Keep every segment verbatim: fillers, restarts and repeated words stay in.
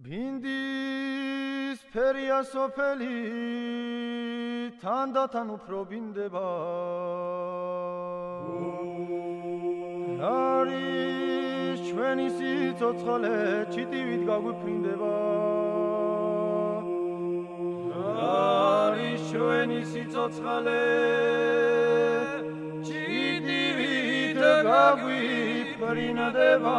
Bindis peria sopeli tandatan uprobindeba Ari shvenisi totkhale chitivit gaguprindeba Ari shvenisi totkhale chitivit gaguprindeba.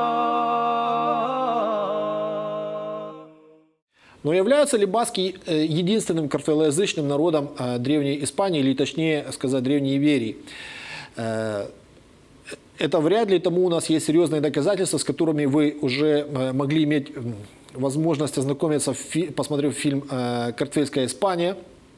Но являются ли баски единственным картелоязычным народом Древней Испании, или точнее сказать Древней Иверии? Это вряд ли, тому у нас есть серьезные доказательства, с которыми вы уже могли иметь возможность ознакомиться, посмотрев фильм «Картвельская Испания».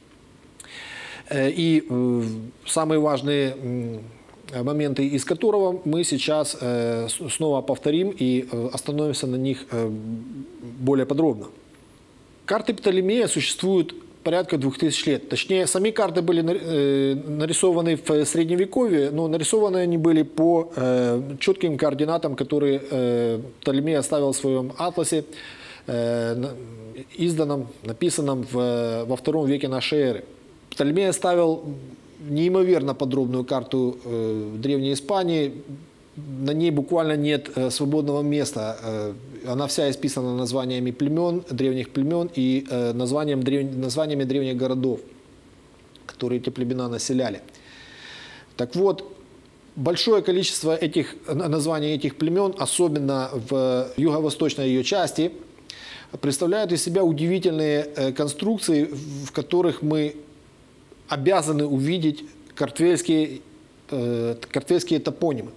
И самые важные моменты из которого мы сейчас снова повторим и остановимся на них более подробно. Карты Птолемея существуют порядка двух тысяч лет. Точнее, сами карты были нарисованы в Средневековье, но нарисованы они были по четким координатам, которые Птолемей оставил в своем атласе, изданном, написанном во втором веке нашей эры. Птолемей оставил неимоверно подробную карту Древней Испании. На ней буквально нет свободного места. Она вся исписана названиями племен, древних племен и названием, древ... названиями древних городов, которые эти племена населяли. Так вот, большое количество этих названий этих племен, особенно в юго-восточной ее части, представляют из себя удивительные конструкции, в которых мы обязаны увидеть картвельские, картвельские топонимы.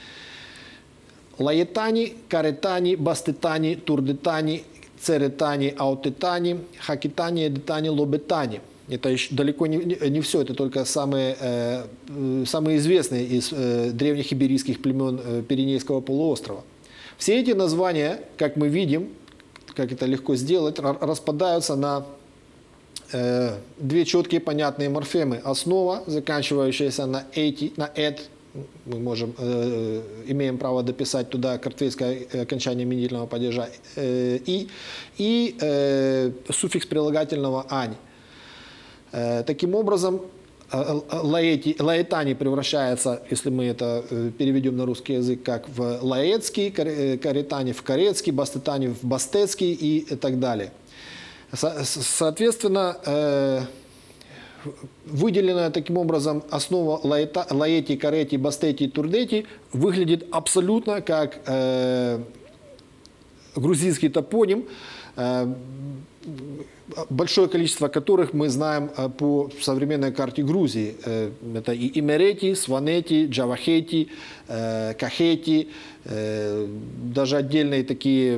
Лаетани, Каретани, Бастетани, Турдетани, Церетани, Аутетани, Хакитани, Эдетани, Лобетани. Это еще далеко не, не все, это только самые, э, самые известные из э, древних иберийских племен э, Пиренейского полуострова. Все эти названия, как мы видим, как это легко сделать, распадаются на э, две четкие понятные морфемы. Основа, заканчивающаяся на эти, на «эд», мы можем, э, имеем право дописать туда картвельское окончание именительного падежа, э, и, и э, суффикс прилагательного «ани». Э, таким образом, э, лаэти, лаэтани превращается, если мы это э, переведем на русский язык, как в лаэтский, каретани в каретский, бастетани в бастетский и так далее. Со, соответственно, э, выделенная таким образом основа лаэта, лаэти, карети, бастети, турдети выглядит абсолютно как э, грузинский топоним, э, большое количество которых мы знаем э, по современной карте Грузии. Э, это и Имерети, Сванети, Джавахети, э, Кахети, э, даже отдельные такие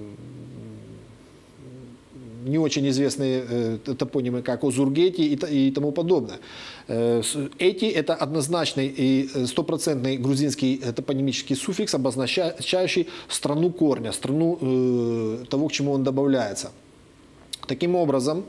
не очень известные э, топонимы, как Озургети и, и тому подобное. Э, эти – это однозначный и стопроцентный грузинский топонимический суффикс, обозначающий страну корня, страну э, того, к чему он добавляется. Таким образом,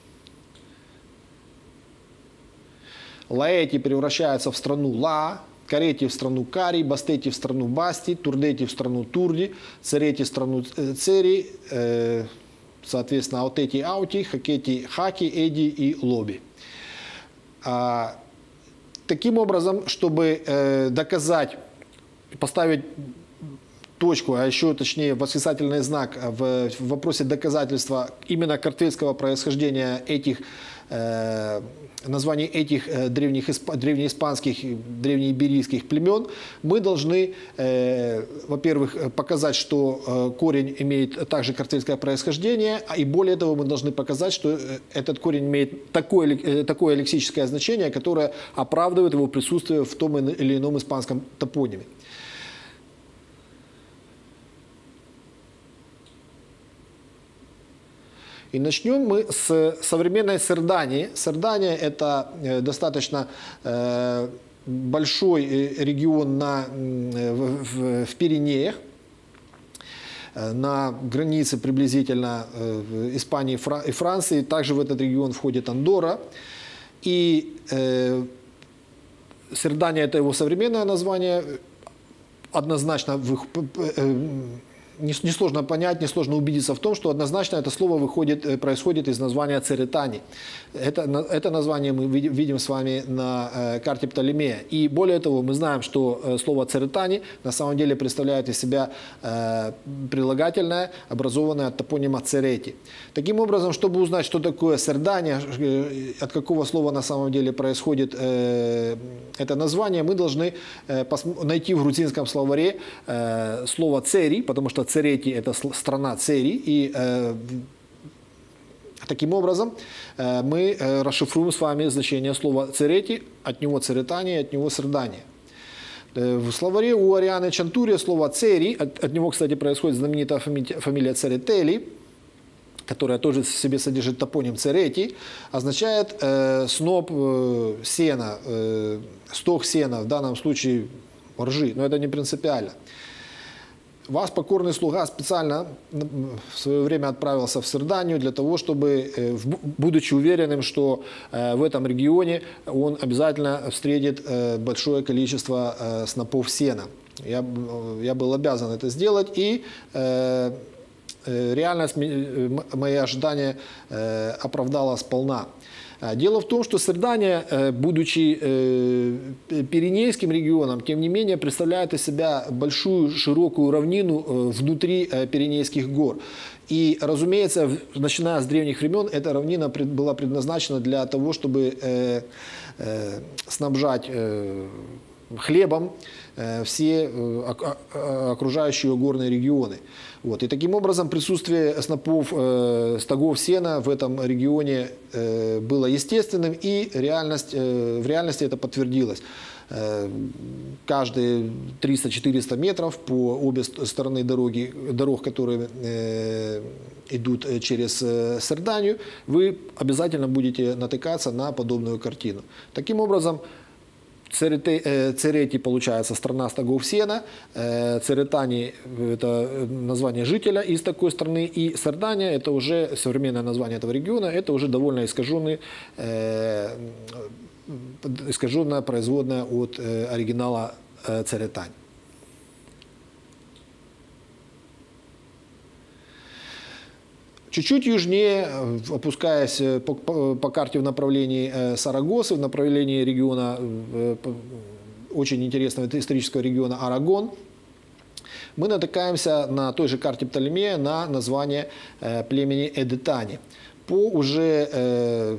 лаэти превращается в страну ла, карети в страну кари, бастети в страну басти, турдети в страну турди, церети в страну цери, э, соответственно, аутети, аути, хакети, хаки, эди и лоби. А, таким образом, чтобы э, доказать, поставить точку, а еще точнее восклицательный знак в, в вопросе доказательства именно картвельского происхождения этих э, названий этих э, древних, древнеиспанских, древнеиберийских племен, мы должны, э, во-первых, показать, что э, корень имеет также картвельское происхождение, и более того, мы должны показать, что этот корень имеет такое, э, такое лексическое значение, которое оправдывает его присутствие в том или ином испанском топониме. И начнем мы с современной Сердании. Сердания – это достаточно э, большой регион на, в, в, в Пиренеях, на границе приблизительно Испании и Франции. Также в этот регион входит Андорра. И э, Сердания – это его современное название. Однозначно в, э, несложно понять, несложно убедиться в том, что однозначно это слово выходит, происходит из названия Церетани. Это, это название мы видим с вами на карте Птолемея. И более того, мы знаем, что слово Церетани на самом деле представляет из себя прилагательное, образованное от топонима Церети. Таким образом, чтобы узнать, что такое Сердания, от какого слова на самом деле происходит это название, мы должны найти в грузинском словаре слово «цери», потому что Церети – это страна Цери, и э, таким образом э, мы э, расшифруем с вами значение слова Церети, от него Церетания, от него Сердания. Э, в словаре у Арианы Чантурия слово Цери, от, от него, кстати, происходит знаменитая фамилия, фамилия Церетели, которая тоже в себе содержит топоним Церети, означает э, сноп э, сена, э, стог сена, в данном случае ржи, но это не принципиально. Вас покорный слуга специально в свое время отправился в Серданию для того, чтобы, будучи уверенным, что в этом регионе он обязательно встретит большое количество снопов сена. Я, я был обязан это сделать, и реальность мои ожидания оправдала сполна. Дело в том, что Сердания, будучи Пиренейским регионом, тем не менее представляет из себя большую широкую равнину внутри Пиренейских гор. И, разумеется, начиная с древних времен, эта равнина была предназначена для того, чтобы снабжать хлебом все окружающие горные регионы. Вот. И таким образом присутствие снопов, э, стогов сена в этом регионе э, было естественным, и реальность, э, в реальности это подтвердилось. Э, каждые триста-четыреста метров по обе стороны дороги, дорог, которые э, идут через э, Серданию, вы обязательно будете натыкаться на подобную картину. Таким образом, Церети получается страна стогов сена, Церетани – это название жителя из такой страны, и Сердания – это уже современное название этого региона, это уже довольно искаженный, искаженная производная от оригинала Церетань. Чуть-чуть южнее, опускаясь по, по, по карте в направлении Сарагосы, в направлении региона, очень интересного исторического региона Арагон, мы натыкаемся на той же карте Птолемея на название племени Эдетани. По уже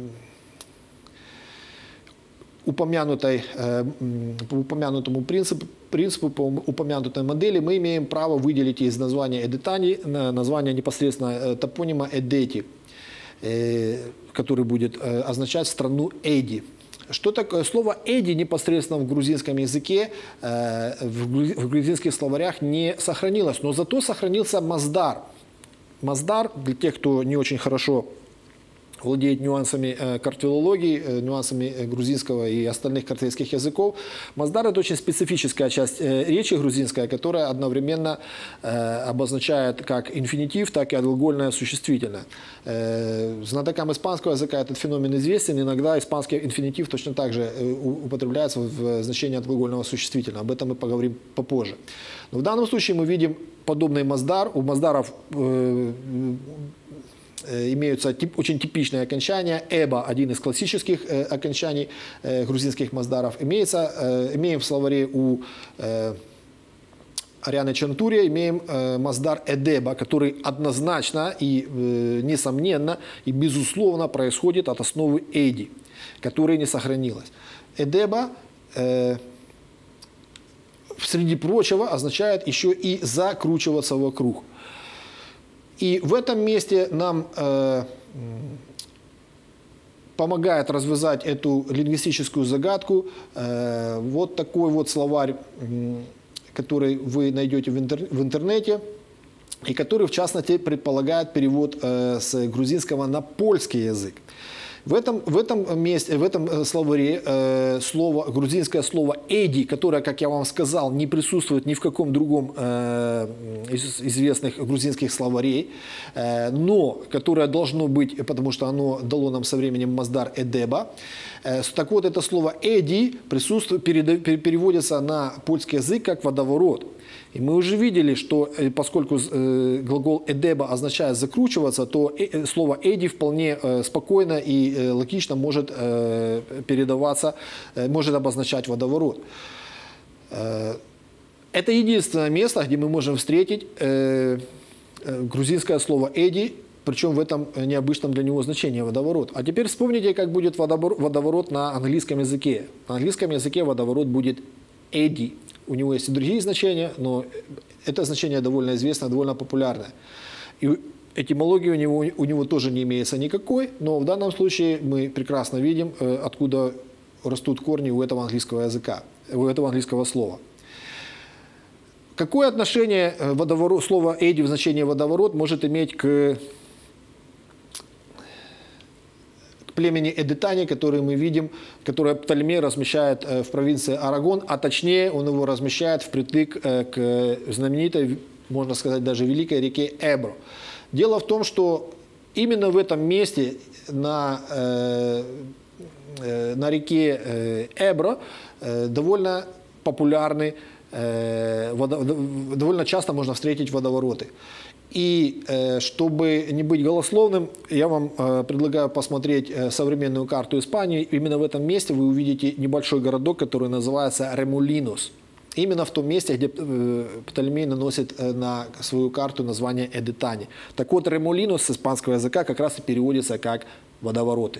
упомянутой, по упомянутому принципу, принципу, по упомянутой модели мы имеем право выделить из названия Эдетани название непосредственно топонима Эдети, который будет означать страну Эди. Что такое слово «эди» непосредственно в грузинском языке, в грузинских словарях не сохранилось, но зато сохранился маздар. Маздар, для тех, кто не очень хорошо владеет нюансами картфилологии, нюансами грузинского и остальных картельских языков. Маздар – это очень специфическая часть речи грузинская, которая одновременно обозначает как инфинитив, так и глагольное существительное. Знатокам испанского языка этот феномен известен. Иногда испанский инфинитив точно так же употребляется в значении отглагольного существительного. Об этом мы поговорим попозже. Но в данном случае мы видим подобный маздар. У маздаров имеются тип, очень типичные окончания. Эба – один из классических э, окончаний э, грузинских маздаров. Имеется, э, имеем в словаре у э, Арианы Чантурия, имеем э, маздар Эдеба, который однозначно и э, несомненно и безусловно происходит от основы Эди, которая не сохранилась. Эдеба, э, среди прочего, означает еще и закручиваться вокруг. И в этом месте нам э, помогает развязать эту лингвистическую загадку э, вот такой вот словарь, э, который вы найдете в, интер в интернете, и который, в частности, предполагает перевод э, с грузинского на польский язык. В этом, в этом месте, в этом словаре э, слово, грузинское слово «эди», которое, как я вам сказал, не присутствует ни в каком другом э, из известных грузинских словарей, э, но которое должно быть, потому что оно дало нам со временем маздар «эдеба». Э, так вот, это слово «эди» присутствует, переда, переводится на польский язык как «водоворот». И мы уже видели, что поскольку глагол «эдеба» означает «закручиваться», то слово «эди» вполне спокойно и логично может передаваться, может обозначать водоворот. Это единственное место, где мы можем встретить грузинское слово «эди», причем в этом необычном для него значении водоворот. А теперь вспомните, как будет водоворот на английском языке. На английском языке водоворот будет «эди». У него есть и другие значения, но это значение довольно известное, довольно популярное. И этимологии у него, у него тоже не имеется никакой, но в данном случае мы прекрасно видим, откуда растут корни у этого английского языка, у этого английского слова. Какое отношение водоворот, слово «эди» в значении «водоворот» может иметь к племени Эдетани, который мы видим, которое Птолемей размещает в провинции Арагон, а точнее он его размещает впритык к знаменитой, можно сказать, даже великой реке Эбро. Дело в том, что именно в этом месте на, на реке Эбро довольно популярны, довольно часто можно встретить водовороты. И э, чтобы не быть голословным, я вам э, предлагаю посмотреть э, современную карту Испании. Именно в этом месте вы увидите небольшой городок, который называется Ремолинос. Именно в том месте, где э, Птолемей наносит э, на свою карту название Эдетани. Так вот, Ремолинос с испанского языка как раз и переводится как водовороты.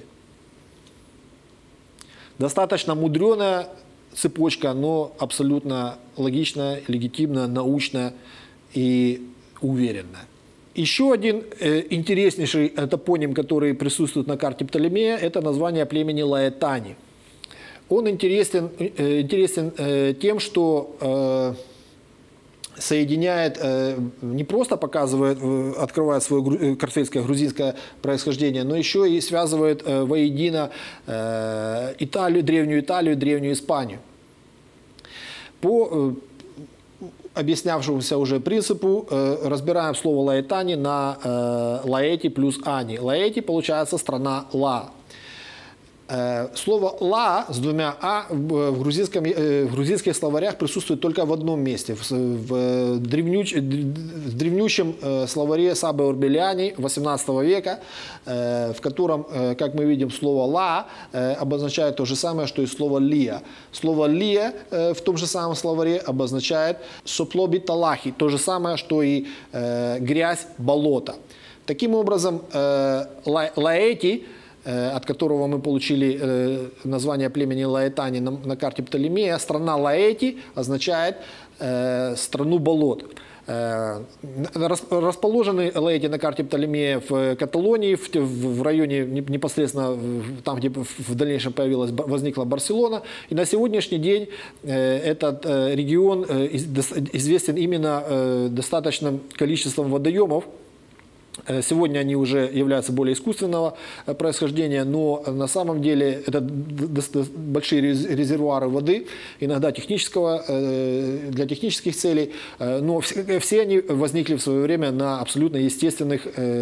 Достаточно мудреная цепочка, но абсолютно логичная, легитимная, научная и уверенно. Еще один э, интереснейший топоним, который присутствует на карте Птолемея, это название племени Лаэтани. Он интересен, э, интересен э, тем, что э, соединяет, э, не просто показывает, э, открывает свое карфельское грузинское происхождение, но еще и связывает э, воедино э, Италию, древнюю Италию, древнюю Испанию. По э, объяснявшемуся уже принципу, э, разбираем слово «лаэтани» на э, «лаэти» плюс «ани». «Лаэти» получается страна «ла». Э, слово «ла» с двумя «а» в, грузинском, э, в грузинских словарях присутствует только в одном месте. В, в, древнюч, в древнющем э, словаре Сабе Орбеляни восемнадцатого века, э, в котором, э, как мы видим, слово «ла» э, обозначает то же самое, что и слово «лия». Слово «лия» э, в том же самом словаре обозначает «соплоби талахи», то же самое, что и э, «грязь, болото». Таким образом, э, «лаэти», от которого мы получили э, название племени Лаэтани на, на карте Птолемея, страна Лаэти означает э, страну болот. Э, расположены Лаэти на карте Птолемея в Каталонии, в, в районе непосредственно там, где в дальнейшем появилась, возникла Барселона. И на сегодняшний день э, этот э, регион э, известен именно э, достаточным количеством водоемов. Сегодня они уже являются более искусственного происхождения, но на самом деле это большие резервуары воды, иногда технического, для технических целей, но все они возникли в свое время на абсолютно естественных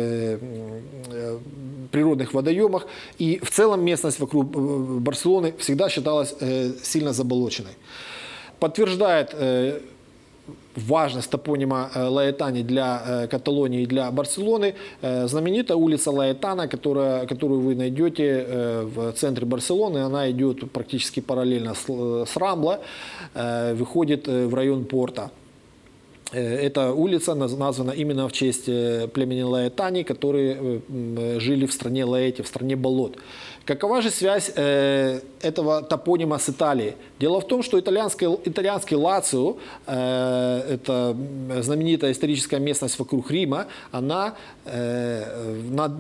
природных водоемах, и в целом местность вокруг Барселоны всегда считалась сильно заболоченной. Подтверждает важность топонима Лаэтани для Каталонии и для Барселоны знаменитая улица Лаэтана, которая, которую вы найдете в центре Барселоны. Она идет практически параллельно с Рамбла, выходит в район порта. Эта улица названа именно в честь племени Лаэтани, которые жили в стране Лаэти, в стране болот. Какова же связь этого топонима с Италией? Дело в том, что итальянский, итальянский Лацио, это знаменитая историческая местность вокруг Рима, она на,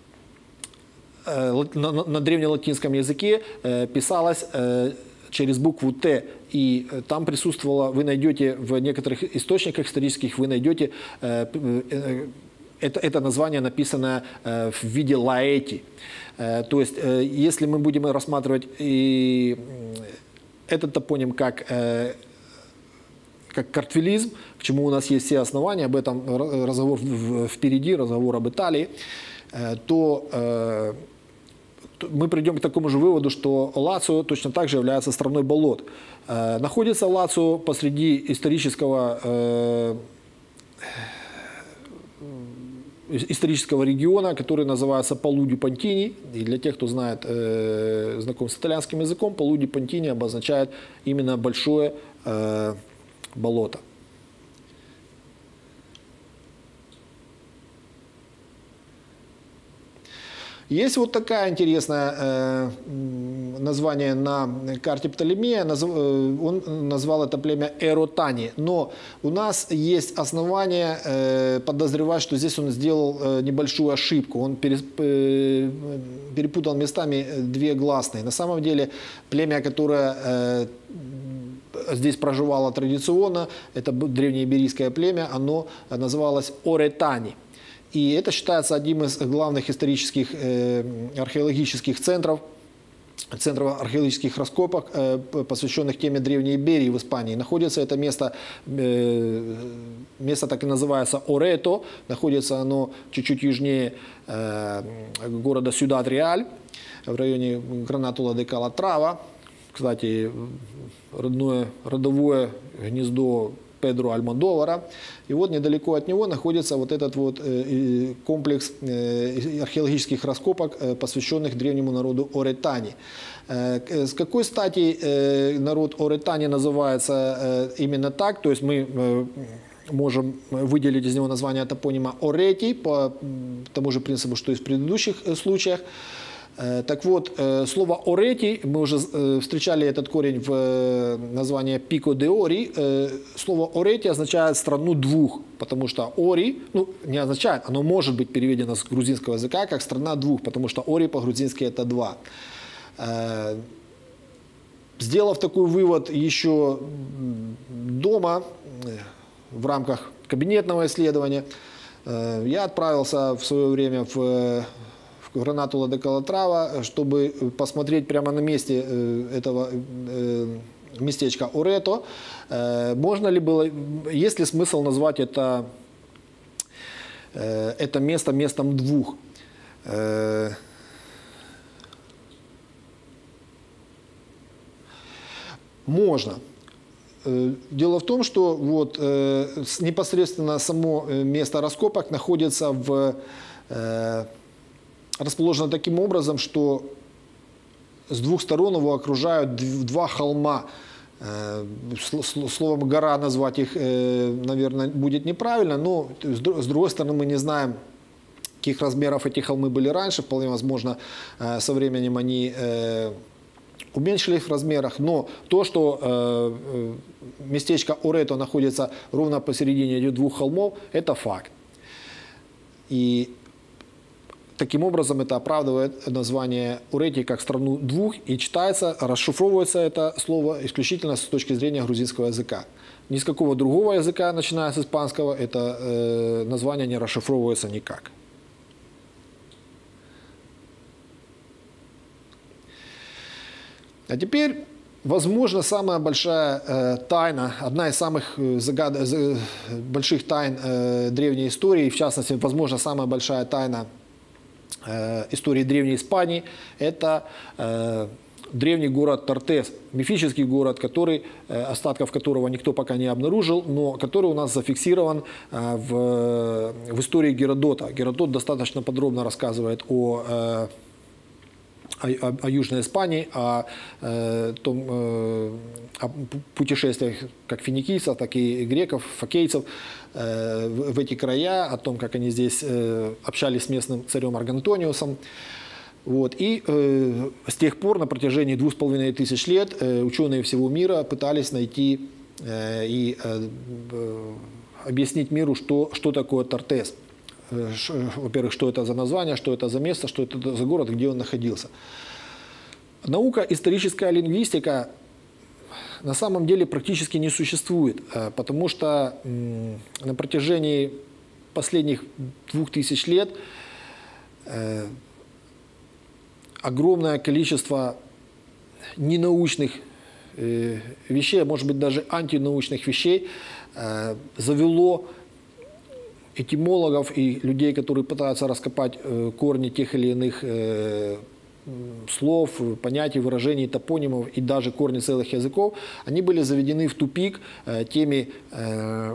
на, на древнелатинском языке писалась через букву «Т», и там присутствовало, вы найдете в некоторых источниках исторических, вы найдете э, э, это, это название написано э, в виде лаэти. Э, то есть, э, если мы будем рассматривать и этот топоним как, э, как картвелизм, к чему у нас есть все основания, об этом разговор впереди, разговор об Италии, э, то, э, то мы придем к такому же выводу, что Лацио точно так же является страной болот. Э, находится Лацио посреди исторического э, исторического региона, который называется Полуди-Понтини. И для тех, кто знает, э, знаком с итальянским языком, Полуди-Понтини обозначает именно большое э, болото. Есть вот такое интересное э, название на карте Птолемея. Назв, э, он назвал это племя Эротани. Но у нас есть основания э, подозревать, что здесь он сделал э, небольшую ошибку. Он перес, э, перепутал местами две гласные. На самом деле племя, которое э, здесь проживало традиционно, это древнеиберийское племя, оно называлось Оретани. И это считается одним из главных исторических э, археологических центров, центров археологических раскопок, э, посвященных теме Древней Иберии в Испании. Находится это место, э, место так и называется Орето, находится оно чуть-чуть южнее э, города Сьюдад-Реаль, в районе Гранатула-де-Калатрава. Кстати, родное, родовое гнездо Педро Альмодовара. И вот недалеко от него находится вот этот вот э, комплекс э, археологических раскопок, э, посвященных древнему народу Оретани. Э, с какой стати э, народ Оретани называется э, именно так? То есть мы э, можем выделить из него название топонима Орети по тому же принципу, что и в предыдущих э, случаях. Так вот, слово «орети», мы уже встречали этот корень в названии «пико де ори». Слово «орети» означает «страну двух», потому что «ори», ну, не означает, оно может быть переведено с грузинского языка как «страна двух», потому что «ори» по-грузински это «два». Сделав такой вывод еще дома, в рамках кабинетного исследования, я отправился в свое время в Гранатула-де-Калатрава, чтобы посмотреть прямо на месте этого местечка Орето, можно ли было, есть ли смысл назвать это, это место местом двух. Можно. Дело в том, что вот, непосредственно само место раскопок находится в расположено таким образом, что с двух сторон его окружают два холма. Словом «гора» назвать их, наверное, будет неправильно, но с другой стороны мы не знаем, каких размеров эти холмы были раньше. Вполне возможно, со временем они уменьшились в размерах. Но то, что местечко Орето находится ровно посередине этих двух холмов, это факт. И таким образом, это оправдывает название Орети как страну двух, и читается, расшифровывается это слово исключительно с точки зрения грузинского языка. Ни с какого другого языка, начиная с испанского, это э, название не расшифровывается никак. А теперь, возможно, самая большая э, тайна, одна из самых э, загад... э, больших тайн э, древней истории, в частности, возможно, самая большая тайна истории Древней Испании, это э, древний город Тартес, мифический город, который, э, остатков которого никто пока не обнаружил, но который у нас зафиксирован э, в, в истории Геродота. Геродот достаточно подробно рассказывает о, э, о, о Южной Испании, о, э, том, э, о путешествиях как финикийцев, так и греков, фокейцев в эти края, о том, как они здесь общались с местным царем Аргантониусом. Вот. И э, с тех пор, на протяжении двух с половиной тысяч лет, э, ученые всего мира пытались найти э, и э, э, объяснить миру, что, что такое Тартес. Э, Во-первых, что это за название, что это за место, что это за город, где он находился. Наука историческая лингвистика на самом деле практически не существует, потому что на протяжении последних двух тысяч лет э, огромное количество ненаучных э, вещей, а может быть даже антинаучных вещей э, завело этимологов и людей, которые пытаются раскопать э, корни тех или иных э, слов, понятий, выражений, топонимов и даже корни целых языков, они были заведены в тупик э, теми э,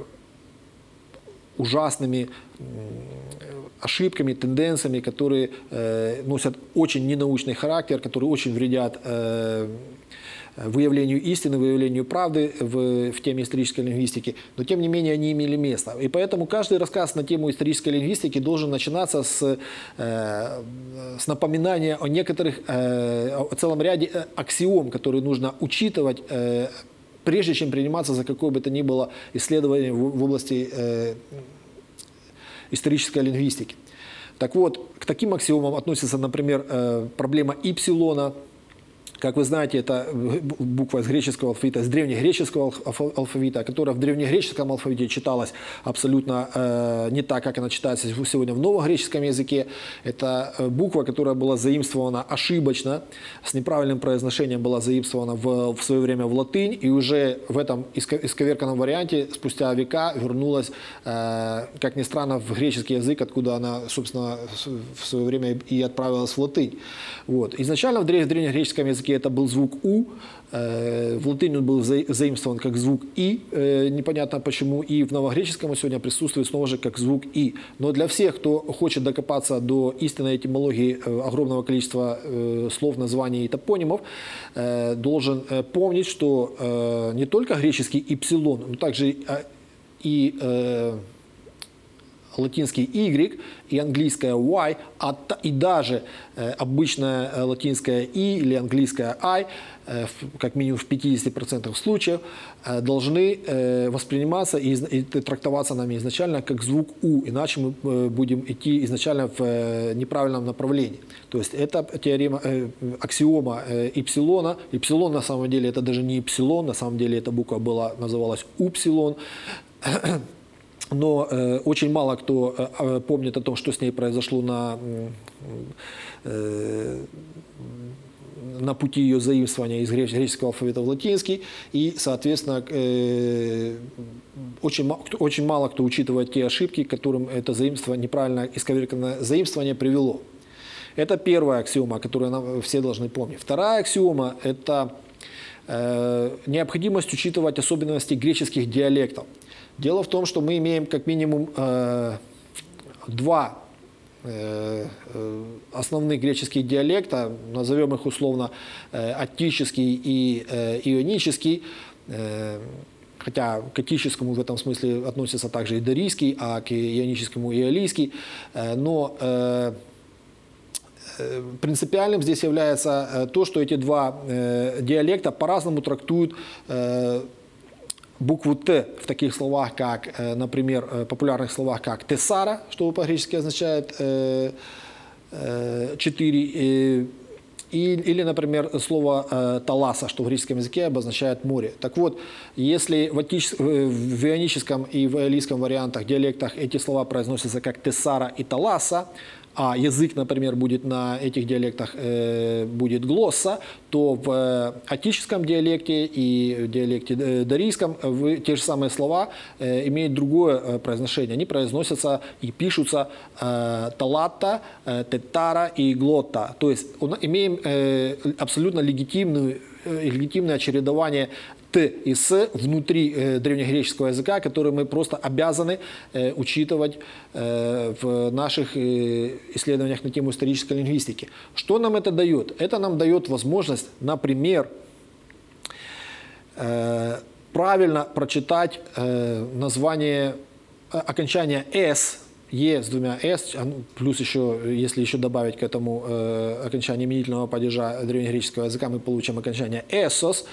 ужасными э, ошибками, тенденциями, которые э, носят очень ненаучный характер, которые очень вредят э, выявлению истины, выявлению правды в, в теме исторической лингвистики, но тем не менее они имели место. И поэтому каждый рассказ на тему исторической лингвистики должен начинаться с, э, с напоминания о некоторых, э, о целом ряде аксиом, которые нужно учитывать, э, прежде чем приниматься за какое бы то ни было исследование в, в области э, исторической лингвистики. Так вот, к таким аксиомам относится, например, э, проблема ипсилона. Как вы знаете, это буква из греческого алфавита, из древнегреческого алфавита, которая в древнегреческом алфавите читалась абсолютно э, не так, как она читается сегодня в новогреческом языке. Это буква, которая была заимствована ошибочно, с неправильным произношением была заимствована в, в свое время в латынь, и уже в этом исковерканном варианте спустя века вернулась, э, как ни странно, в греческий язык, откуда она, собственно, в свое время и отправилась в латынь. Вот. Изначально в древнегреческом языке это был звук «у», в латыни он был заимствован как звук «и», непонятно почему, и в новогреческом он сегодня присутствует снова же как звук «и». Но для всех, кто хочет докопаться до истинной этимологии огромного количества слов, названий и топонимов, должен помнить, что не только греческий «ипсилон», но также и латинский Y и английское Y, а, и даже э, обычное латинское I или английское I, э, в, как минимум в пятидесяти процентах случаев, э, должны э, восприниматься и, и трактоваться нами изначально как звук У, иначе мы э, будем идти изначально в э, неправильном направлении. То есть это теорема, э, аксиома э, ипсилона. Ипсилон на самом деле это даже не ипсилон, на самом деле эта буква была, называлась упсилон. Но э, очень мало кто э, помнит о том, что с ней произошло на, э, на пути ее заимствования из греческого алфавита в латинский. И, соответственно, э, очень, очень мало кто учитывает те ошибки, к которым это заимствование, неправильно исковерканное заимствование привело. Это первая аксиома, которую нам все должны помнить. Вторая аксиома – это э, необходимость учитывать особенности греческих диалектов. Дело в том, что мы имеем как минимум э, два э, основных греческих диалекта, назовем их условно э, аттический и э, ионический, э, хотя к аттическому в этом смысле относится также и дорийский, а к ионическому и иолийский, э, но э, принципиальным здесь является то, что эти два э, диалекта по-разному трактуют э, букву «Т» в таких словах, как, например, популярных словах, как «тесара», что по-гречески означает «четыре», или, например, слово «таласа», что в греческом языке обозначает «море». Так вот, если в, аттич... в ионическом и в иолийском вариантах, диалектах эти слова произносятся как «тесара» и «таласа», а язык, например, будет на этих диалектах э, будет глосса, то в э, аттическом диалекте и в диалекте э, дорийском э, те же самые слова э, имеют другое э, произношение. Они произносятся и пишутся э, талатта, э, тетара и глотта. То есть он, имеем э, абсолютно легитимную, э, легитимное чередование Т и С внутри э, древнегреческого языка, которые мы просто обязаны э, учитывать э, в наших э, исследованиях на тему исторической лингвистики. Что нам это дает? Это нам дает возможность, например, э, правильно прочитать э, название, э, окончание «с», «е» с двумя «с», плюс еще, если еще добавить к этому э, окончание именительного падежа древнегреческого языка, мы получим окончание «эсос»,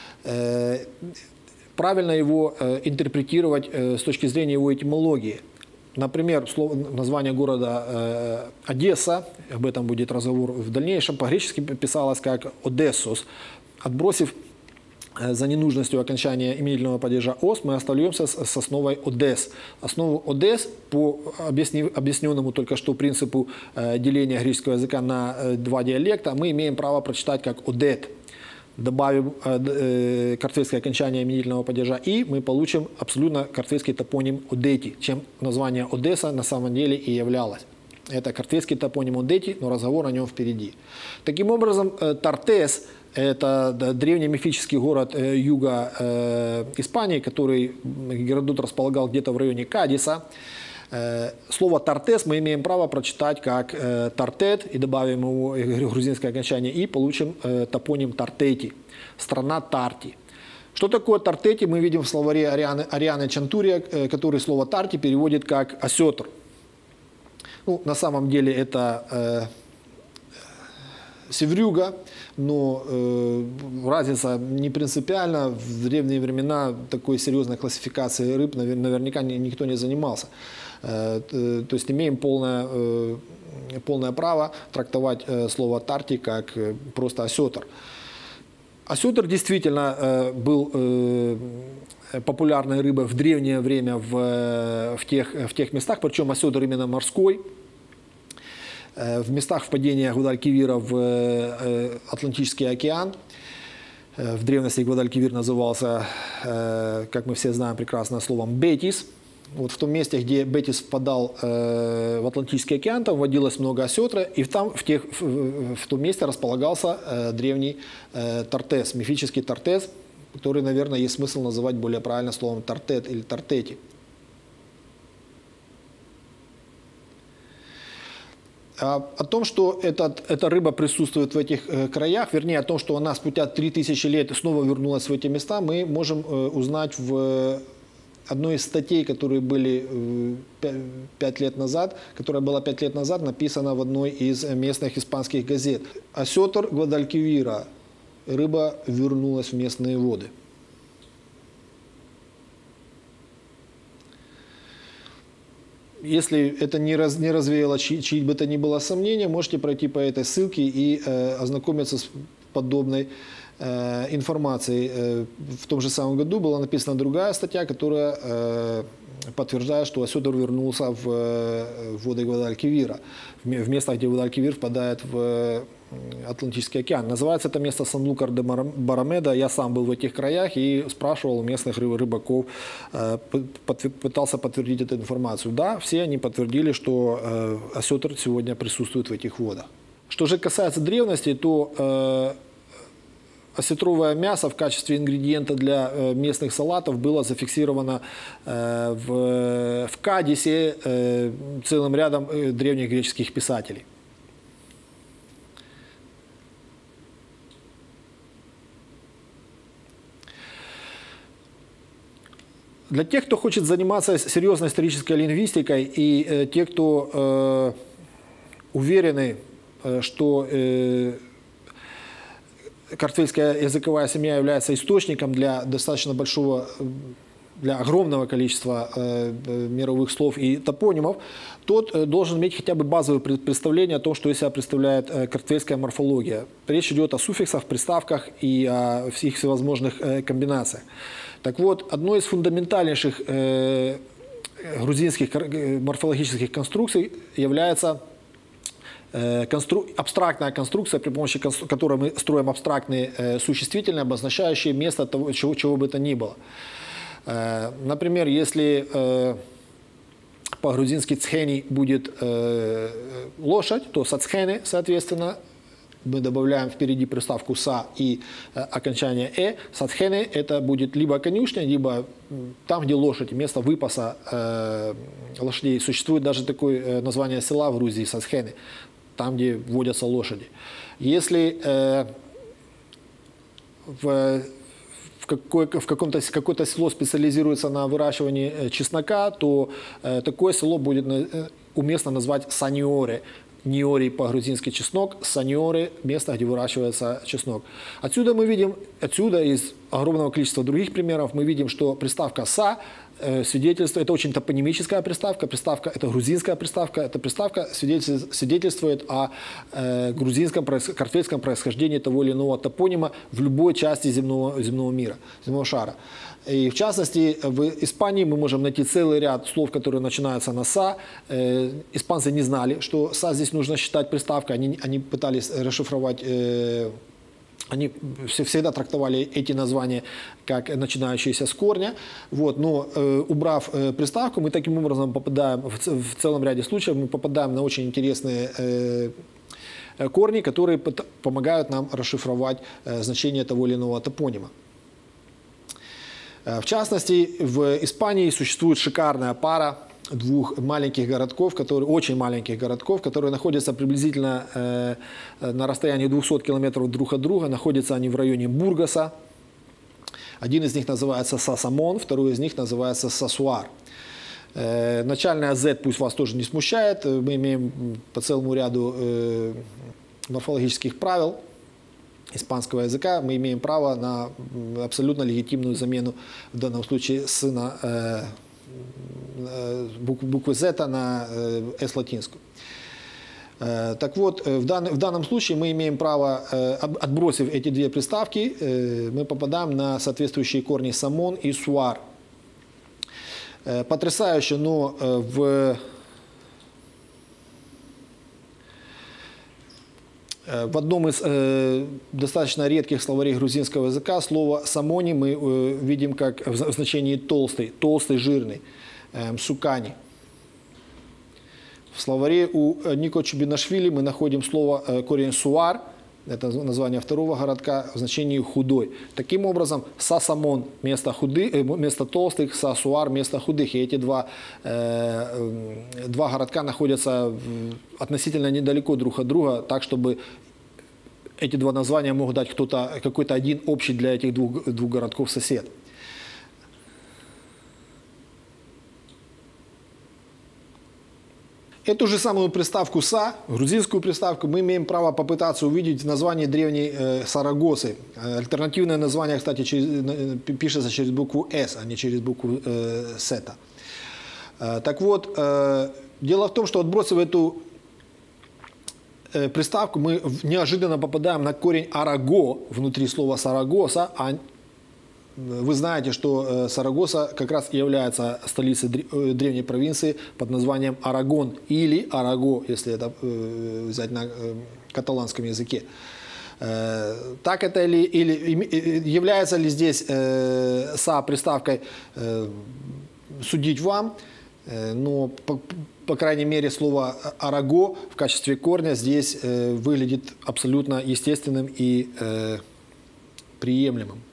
правильно его интерпретировать с точки зрения его этимологии. Например, слово, название города Одесса, об этом будет разговор в дальнейшем, по-гречески писалось как «Одессос». Отбросив за ненужностью окончания именительного падежа «ос» мы остаемся с, с основой «одес». Основу «одес» по объясни, объясненному только что принципу э, деления греческого языка на э, два диалекта мы имеем право прочитать как «одет». Добавим э, э, картвельское окончание именительного падежа «и», мы получим абсолютно картвельский топоним «одети», чем название Одесса на самом деле и являлось. Это картвельский топоним «одети», но разговор о нем впереди. Таким образом, э, Тартес – это древний мифический город э, юга э, Испании, который Геродот располагал где-то в районе Кадиса. Э, слово «Тартес» мы имеем право прочитать как э, «Тартет» и добавим ему грузинское окончание «и», получим э, топоним «Тартети», страна Тарти. Что такое Тартети, мы видим в словаре Арианы, Арианы Чантурия, э, который слово «Тарти» переводит как «осетр». Ну, на самом деле это э, севрюга, но э, разница не принципиальна. В древние времена такой серьезной классификацией рыб навер, наверняка никто не занимался. Э, э, то есть имеем полное, э, полное право трактовать э, слово «тарти» как э, просто осетр. Осетр действительно э, был э, популярной рыбой в древнее время в, в, тех, в тех местах, причем осетр именно морской. В местах впадения Гвадалькивира в Атлантический океан. В древности Гвадалькивир назывался, как мы все знаем прекрасно, словом «бетис». Вот в том месте, где Бетис впадал в Атлантический океан, там водилось много осетра, и там, в, тех, в, в том месте располагался древний Тартес, мифический Тартес, который, наверное, есть смысл называть более правильно словом «тартет» или «тартети». О том, что этот, эта рыба присутствует в этих э, краях, вернее о том, что она спустя три тысячи лет снова вернулась в эти места, мы можем э, узнать в одной из статей, которые были э, пять лет назад, которая была пять лет назад написана в одной из местных испанских газет. Осетр Гвадалькивира. Рыба вернулась в местные воды. Если это не, раз, не развеяло чьи, чьи бы то ни было сомнения, можете пройти по этой ссылке и э, ознакомиться с подобной э, информацией. Э, в том же самом году была написана другая статья, которая э, подтверждает, что осетр вернулся в, в воды Гвадалькивира, в место, где Гвадалькивир впадает в Атлантический океан. Называется это место Санлукар де Барамеда. Я сам был в этих краях и спрашивал у местных рыбаков, пытался подтвердить эту информацию. Да, все они подтвердили, что осетр сегодня присутствует в этих водах. Что же касается древности, то осетровое мясо в качестве ингредиента для местных салатов было зафиксировано в, в Кадисе целым рядом древних греческих писателей. Для тех, кто хочет заниматься серьезной исторической лингвистикой, и э, те, кто э, уверены, э, что э, картвельская языковая семья является источником для достаточно большого, для огромного количества э, мировых слов и топонимов, тот э, должен иметь хотя бы базовое представление о том, что из себя представляет э, картвельская морфология. Речь идет о суффиксах, приставках и о всех всевозможных э, комбинациях. Так вот, одной из фундаментальнейших э, грузинских морфологических конструкций является э, констру... абстрактная конструкция, при помощи констру... которой мы строим абстрактные э, существительные, обозначающие место того, чего, чего бы то ни было. Э, например, если э, по-грузински цхени будет э, лошадь, то сацхены, соответственно, мы добавляем впереди приставку «са» и э, окончание «э». Садхены – это будет либо конюшня, либо там, где лошадь, место выпаса э, лошадей. Существует даже такое э, название села в Грузии – Садхены, там, где водятся лошади. Если э, в, в, какой, в каком-то, какое-то село специализируется на выращивании чеснока, то э, такое село будет э, уместно назвать «саньоре». Ниори по-грузински чеснок, саньоры – место, где выращивается чеснок. Отсюда мы видим, отсюда из огромного количества других примеров, мы видим, что приставка «са» э, свидетельствует, это очень топонимическая приставка, приставка это грузинская приставка, эта приставка свидетельствует, свидетельствует о э, грузинском, карфейском происхождении того или иного топонима в любой части земного, земного мира, земного шара. И в частности, в Испании мы можем найти целый ряд слов, которые начинаются на «са». Э, испанцы не знали, что «са» здесь нужно считать приставкой, они, они пытались расшифровать, э, они всегда трактовали эти названия как начинающиеся с корня. Вот, но э, убрав э, приставку, мы таким образом попадаем, в, в целом ряде случаев, мы попадаем на очень интересные э, корни, которые помогают нам расшифровать э, значение того или иного топонима. В частности, в Испании существует шикарная пара двух маленьких городков, которые, очень маленьких городков, которые находятся приблизительно э, на расстоянии двухсот километров друг от друга. Находятся они в районе Бургаса. Один из них называется Сасамон, второй из них называется Сасуар. Э, начальная Z пусть вас тоже не смущает. Мы имеем по целому ряду э, морфологических правил испанского языка, мы имеем право на абсолютно легитимную замену, в данном случае с на, э, буквы Z на э, S латинскую. Э, так вот, в, дан, в данном случае мы имеем право, э, отбросив эти две приставки, э, мы попадаем на соответствующие корни самон и суар. Э, потрясающе, но э, в В одном из э, достаточно редких словарей грузинского языка слово «самони» мы э, видим как в значении «толстый», «толстый», «жирный», э, «сукани». В словаре у Нико Чубинашвили мы находим слово э, корень «суар», это название второго городка, в значении «худой». Таким образом, «сасамон» вместо, худы, э, вместо толстых, «сасуар» вместо худых. И эти два, э, два городка находятся относительно недалеко друг от друга, так, чтобы эти два названия мог дать кто-то, какой-то один общий для этих двух, двух городков сосед. Эту же самую приставку «са», грузинскую приставку, мы имеем право попытаться увидеть в названии древней э, Сарагосы. Альтернативное название, кстати, через, пишется через букву «с», а не через букву э, «сета». Э, так вот, э, дело в том, что отбросив эту э, приставку, мы неожиданно попадаем на корень «араго» внутри слова «Сарагоса», а вы знаете, что Сарагоса как раз является столицей древней провинции под названием Арагон или Араго, если это взять на каталанском языке. Так это ли, или является ли здесь «са» приставкой, судить вам, но по, по крайней мере слово «араго» в качестве корня здесь выглядит абсолютно естественным и приемлемым.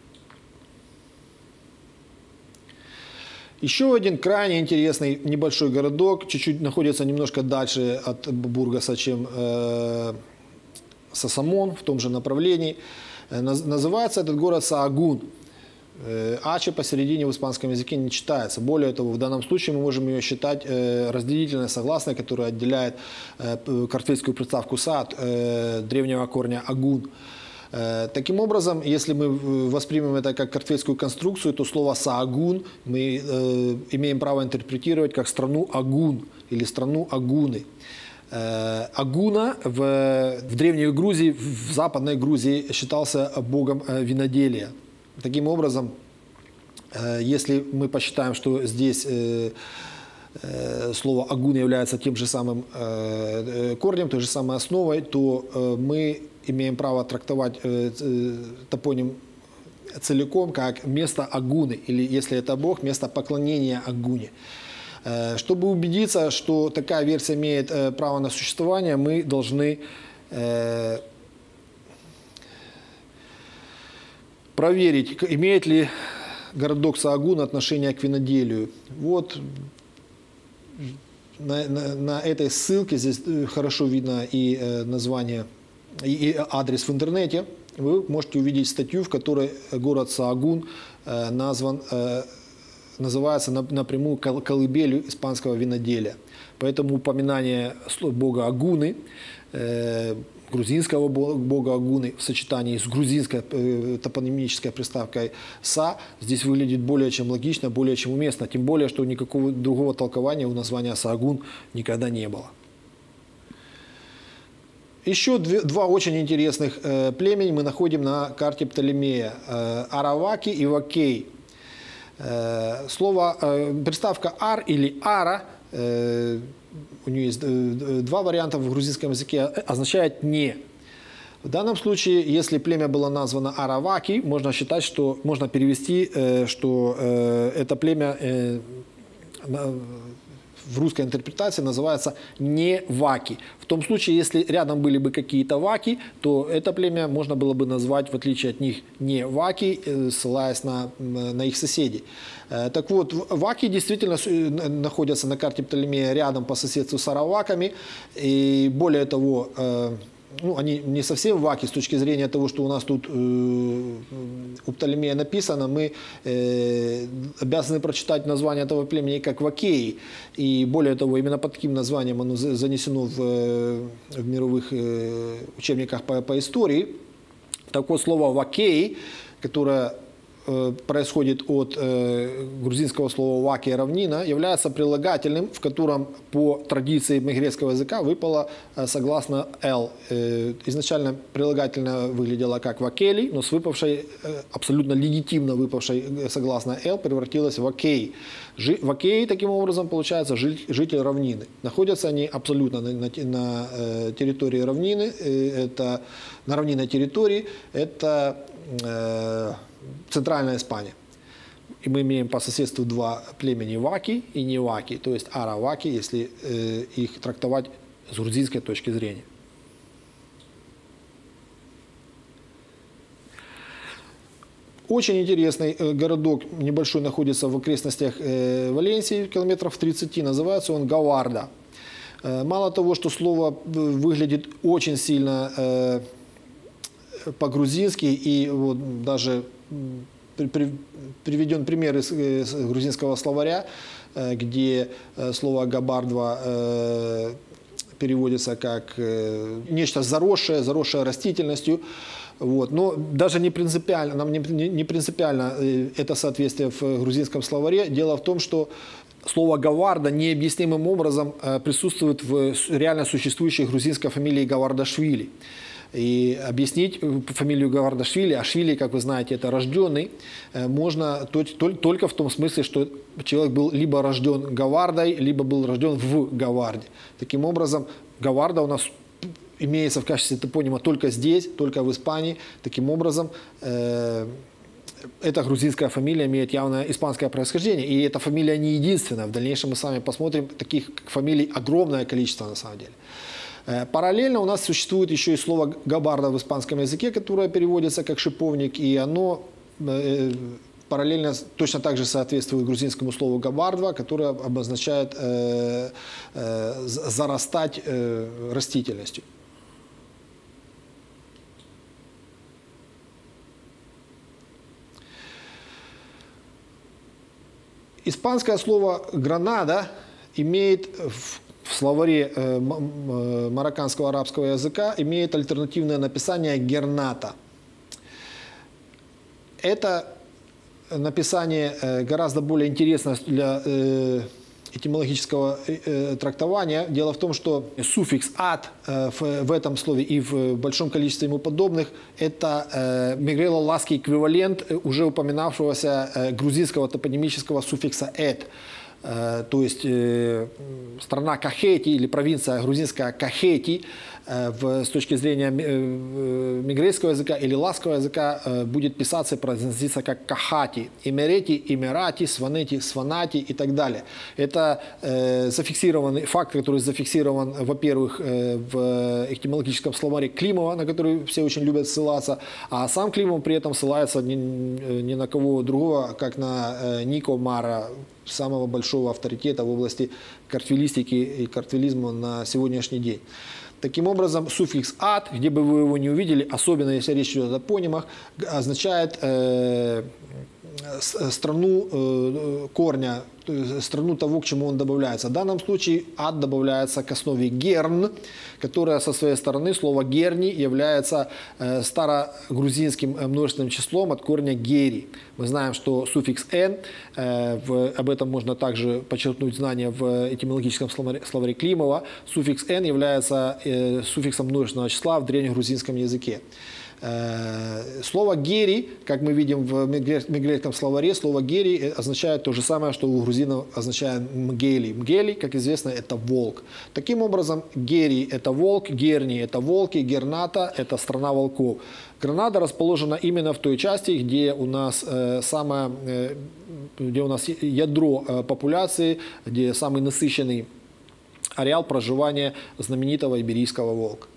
Еще один крайне интересный небольшой городок, чуть-чуть находится немножко дальше от Бургаса, чем э, Сасамон, в том же направлении. Э, называется этот город Саагун. Э, Ачи посередине в испанском языке не читается. Более того, в данном случае мы можем ее считать э, разделительной согласной, которая отделяет э, карфейскую приставку «са» от э, древнего корня «агун». Таким образом, если мы воспримем это как карфейскую конструкцию, то слово «саагун» мы э, имеем право интерпретировать как страну Агун или страну Агуны. Э, Агуна в, в Древней Грузии, в Западной Грузии считался богом виноделия. Таким образом, э, если мы посчитаем, что здесь э, э, слово «агун» является тем же самым э, корнем, той же самой основой, то э, мы имеем право трактовать э, э, топоним целиком как место Агуны, или, если это Бог, место поклонения Агуне. Э, чтобы убедиться, что такая версия имеет э, право на существование, мы должны э, проверить, имеет ли городок Саагун отношение к виноделию. Вот на, на, на этой ссылке здесь хорошо видно и э, название, и адрес в интернете. Вы можете увидеть статью, в которой город Саагун э, назван э, называется напрямую колыбелью испанского виноделия. Поэтому упоминание бога Агуны, грузинского бога Агуны в сочетании с грузинской топонимической приставкой «са» здесь выглядит более чем логично, более чем уместно. Тем более, что никакого другого толкования у названия Саагун никогда не было. Еще две, два очень интересных э, племени мы находим на карте Птолемея. Э, Араваки и Вакей. Э, слово, э, приставка «ар» или «ара», э, у нее есть э, два варианта в грузинском языке, означает «не». В данном случае, если племя было названо Араваки, можно считать, что можно перевести, э, что э, это племя э, в русской интерпретации называется не ваки. В том случае, если рядом были бы какие-то ваки, то это племя можно было бы назвать, в отличие от них, не ваки, ссылаясь на, на их соседей. Так вот, ваки действительно находятся на карте Птолемея рядом по соседству с араваками. И более того, ну, они не совсем ваки с точки зрения того, что у нас тут э, у Птолемея написано, мы э, обязаны прочитать название этого племени как вакеи. И более того, именно под таким названием оно занесено в, в мировых э, учебниках по, по истории. Так вот, слово вакеи, которое э, происходит от э, грузинского слова ваки, равнина, является прилагательным, в котором по традиции мегрейского языка выпало э, согласно «л». Э, изначально прилагательное выглядело как вакели, но с выпавшей, э, абсолютно легитимно выпавшей согласно «л» превратилось в вакей. Жи, вакей, таким образом, получается житель равнины. Находятся они абсолютно на, на, на э, территории равнины, э, это на равнинной территории, это э, Центральная Испания. И мы имеем по соседству два племени ваки и неваки, то есть араваки, если э, их трактовать с грузинской точки зрения. Очень интересный э, городок, небольшой, находится в окрестностях э, Валенсии, километров тридцати, называется он Гаварда. Э, мало того, что слово выглядит очень сильно э, по-грузински, и вот даже при, при, приведен пример из, из грузинского словаря, э, где э, слово «габардва» э, переводится как э, нечто заросшее, заросшее растительностью. Вот. Но даже не принципиально, нам не, не принципиально э, это соответствие в грузинском словаре. Дело в том, что слово «гаварда» необъяснимым образом э, присутствует в реально существующей грузинской фамилии Гавардашвили. И объяснить фамилию Гавардашвили, а Швили, как вы знаете, это рожденный, можно только в том смысле, что человек был либо рожден Гавардой, либо был рожден в Гаварде. Таким образом, Гаварда у нас имеется в качестве топонима только здесь, только в Испании. Таким образом, эта грузинская фамилия имеет явное испанское происхождение. И эта фамилия не единственная. В дальнейшем мы с вами посмотрим, таких фамилий огромное количество на самом деле. Параллельно у нас существует еще и слово «габарда» в испанском языке, которое переводится как «шиповник», и оно э, параллельно точно так же соответствует грузинскому слову «габардва», которое обозначает э, э, зарастать э, растительностью. Испанское слово «гранада» имеет в в словаре э, марокканского арабского языка имеет альтернативное написание «герната». Это написание э, гораздо более интересно для э, этимологического э, трактования. Дело в том, что суффикс «ат» э, в, в этом слове и в большом количестве ему подобных – это э, мегрело-ласский эквивалент уже упоминавшегося э, грузинского топонимического суффикса «эт». То есть э, страна Кахети или провинция грузинская Кахети э, в, с точки зрения э, мигрейского языка или ласского языка э, будет писаться и произноситься как Кахати, Имерети, Имерати, Сванети, Сванати и так далее. Это э, зафиксированный факт, который зафиксирован, во-первых, э, в этимологическом словаре Климова, на который все очень любят ссылаться, а сам Климов при этом ссылается ни, ни на кого другого, как на э, Нико Мара, самого большого авторитета в области картвелистики и картвелизма на сегодняшний день. Таким образом, суффикс «ат», где бы вы его не увидели, особенно если речь идет о топонимах, означает э, страну корня, страну того, к чему он добавляется. В данном случае ад добавляется к основе герн, которая со своей стороны, слово герни, является старогрузинским множественным числом от корня гери. Мы знаем, что суффикс «н», в, об этом можно также подчеркнуть знания в этимологическом словаре Климова, суффикс «н» является суффиксом множественного числа в древнегрузинском языке. Слово «гери», как мы видим в мегрельском словаре, слово «гери» означает то же самое, что у грузинов означает «мгели». «Мгели», как известно, это волк. Таким образом, «гери» – это волк, «герни» – это волки, «герната» – это страна волков. Гранада расположена именно в той части, где у нас, э, самое, э, где у нас ядро э, популяции, где самый насыщенный ареал проживания знаменитого иберийского волка.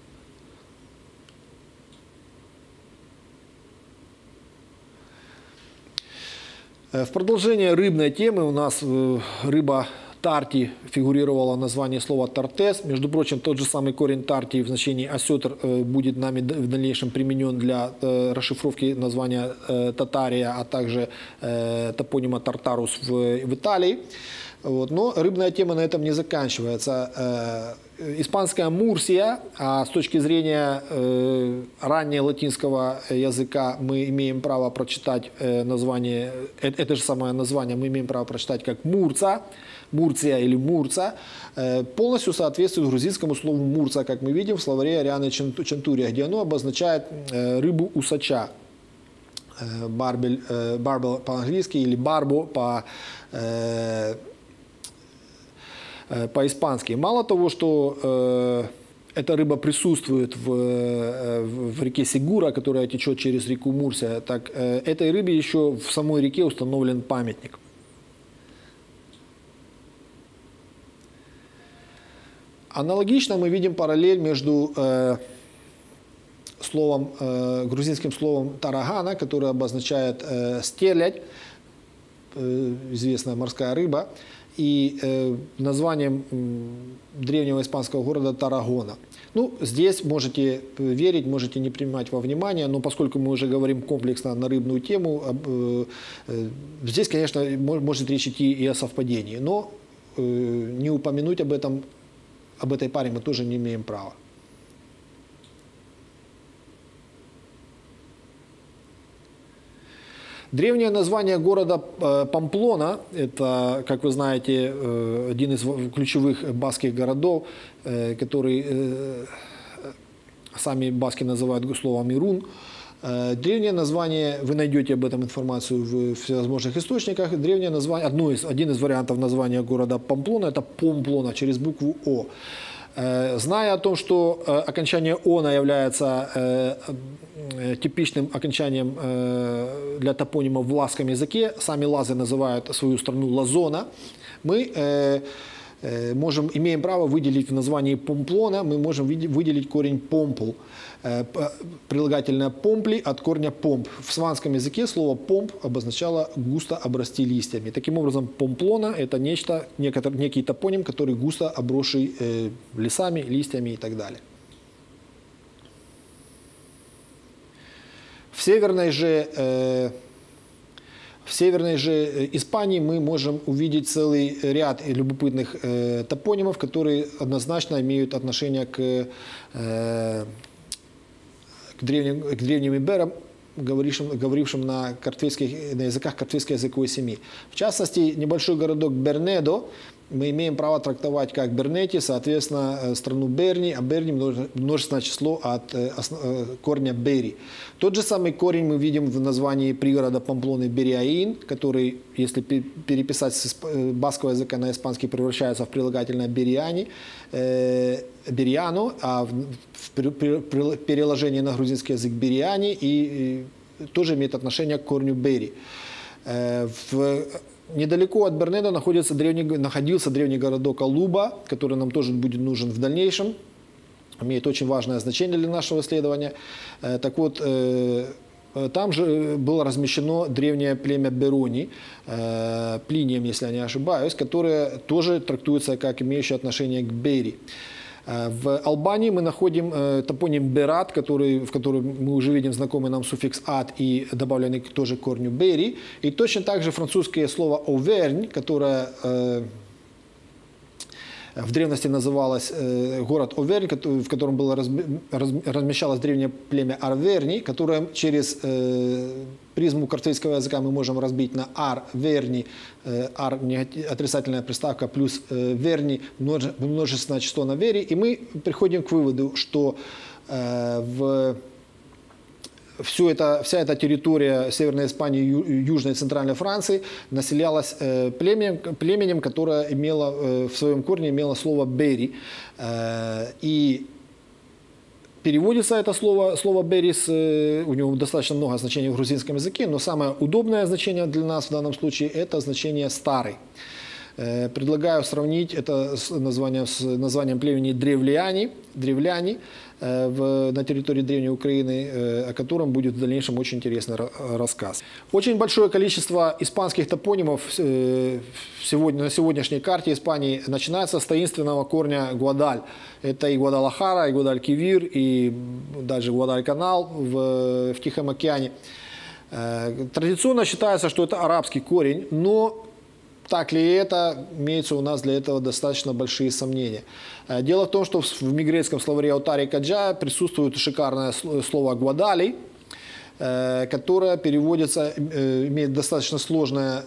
В продолжение рыбной темы у нас рыба тарти фигурировала название слова тартес. Между прочим, тот же самый корень тарти в значении осетр будет нами в дальнейшем применен для расшифровки названия Татария, а также топонима Тартарус в, в Италии. Вот. Но рыбная тема на этом не заканчивается. Испанская Мурсия, а с точки зрения э, раннего латинского языка мы имеем право прочитать э, название, э, это же самое название мы имеем право прочитать как Мурца, Мурция или Мурца, э, полностью соответствует грузинскому слову Мурца, как мы видим в словаре Арианы Чантурия, где оно обозначает э, рыбу усача. Э, барбель, э, барбел по-английски или барбо по э, по-испански. Мало того, что э, эта рыба присутствует в, в, в реке Сигура, которая течет через реку Мурсия, так э, этой рыбе еще в самой реке установлен памятник. Аналогично мы видим параллель между э, словом, э, грузинским словом тарагана, которое обозначает э, стерлядь, э, известная морская рыба, и э, названием э, древнего испанского города Тарагона. Ну, здесь можете верить, можете не принимать во внимание, но поскольку мы уже говорим комплексно на рыбную тему, э, э, здесь, конечно, может речь идти и о совпадении, но э, не упомянуть об этом, об этой паре мы тоже не имеем права. Древнее название города Памплона, это, как вы знаете, один из ключевых баскских городов, который сами баски называют словом Ирун. Древнее название, вы найдете об этом информацию в всевозможных источниках, древнее название, одно из, один из вариантов названия города Памплона – это Помплона через букву О. Зная о том, что окончание «она» является типичным окончанием для топонимов в лазском языке, сами лазы называют свою страну Лазона, мы можем, имеем право выделить в названии Помплона, мы можем выделить корень «помпл», прилагательное «помпли» от корня «помп». В сванском языке слово «помп» обозначало «густо обрасти листьями». Таким образом, Помплона – это нечто, некий, некий топоним, который густо обросший э, лесами, листьями и так далее. В северной же, э, в северной же Испании мы можем увидеть целый ряд любопытных э, топонимов, которые однозначно имеют отношение к, э, к, древним, к древним иберам, говорившим, говорившим на, на языках картвельской языковой семьи. В частности, небольшой городок Бернедо мы имеем право трактовать как Бернети, соответственно, страну Берни, а Берни множественное число от корня Бери. Тот же самый корень мы видим в названии пригорода Памплоны Бериаин, который, если переписать с баскского языка на испанский, превращается в прилагательное Бериани, э, Бериано, а в, в переложении на грузинский язык Бериани и, и тоже имеет отношение к корню Бери. Э, в, Недалеко от Бернедо находится древний, находился древний городок Алуба, который нам тоже будет нужен в дальнейшем. Имеет очень важное значение для нашего исследования. Так вот, там же было размещено древнее племя Берони, Плинием, если я не ошибаюсь, которое тоже трактуется как имеющее отношение к Бери. В Албании мы находим топоним «берат», который, в котором мы уже видим знакомый нам суффикс «ат» и добавленный тоже к корню «бери». И точно так же французское слово «овернь», которое в древности называлось город Овернь, в котором было размещалось древнее племя Арверни, которое через призму картвейского языка мы можем разбить на Ар-Верни, Ар – отрицательная приставка, плюс Верни – множественное число на Вери. И мы приходим к выводу, что в Все это, вся эта территория Северной Испании, Южной и Центральной Франции населялась э, племенем, племенем, которое имело, э, в своем корне имело слово «бери». Э, и переводится это слово, слово «бери», с, э, у него достаточно много значений в грузинском языке, но самое удобное значение для нас в данном случае – это значение «старый». Э, предлагаю сравнить это с названием, с названием племени «древляне», «древляне», В, на территории Древней Украины, о котором будет в дальнейшем очень интересный рассказ. Очень большое количество испанских топонимов сегодня, на сегодняшней карте Испании начинается с таинственного корня Гуадаль. Это и Гуадалахара, и Гуадалькивир, и даже Гуадальканал в, в Тихом океане. Традиционно считается, что это арабский корень, но так ли это, имеются у нас для этого достаточно большие сомнения. Дело в том, что в мигрейском словаре Аутари Каджа присутствует шикарное слово «гуадали», которое переводится, имеет достаточно сложное,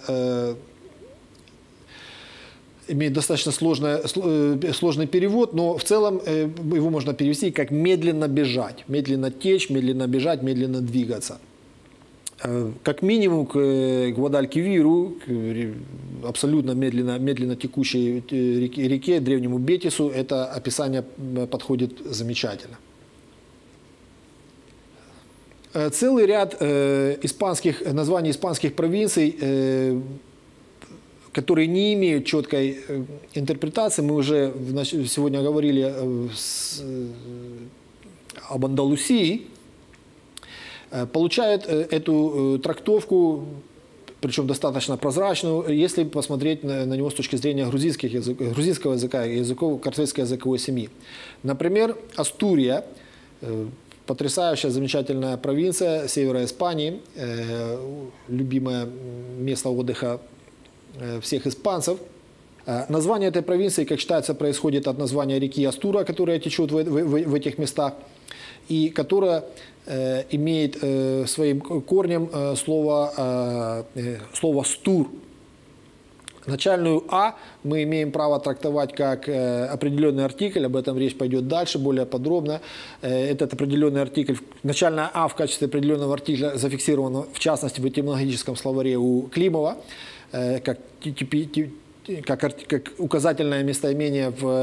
имеет достаточно сложное, сложный перевод, но в целом его можно перевести как «медленно бежать», «медленно течь», «медленно бежать», «медленно двигаться». Как минимум к Гуадалькивиру, к абсолютно медленно, медленно текущей реке, реке, древнему Бетису, это описание подходит замечательно. Целый ряд испанских, названий испанских провинций, которые не имеют четкой интерпретации, мы уже сегодня говорили об Андалусии, получает эту трактовку, причем достаточно прозрачную, если посмотреть на, на него с точки зрения грузинских язык, грузинского языка, языков картвейской языковой семьи. Например, Астурия, потрясающая, замечательная провинция севера Испании, любимое место отдыха всех испанцев. Название этой провинции, как считается, происходит от названия реки Астура, которая течет в, в, в этих местах, и которая э, имеет э, своим корнем э, слово, э, слово «стур». Начальную «а» мы имеем право трактовать как э, определенный артикль, об этом речь пойдет дальше, более подробно. Э, этот определенный артикль, начальная «а» в качестве определенного артикля зафиксирована, в частности, в этимологическом словаре у Климова, э, как типи, Как, как указательное местоимение в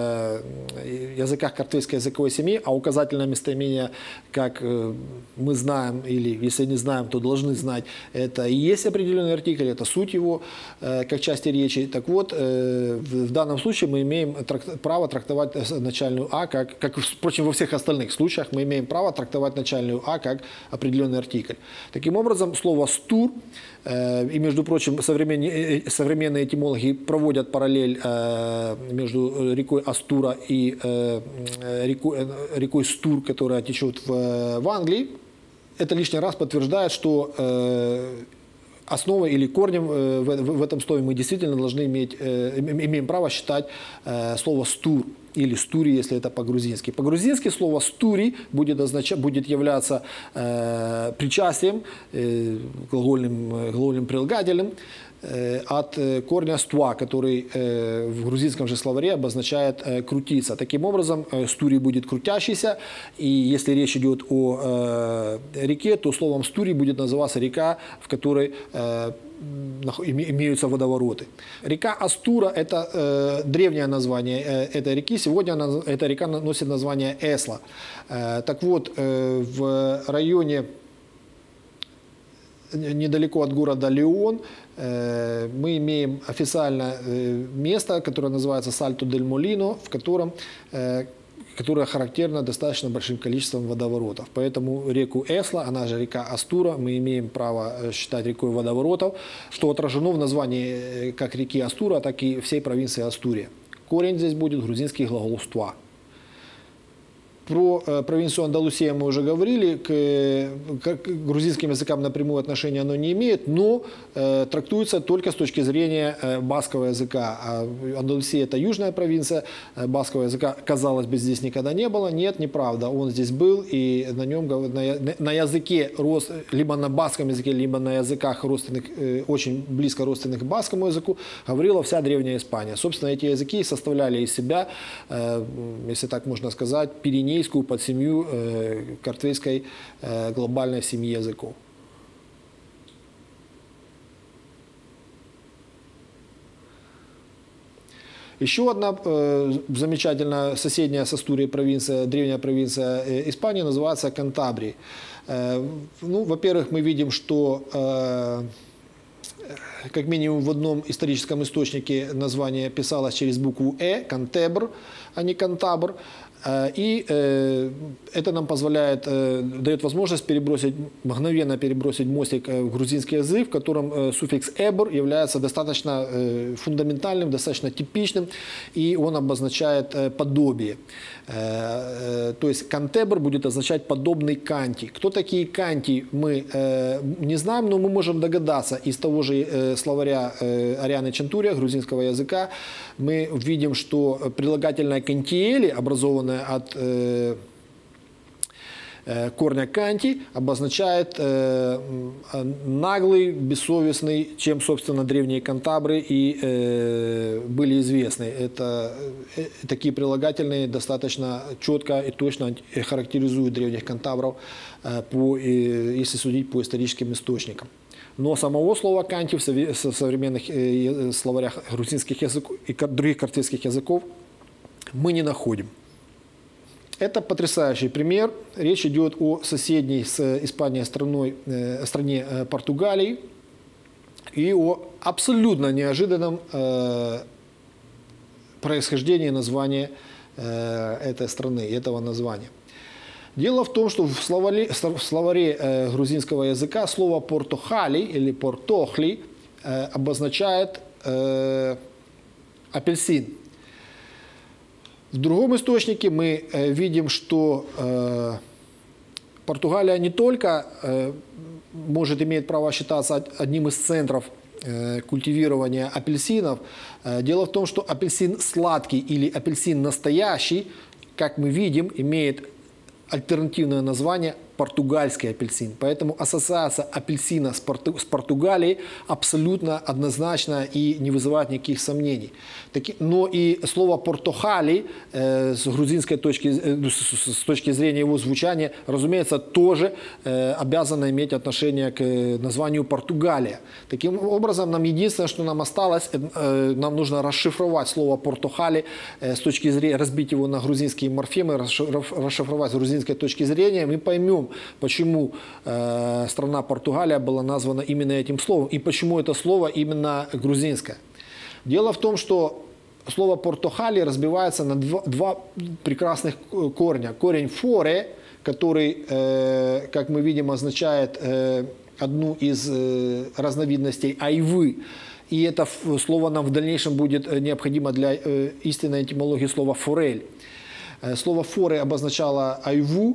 языках картвейской языковой семьи, а указательное местоимение, как мы знаем, или если не знаем, то должны знать, это и есть определенный артикль, это суть его, как части речи. Так вот, в данном случае мы имеем право трактовать начальную «а», как, как, впрочем, во всех остальных случаях мы имеем право трактовать начальную «а» как определенный артикль. Таким образом, слово «стур», и, между прочим, современные, современные этимологи проводят параллель э, между рекой Астура и э, рекой, рекой Стур, которая течет в, в Англии. Это лишний раз подтверждает, что э, основой или корнем э, в, в этом слове мы действительно должны иметь, э, имеем право считать э, слово «стур» или «стури», если это по-грузински. По-грузински слово «стури» будет, означать, будет являться э, причастием, э, глагольным, глагольным прилагателем э, от корня «стуа», который э, в грузинском же словаре обозначает э, «крутиться». Таким образом, э, «стури» будет «крутящийся», и если речь идет о э, реке, то словом «стури» будет называться река, в которой э, имеются водовороты. Река Астура – это э, древнее название э, этой реки. Сегодня она, эта река носит название Эсла. Э, так вот, э, в районе недалеко от города Леон э, мы имеем официальное э, место, которое называется Сальто-дель-Молино, в котором э, которая характерна достаточно большим количеством водоворотов. Поэтому реку Эсла, она же река Астура, мы имеем право считать рекой водоворотов, что отражено в названии как реки Астура, так и всей провинции Астурия. Корень здесь будет грузинский глагол «стуа». Про э, провинцию Андалусия мы уже говорили, к, к, к грузинским языкам напрямую отношения оно не имеет, но э, трактуется только с точки зрения э, баскового языка. А Андалусия – это южная провинция, э, баскового языка, казалось бы, здесь никогда не было. Нет, неправда, он здесь был, и на нем, на, на языке, либо на баском языке, либо на языках родственных, э, очень близко родственных к баскому языку, говорила вся древняя Испания. Собственно, эти языки составляли из себя, э, если так можно сказать, Пиренейскую подсемью э, картвейской э, глобальной семьи языков. Еще одна э, замечательная соседняя с Астурией провинция, древняя провинция э, Испании называется Кантабрия. Э, ну, во-первых, мы видим, что э, как минимум в одном историческом источнике название писалось через букву «э», Кантебр, а не Кантабр. И э, это нам позволяет, э, дает возможность перебросить, мгновенно перебросить мостик в грузинский язык, в котором э, суффикс «эбр» является достаточно э, фундаментальным, достаточно типичным, и он обозначает э, подобие. Э, э, то есть «кантебр» будет означать «подобный канти». Кто такие канти, мы э, не знаем, но мы можем догадаться из того же э, словаря э, Арианы Чантурия, грузинского языка. Мы видим, что прилагательное «кантиели», образованное от э, э, корня «канти», обозначает э, наглый, бессовестный, чем, собственно, древние кантабры и э, были известны. Это э, такие прилагательные достаточно четко и точно характеризуют древних кантабров, э, по, э, если судить по историческим источникам. Но самого слова «канти» в современных э, словарях грузинских языков и других картвейских языков мы не находим. Это потрясающий пример. Речь идет о соседней с Испанией страной, э, стране э, Португалии и о абсолютно неожиданном э, происхождении названия э, этой страны, этого названия. Дело в том, что в словаре, в словаре э, грузинского языка слово «портохали» или «портохли» э, обозначает э, апельсин. В другом источнике мы э, видим, что э, Португалия не только э, может иметь право считаться одним из центров э, культивирования апельсинов. Э, дело в том, что апельсин сладкий или апельсин настоящий, как мы видим, имеет альтернативное название португальский апельсин. Поэтому ассоциация апельсина с, Порту, с Португалией абсолютно однозначна и не вызывает никаких сомнений. Таки, но и слово «портохали» э, с грузинской точки, э, с, с точки зрения его звучания, разумеется, тоже э, обязано иметь отношение к названию Португалия. Таким образом, нам единственное, что нам осталось, э, нам нужно расшифровать слово «портохали» э, с точки зрения, разбить его на грузинские морфемы, расшифровать с грузинской точки зрения, мы поймем, почему э, страна Португалия была названа именно этим словом и почему это слово именно грузинское. Дело в том, что слово «портохали» разбивается на два, два прекрасных корня. Корень «форе», который, э, как мы видим, означает э, одну из э, разновидностей айвы. И это слово нам в дальнейшем будет необходимо для э, истинной этимологии слова «форель». Э, слово «форе» обозначало айву,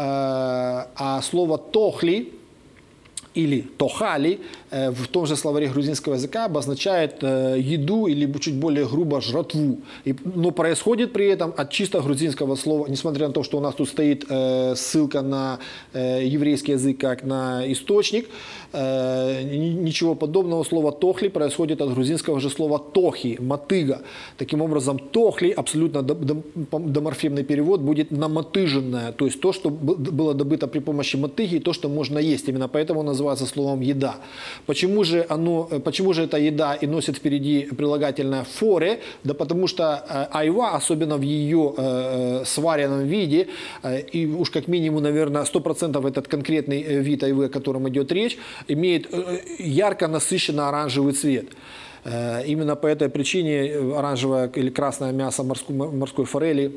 а слово «тохли» или «тохали» в том же словаре грузинского языка обозначает еду или чуть более грубо жратву. И, но происходит при этом от чисто грузинского слова, несмотря на то, что у нас тут стоит э, ссылка на э, еврейский язык как на источник, э, ничего подобного. Слово «тохли» происходит от грузинского же слова «тохи», «мотыга». Таким образом, «тохли» абсолютно доморфемный перевод будет «намотыженное», то есть то, что было добыто при помощи мотыги, и то, что можно есть. Именно поэтому называется словом «еда». Почему же, оно, почему же эта еда и носит впереди прилагательное «форе»? Да потому что айва, особенно в ее э, сваренном виде, э, и уж как минимум, наверное, сто процентов этот конкретный вид айвы, о котором идет речь, имеет э, ярко насыщенно оранжевый цвет. Э, именно по этой причине оранжевое или красное мясо морской, морской форели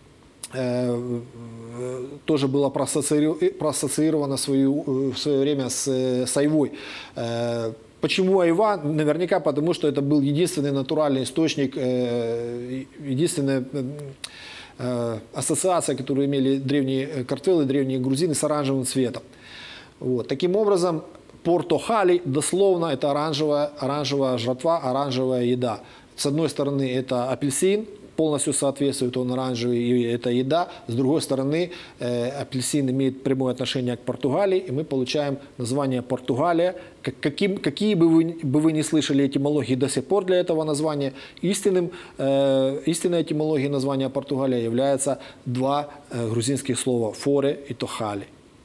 э, тоже было проассоциировано в свое, в свое время с, с айвой. Почему айва? Наверняка потому, что это был единственный натуральный источник, единственный ассоциация, которую имели древние картвелы, древние грузины с оранжевым цветом. Вот. Таким образом, порто-хали дословно это оранжевая, оранжевая жратва, оранжевая еда. С одной стороны это апельсин, полностью соответствует он оранжевый, и это еда. С другой стороны, э, апельсин имеет прямое отношение к Португалии, и мы получаем название Португалия. Как, каким, какие бы вы, бы вы ни слышали этимологии до сих пор для этого названия, истинным, э, истинной этимологией названия Португалия являются два э, грузинских слова «форе» и «тохали».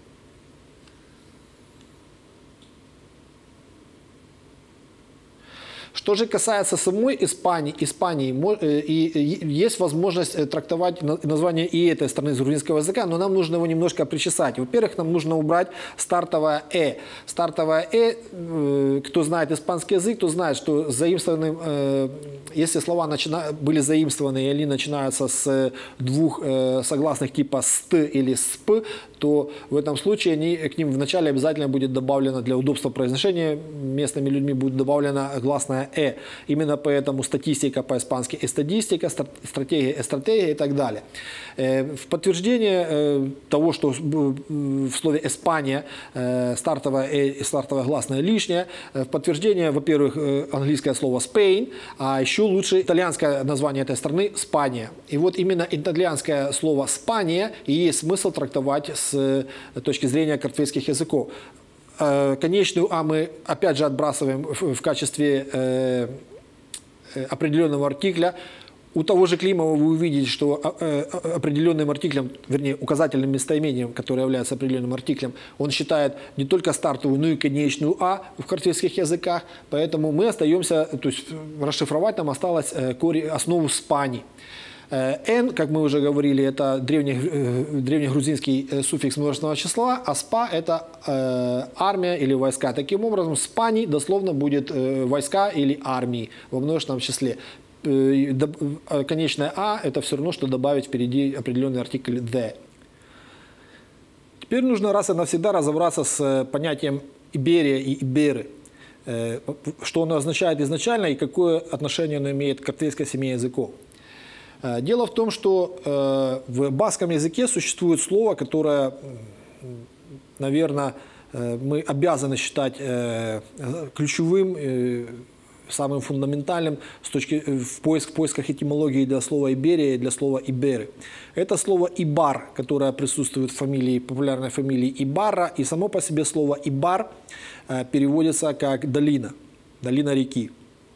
Что же касается самой Испании, Испании и есть возможность трактовать название и этой страны из грузинского языка, но нам нужно его немножко причесать. Во-первых, нам нужно убрать стартовое «э». Стартовое «э», кто знает испанский язык, то знает, что заимствованным, если слова начина, были заимствованы и они начинаются с двух согласных типа «ст» или «сп», то в этом случае они, к ним вначале обязательно будет добавлено, для удобства произношения местными людьми будет добавлено гласное «э». Именно поэтому статистика по-испански «эстадистика», стратегия «эстратегия» и так далее. В подтверждение того, что в слове «Испания» стартовое «э» и стартовое гласное лишнее, в подтверждение, во-первых, английское слово «Spain», а еще лучше итальянское название этой страны «Спания». И вот именно итальянское слово «Спания» и есть смысл трактовать с с точки зрения картвельских языков. Конечную «а» мы опять же отбрасываем в качестве определенного артикля. У того же Климова вы увидите, что определенным артиклем, вернее, указательным местоимением, которое является определенным артиклем, он считает не только стартовую, но и конечную «а» в картвельских языках. Поэтому мы остаемся, то есть расшифровать нам осталось основу «спани». «Н», как мы уже говорили, это древнегрузинский суффикс множественного числа, а «спа» – это э, армия или войска. Таким образом, «спани» дословно будет э, войска или армии во множественном числе. Э, до, конечное «а» – это все равно, что добавить впереди определенный артикль «the». Теперь нужно раз и навсегда разобраться с понятием «иберия» и «иберы». Э, что оно означает изначально и какое отношение оно имеет к картвельской семье языков. Дело в том, что э, в баскском языке существует слово, которое, наверное, э, мы обязаны считать э, ключевым, э, самым фундаментальным с точки, в, поиск, в поисках этимологии для слова «Иберия» и для слова «Иберы». Это слово «Ибар», которое присутствует в фамилии, популярной фамилии Ибарра, и само по себе слово «Ибар» э, переводится как «долина», «долина реки».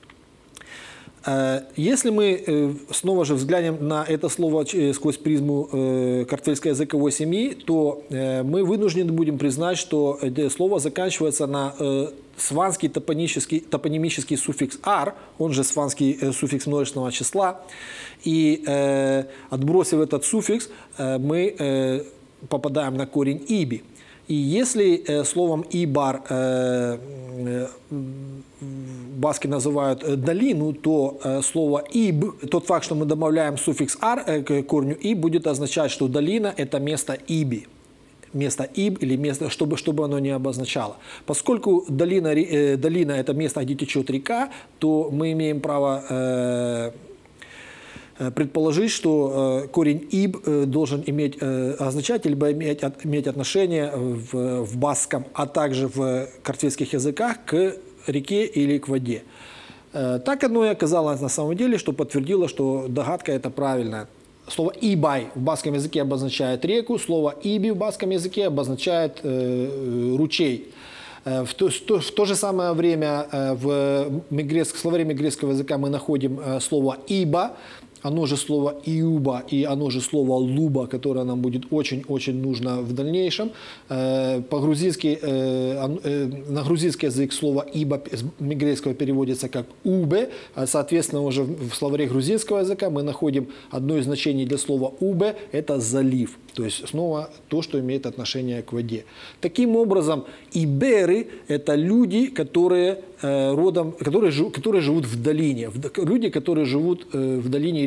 Если мы снова же взглянем на это слово сквозь призму картвельской языковой семьи, то мы вынуждены будем признать, что это слово заканчивается на сванский топонимический, топонимический суффикс «ар», он же сванский суффикс множественного числа. И отбросив этот суффикс, мы попадаем на корень «иби». И если э, словом «ибар» э, э, баски называют э, долину, то э, слово «иб», тот факт, что мы добавляем суффикс «ар» э, к корню «и», будет означать, что долина – это место «иби». Место «иб» или место, чтобы, чтобы оно не обозначало. Поскольку долина, э, долина – это место, где течет река, то мы имеем право э, предположить, что э, корень «иб» э, должен иметь, э, означать, либо иметь, от, иметь отношение в, в баскском, а также в картвельских языках к реке или к воде. Э, так оно и оказалось на самом деле, что подтвердило, что догадка эта правильная. Слово «ибай» в баскском языке обозначает реку, слово «иби» в баскском языке обозначает э, ручей. В то, в то же самое время в словаре мегрельского языка мы находим слово «иба», оно же слово «иуба» и оно же слово «луба», которое нам будет очень-очень нужно в дальнейшем. По-грузински, на грузинский язык слово «иба» с мегрельского переводится как «убе». Соответственно, уже в словаре грузинского языка мы находим одно из значений для слова «убе» – это «залив». То есть снова то, что имеет отношение к воде. Таким образом, иберы – это люди, которые, э, родом, которые, жив, которые живут в долине. Люди, которые живут э, в долине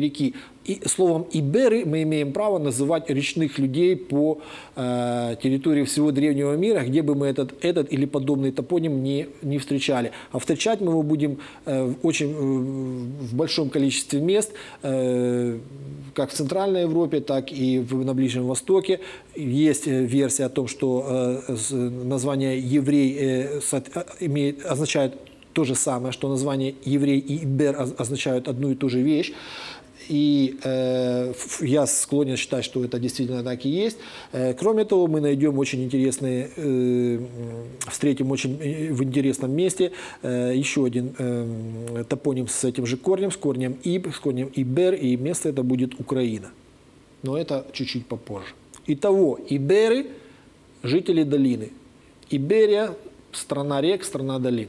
реки. И словом «иберы» мы имеем право называть речных людей по э, территории всего древнего мира, где бы мы этот, этот или подобный топоним не, не встречали. А встречать мы его будем э, в, очень, э, в большом количестве мест, э, как в Центральной Европе, так и в, на Ближнем Востоке. Есть версия о том, что э, название «еврей» э, со, имеет, означает то же самое, что название «еврей» и «ибер» означают одну и ту же вещь. И э, я склонен считать, что это действительно так и есть. Э, кроме того, мы найдем очень интересные, э, встретим очень в интересном месте э, еще один э, топоним с этим же корнем, с корнем «иб», с корнем «ибер», и место это будет Украина. Но это чуть-чуть попозже. Итого, иберы – жители долины. Иберия – страна рек, страна долин.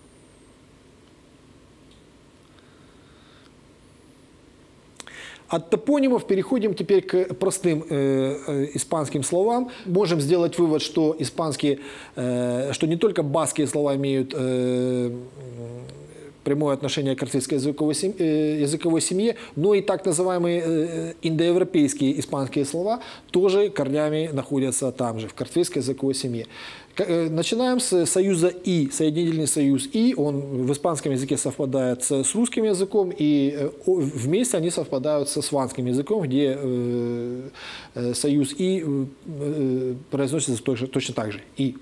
От топонимов переходим теперь к простым э, э, испанским словам. Можем сделать вывод, что испанские, э, что не только баскские слова имеют э, прямое отношение к артистской языковой, сем... э, языковой семье, но и так называемые э, индоевропейские испанские слова тоже корнями находятся там же, в картвейской языковой семье. Начинаем с союза «и», соединительный союз «и», он в испанском языке совпадает с русским языком, и вместе они совпадают со сванским языком, где союз «и» произносится точно так же «и».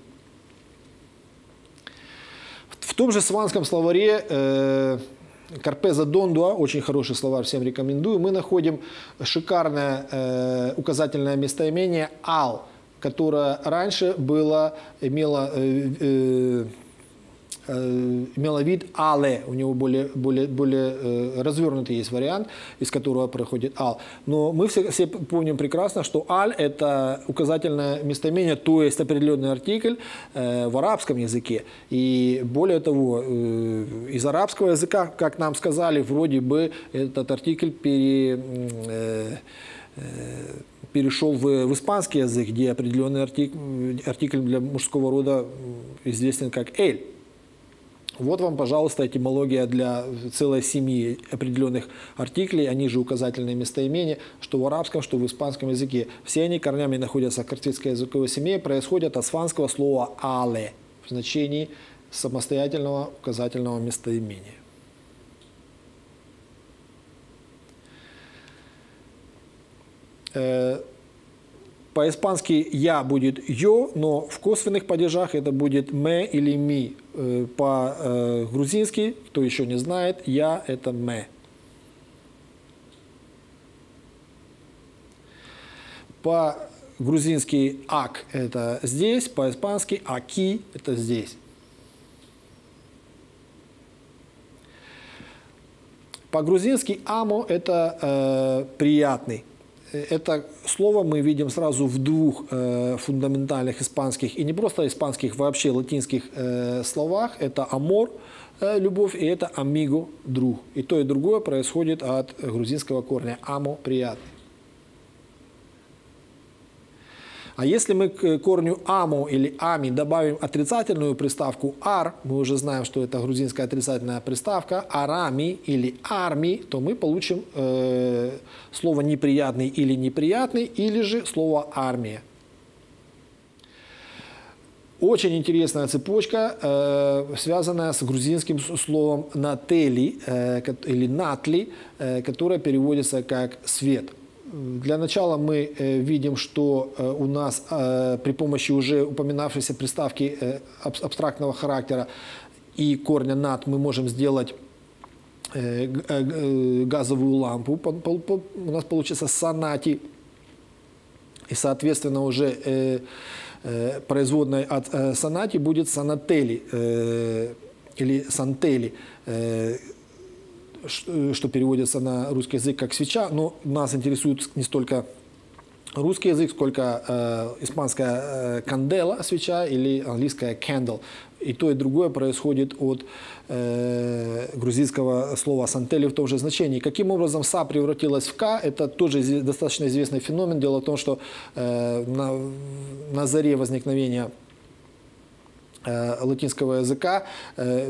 В том же сванском словаре Карпеза Дондуа, очень хороший словарь, всем рекомендую, мы находим шикарное указательное местоимение «ал», которое раньше было, имело, э, э, э, имело вид «але». У него более, более, более э, развернутый есть вариант, из которого проходит «ал». Но мы все, все помним прекрасно, что «аль» – это указательное местоимение, то есть определенный артикль э, в арабском языке. И более того, э, из арабского языка, как нам сказали, вроде бы этот артикль пере... Э, э, перешел в, в испанский язык, где определенный артикль, артикль для мужского рода известен как «эль». Вот вам, пожалуйста, этимология для целой семьи определенных артиклей, они же указательные местоимения, что в арабском, что в испанском языке. Все они корнями находятся в картвейской языковой семье, происходят от сванского слова «але» в значении самостоятельного указательного местоимения. По-испански «я» будет «ё», но в косвенных падежах это будет «ме» или «ми». По-грузински, кто еще не знает, «я» – это «ме». По-грузински «ак» – это здесь, по-испански «аки» – это здесь. По-грузински «амо» – это э, «приятный». Это слово мы видим сразу в двух э, фундаментальных испанских, и не просто испанских, вообще латинских э, словах. Это «амор», э, любовь, и это «амиго», друг. И то, и другое происходит от грузинского корня «амо», приятный. А если мы к корню «амо» или «ами» добавим отрицательную приставку «ар», мы уже знаем, что это грузинская отрицательная приставка, «арами» или «арми», то мы получим э, слово «неприятный» или «неприятный», или же слово «армия». Очень интересная цепочка, э, связанная с грузинским словом «натели» э, или «натли», э, которое переводится как «свет». Для начала мы э, видим, что э, у нас э, при помощи уже упоминавшейся приставки э, аб абстрактного характера и корня «нат» мы можем сделать э, э, газовую лампу. По, по, по, у нас получится «санати». И, соответственно, уже э, э, производной от э, «санати» будет «санатели» э, или «сантели». Э, что переводится на русский язык как «свеча», но нас интересует не столько русский язык, сколько э, испанская э, «кандела» – свеча или английская «candle». И то, и другое происходит от э, грузинского слова «сантели» в том же значении. Каким образом «са» превратилась в «к» – это тоже достаточно известный феномен. Дело в том, что э, на, на заре возникновения э, латинского языка э,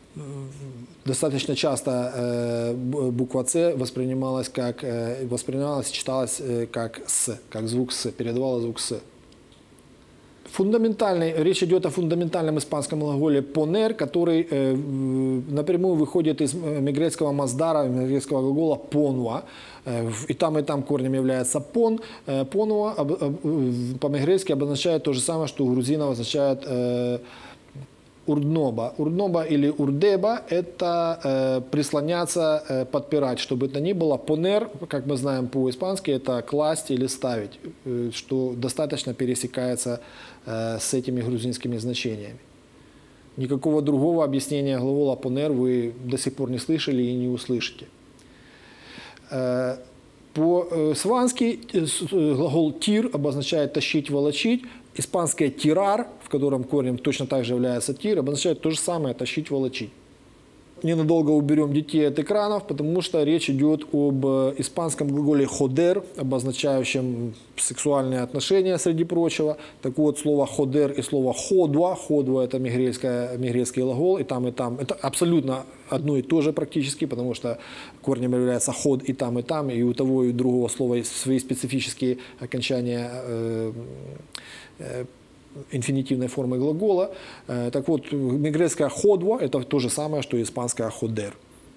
достаточно часто буква «С» воспринималась как, воспринималась, читалась как «С», как звук «С», передавала звук «С». Фундаментальный, речь идет о фундаментальном испанском глаголе «poner», который э, напрямую выходит из мегрельского маздара, мегрельского глагола «понуа». Э, и там, и там корнем является «пон». Э, «Понуа» об, об, по-мегрельски обозначает то же самое, что у грузинов означает э, «урдноба». «Урдноба» или «урдеба» – это э, прислоняться, э, подпирать, чтобы это ни было. «Понер», как мы знаем по-испански, это «класть» или «ставить», э, что достаточно пересекается э, с этими грузинскими значениями. Никакого другого объяснения глагола «понер» вы до сих пор не слышали и не услышите. Э, по-свански глагол «тир» обозначает «тащить», «волочить». Испанское «тирар», в котором корнем точно так же является «тир», обозначает то же самое «тащить», «волочить». Ненадолго уберем детей от экранов, потому что речь идет об испанском глаголе «ходер», обозначающем сексуальные отношения, среди прочего. Так вот, слово «ходер» и слово «ходва», «ходва» – это мегрельский глагол, и там, и там. Это абсолютно одно и то же практически, потому что корнем является «ход» и там, и там, и у того, и у другого слова есть свои специфические окончания э, э, инфинитивной формы глагола. Так вот, мегрельское «ходва» – это то же самое, что и испанское «ходер».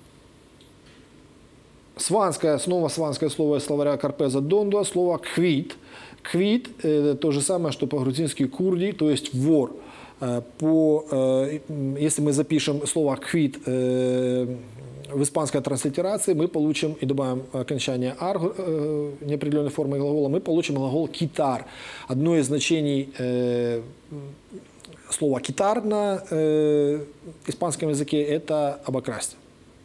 Сванское, снова сванское слово из словаря Карпеза Дондуа, слово «квит». «Квит» – это то же самое, что по-грузински «курди», то есть «вор». По, если мы запишем слово «квит» в испанской транслитерации, мы получим и добавим окончание «ар» неопределенной формы глагола, мы получим глагол «китар». Одно из значений э, слова «китар» на э, испанском языке – это «обокрасть».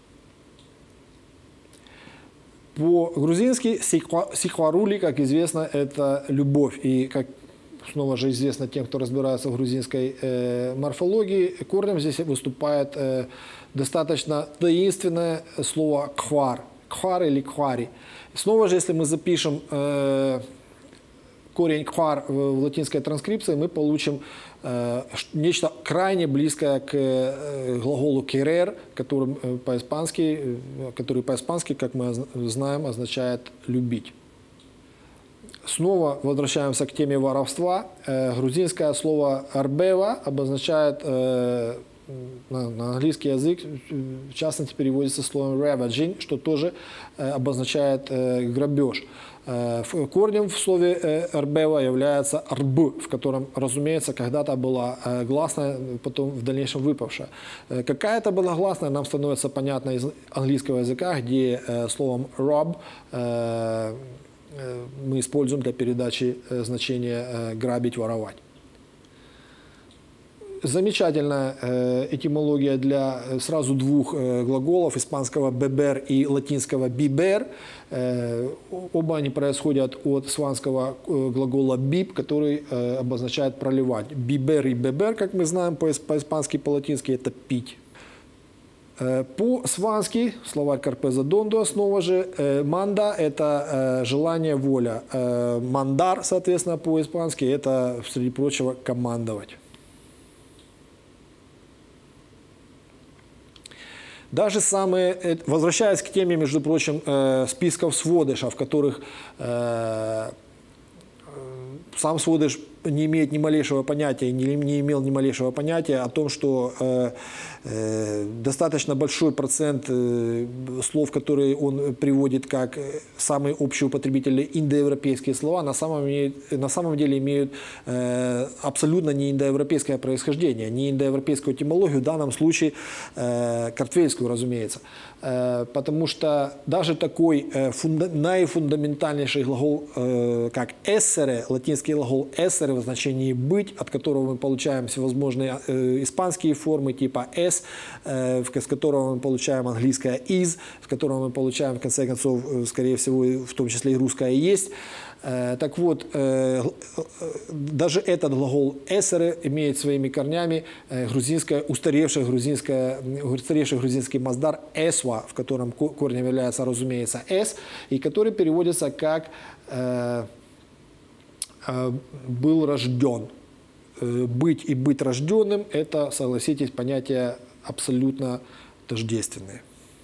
По-грузински «сикварули», как известно, это «любовь». И, как снова же известно тем, кто разбирается в грузинской э, морфологии, корнем здесь выступает э, достаточно таинственное слово «кхвар». «Кхвар» или «кхвари». Снова же, если мы запишем э, корень «кхвар» в, в латинской транскрипции, мы получим э, нечто крайне близкое к э, глаголу «керер», который э, по-испански, э, который по-испански, как мы знаем, означает «любить». Снова возвращаемся к теме воровства. Э, грузинское слово «арбева» обозначает э, на, на английский язык, в частности, переводится словом «ravaging», что тоже э, обозначает э, грабеж. Э, корнем в слове э, «арбева» является «арб», в котором, разумеется, когда-то была э, гласная, потом в дальнейшем выпавшая. Э, какая это была гласная, нам становится понятно из английского языка, где э, словом «rob» э, мы используем для передачи значения «грабить», «воровать». Замечательная этимология для сразу двух глаголов, испанского «бебер» и латинского «бибер». Оба они происходят от сванского глагола «биб», который обозначает «проливать». «Бибер» и «бебер», как мы знаем по-испански, по-латински, это «пить». По-свански, словарь Карпеза Дондуа, снова же, «манда» – это желание, воля. «Мандар», соответственно, по-испански – это, среди прочего, командовать. Даже самые, возвращаясь к теме, между прочим, списков сводыша, в которых сам сводыш не имеет ни малейшего понятия, не, не имел ни малейшего понятия о том, что э, э, достаточно большой процент э, слов, которые он приводит как самые общеупотребительные индоевропейские слова, на самом, на самом деле имеют э, абсолютно не индоевропейское происхождение, не индоевропейскую этимологию, в данном случае э, картвельскую, разумеется. Э, потому что даже такой э, фунда, наифундаментальнейший глагол, э, как «эссере», латинский глагол «эссере», в значении «быть», от которого мы получаем всевозможные э, испанские формы типа «с», э, с которого мы получаем английское «is», с которого мы получаем, в конце концов, э, скорее всего, в том числе и русское «есть». Э, так вот, э, э, даже этот глагол «эссере» имеет своими корнями э, грузинское, устаревшее грузинское, устаревший грузинский маздар «эсва», в котором корнем является, разумеется, «с», и который переводится как э, «был рожден». Быть и быть рожденным – это, согласитесь, понятия абсолютно тождественные.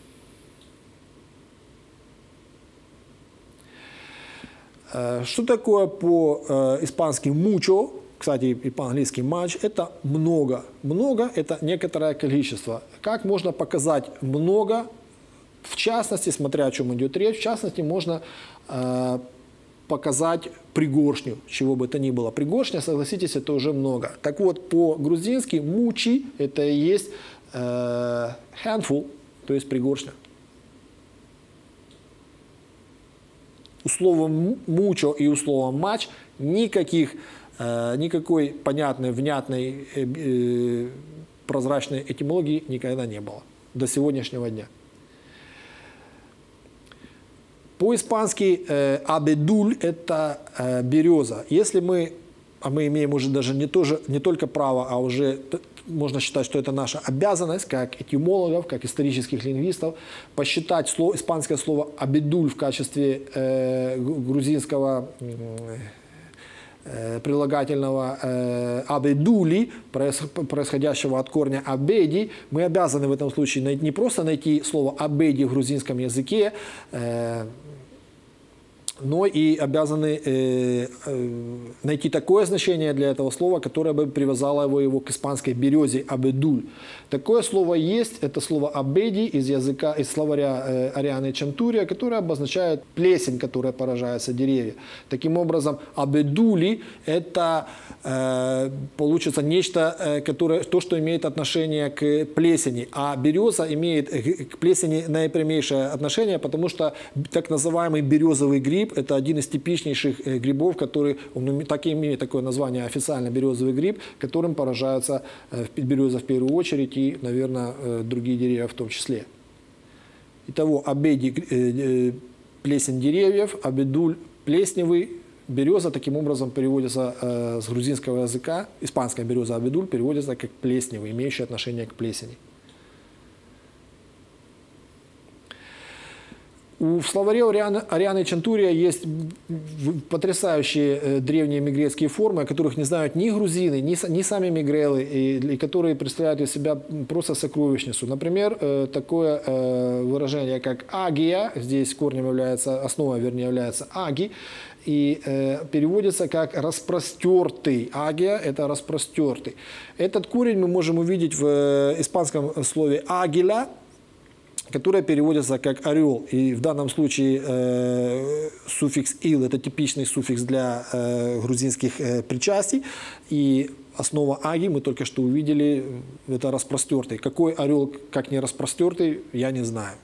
Что такое по-испански mucho, кстати, и по-английски much, это много. Много – это некоторое количество. Как можно показать много? В частности, смотря о чем идет речь, в частности, можно э, показать пригоршню, чего бы то ни было. Пригоршня, согласитесь, это уже много. Так вот, по-грузински мучи – это и есть э, handful, то есть пригоршня. У слова мучо и у слова мач никаких, э, никакой понятной, внятной, э, э, прозрачной этимологии никогда не было до сегодняшнего дня. По-испански э, абедуль – это э, береза. Если мы, а мы имеем уже даже не, тоже, не только право, а уже можно считать, что это наша обязанность, как этимологов, как исторических лингвистов, посчитать слово, испанское слово абедуль в качестве э, грузинского э, прилагательного э, абедули, происходящего от корня абеди. Мы обязаны в этом случае не просто найти слово абеди в грузинском языке, э, но и обязаны э, э, найти такое значение для этого слова, которое бы привязало его, его к испанской березе абедуль. Такое слово есть, это слово абеди из языка, из словаря э, Арианы Чантурия, которое обозначает плесень, которая поражается деревья. Таким образом, абедули – это э, получится нечто, э, которое, то, что имеет отношение к плесени, а береза имеет к плесени наипрямейшее отношение, потому что так называемый березовый гриб – это один из типичнейших грибов, который, он так и имеет такое название официально, березовый гриб, которым поражаются береза в первую очередь и, наверное, другие деревья в том числе. Итого, абеди – плесень деревьев, абедуль – плесневый, береза таким образом переводится с грузинского языка, испанская береза абедуль переводится как плесневый, имеющий отношение к плесени. В словаре Арианы Чантурия есть потрясающие древние мигрельские формы, о которых не знают ни грузины, ни, ни сами мигрелы, и, и которые представляют из себя просто сокровищницу. Например, такое выражение, как агия, здесь корнем является, основой, вернее, является аги, и э, переводится как распростертый. Агия – это распростертый. Этот корень мы можем увидеть в испанском слове агиля, которая переводится как орел. И в данном случае э, суффикс «ил» – это типичный суффикс для э, грузинских э, причастий. И основа аги мы только что увидели – это распростертый. Какой орел, как не распростертый, я не знаю.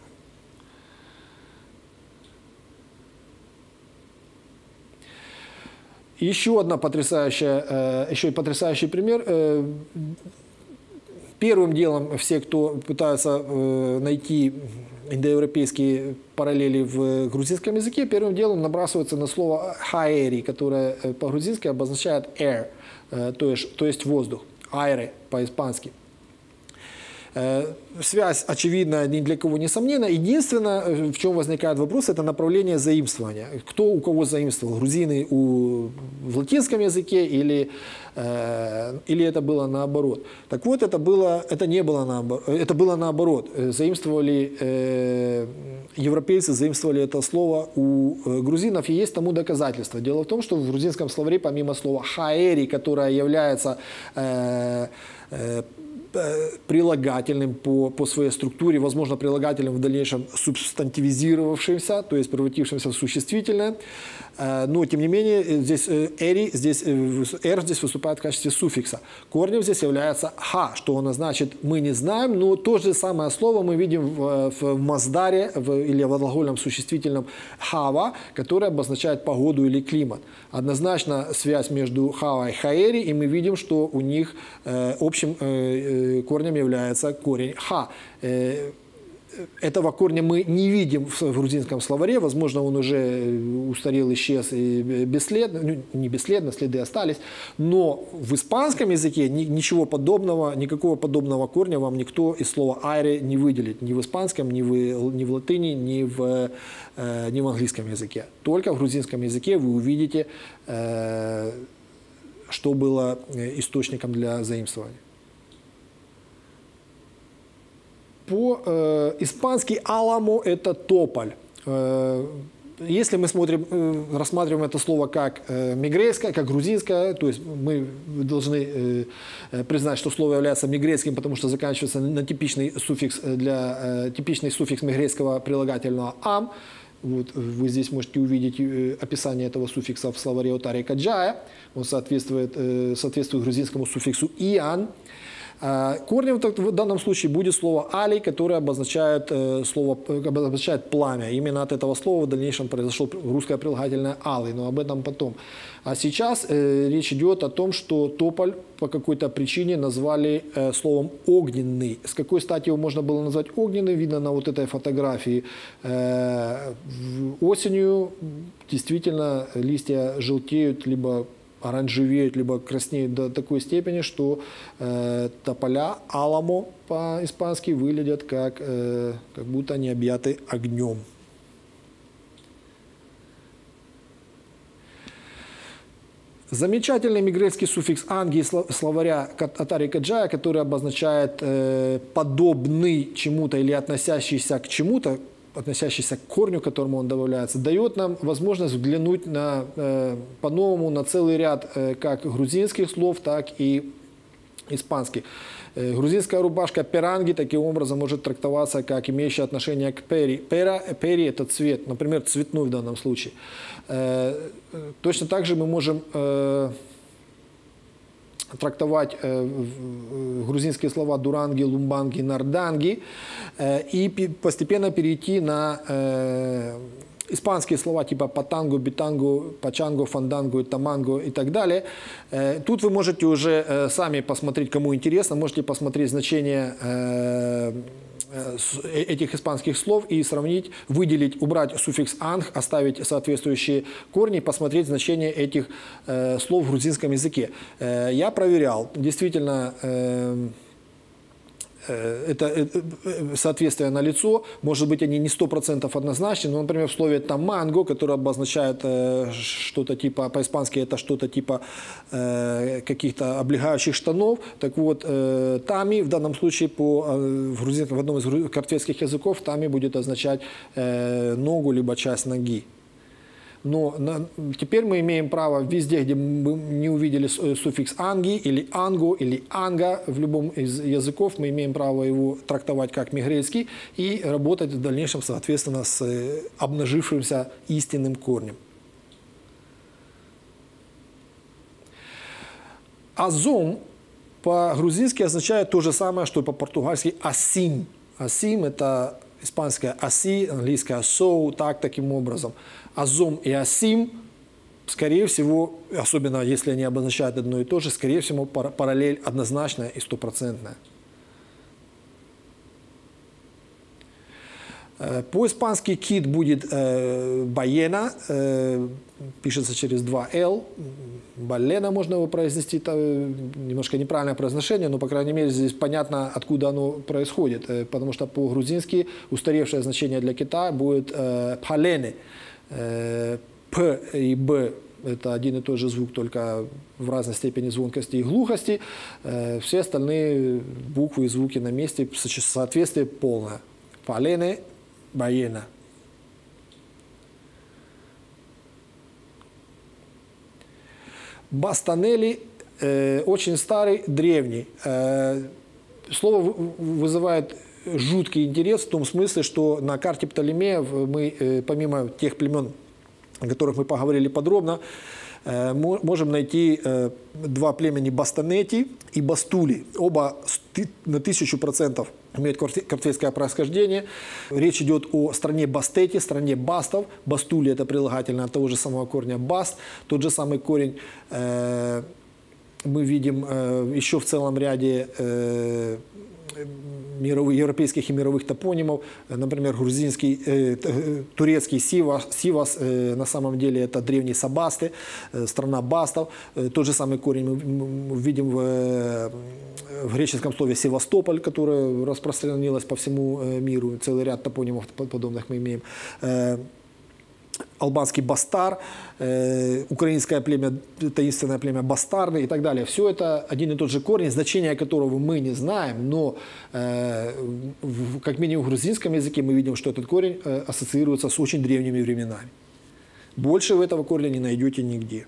Еще одна потрясающая, э, еще и потрясающий пример. Э, Первым делом все, кто пытаются э, найти индоевропейские параллели в грузинском языке, первым делом набрасываются на слово «хаэри», которое по-грузински обозначает «air», э, то, есть, то есть воздух, «айре» по-испански. Э, связь, очевидно, ни для кого не сомнена. Единственное, в чем возникает вопрос, это направление заимствования. Кто у кого заимствовал? Грузины у, в латинском языке или, э, или это было наоборот? Так вот, это, было, это не было наоборот. Это было наоборот. Заимствовали, э, европейцы заимствовали это слово у грузинов, и есть тому доказательство. Дело в том, что в грузинском словаре, помимо слова «хаэри», которое является э, э, прилагательным по, по своей структуре, возможно, прилагательным в дальнейшем субстантивизировавшимся, то есть превратившимся в существительное. Но, тем не менее, здесь «эри», здесь «р» здесь выступает в качестве суффикса. Корнем здесь является «ха», что оно значит, мы не знаем, но то же самое слово мы видим в, в маздаре в, или в глагольном существительном «хава», которое обозначает погоду или климат. Однозначно связь между «хава» и «хаэри, и мы видим, что у них э, общим э, корнем является корень «ха». Э, Этого корня мы не видим в грузинском словаре, возможно, он уже устарел, исчез и бесследно, ну, не бесследно, следы остались, но в испанском языке ничего подобного, никакого подобного корня вам никто из слова «айре» не выделит, ни в испанском, ни в, ни в латыни, ни в, э, ни в английском языке. Только в грузинском языке вы увидите, э, что было источником для заимствования. По-испански «аламо» – это тополь. Э, Если мы смотрим, э, рассматриваем это слово как э, мигрейское, как грузинское, то есть мы должны э, признать, что слово является мигрейским, потому что заканчивается на типичный суффикс, для, э, типичный суффикс мигрейского прилагательного «ам». Вот, вы здесь можете увидеть э, описание этого суффикса в словаре Отари Каджая. Он соответствует, э, соответствует грузинскому суффиксу «иан». Корнем в данном случае будет слово «али», которое обозначает, слово, обозначает пламя. Именно от этого слова в дальнейшем произошло русское прилагательное «алый», но об этом потом. А сейчас э, речь идет о том, что тополь по какой-то причине назвали э, словом «огненный». С какой стати его можно было назвать огненный, видно на вот этой фотографии. Э, осенью действительно листья желтеют, либо оранжевеют, либо краснеют до такой степени, что э, тополя «аламо» по-испански выглядят как, э, как будто они объяты огнем. Замечательный мигрейский суффикс «анги» словаря Отари Каджая, который обозначает э, подобный чему-то или относящийся к чему-то, относящийся к корню, к которому он добавляется, дает нам возможность взглянуть на, э, по-новому на целый ряд э, как грузинских слов, так и испанских. Э, грузинская рубашка «перанги» таким образом может трактоваться как имеющая отношение к пери. Пера, пери – это цвет, например, цветной в данном случае. Э, точно так же мы можем э, трактовать э, грузинские слова «дуранги», «лумбанги», «нарданги» э, и постепенно перейти на э, испанские слова типа «патанго», «битанго», «пачанго», «фанданго», «таманго» и так далее. Э, тут вы можете уже э, сами посмотреть, кому интересно, можете посмотреть значение э, этих испанских слов и сравнить, выделить, убрать суффикс «анг», оставить соответствующие корни, посмотреть значение этих э, слов в грузинском языке. Э, я проверял, действительно, э, это, это соответствие налицо, может быть, они не сто процентов однозначны, но, например, в слове «таманго», которое обозначает э, что-то типа, по-испански это что-то типа э, каких-то облегающих штанов, так вот, э, «тами» в данном случае по, э, в, грузин, в одном из картвельских языков «тами» будет означать э, ногу, либо часть ноги. Но на, теперь мы имеем право везде, где мы не увидели суффикс «анги» или «анго» или «анга», в любом из языков мы имеем право его трактовать как мигрейский и работать в дальнейшем, соответственно, с обнажившимся истинным корнем. «Азом» по-грузински означает то же самое, что и по-португальски «асим». «Асим» – это испанское «аси», английское «so», так, таким образом. «Азом» и «асим», скорее всего, особенно если они обозначают одно и то же, скорее всего, параллель однозначная и стопроцентная. По-испански «кит» будет э, «баена», э, пишется через два «л». «Балена» можно его произнести, это немножко неправильное произношение, но, по крайней мере, здесь понятно, откуда оно происходит, э, потому что по-грузински устаревшее значение для кита будет э, «палене». Э, «п» и «б» – это один и тот же звук, только в разной степени звонкости и глухости. Э, все остальные буквы и звуки на месте, соответствие полное. «Палене», «баена». «Бастанели» э, очень старый, древний. Э, слово вызывает жуткий интерес в том смысле, что на карте Птолемеев мы, э, помимо тех племен, о которых мы поговорили подробно, э, можем найти э, два племени Бастанети и Бастули. Оба на тысячу процентов имеют картвельское происхождение. Речь идет о стране Бастети, стране бастов. Бастули – это прилагательное от того же самого корня баст. Тот же самый корень э, мы видим э, еще в целом ряде э, мировых, европейских и мировых топонимов. Например, грузинский, э, турецкий Сивас, Сивас э, на самом деле это древний Сабасты, э, страна бастов. Э, тот же самый корень мы видим в, э, в греческом слове Севастополь, которое распространилось по всему э, миру. Целый ряд топонимов подобных мы имеем. Э, албанский бастар, э, украинское племя, таинственное племя бастарды и так далее. Все это один и тот же корень, значение которого мы не знаем, но э, в, как минимум в грузинском языке мы видим, что этот корень э, ассоциируется с очень древними временами. Больше вы этого корня не найдете нигде.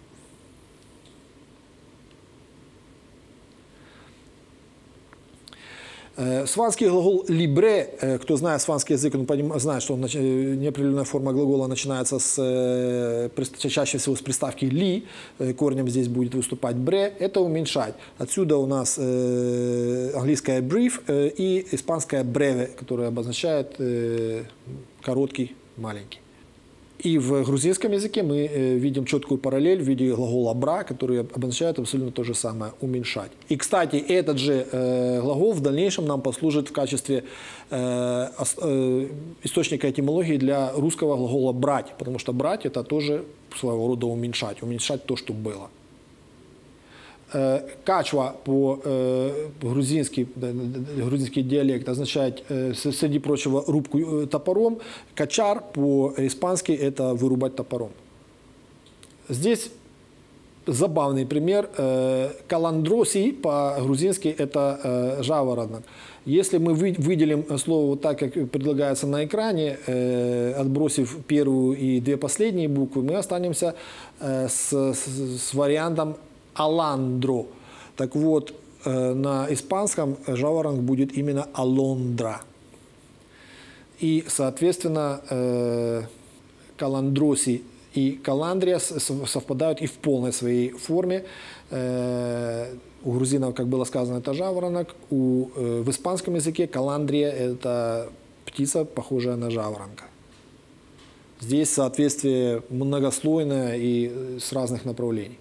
Сванский глагол «либре», кто знает сванский язык, он знает, что неопределенная форма глагола начинается с, чаще всего с приставки «ли», корнем здесь будет выступать «бре», это уменьшать. Отсюда у нас английское «brief» и испанское «breve», которое обозначает короткий, маленький. И в грузинском языке мы видим четкую параллель в виде глагола «бра», который обозначает абсолютно то же самое – «уменьшать». И, кстати, этот же э, глагол в дальнейшем нам послужит в качестве э, э, источника этимологии для русского глагола «брать», потому что «брать» – это тоже своего рода «уменьшать», уменьшать то, что было. Качва по-грузински, грузинский диалект означает, среди прочего, рубку топором. Качар по-испански – это вырубать топором. Здесь забавный пример. Каландроси по-грузински – это жаворонок. Если мы выделим слово вот так, как предлагается на экране, отбросив первую и две последние буквы, мы останемся с, с вариантом аландро. Так вот, на испанском жаворонок будет именно алондра. И, соответственно, каландроси и каландрия совпадают и в полной своей форме. У грузинов, как было сказано, это жаворонок. У, в испанском языке каландрия – это птица, похожая на жаворонка. Здесь соответствие многослойное и с разных направлений.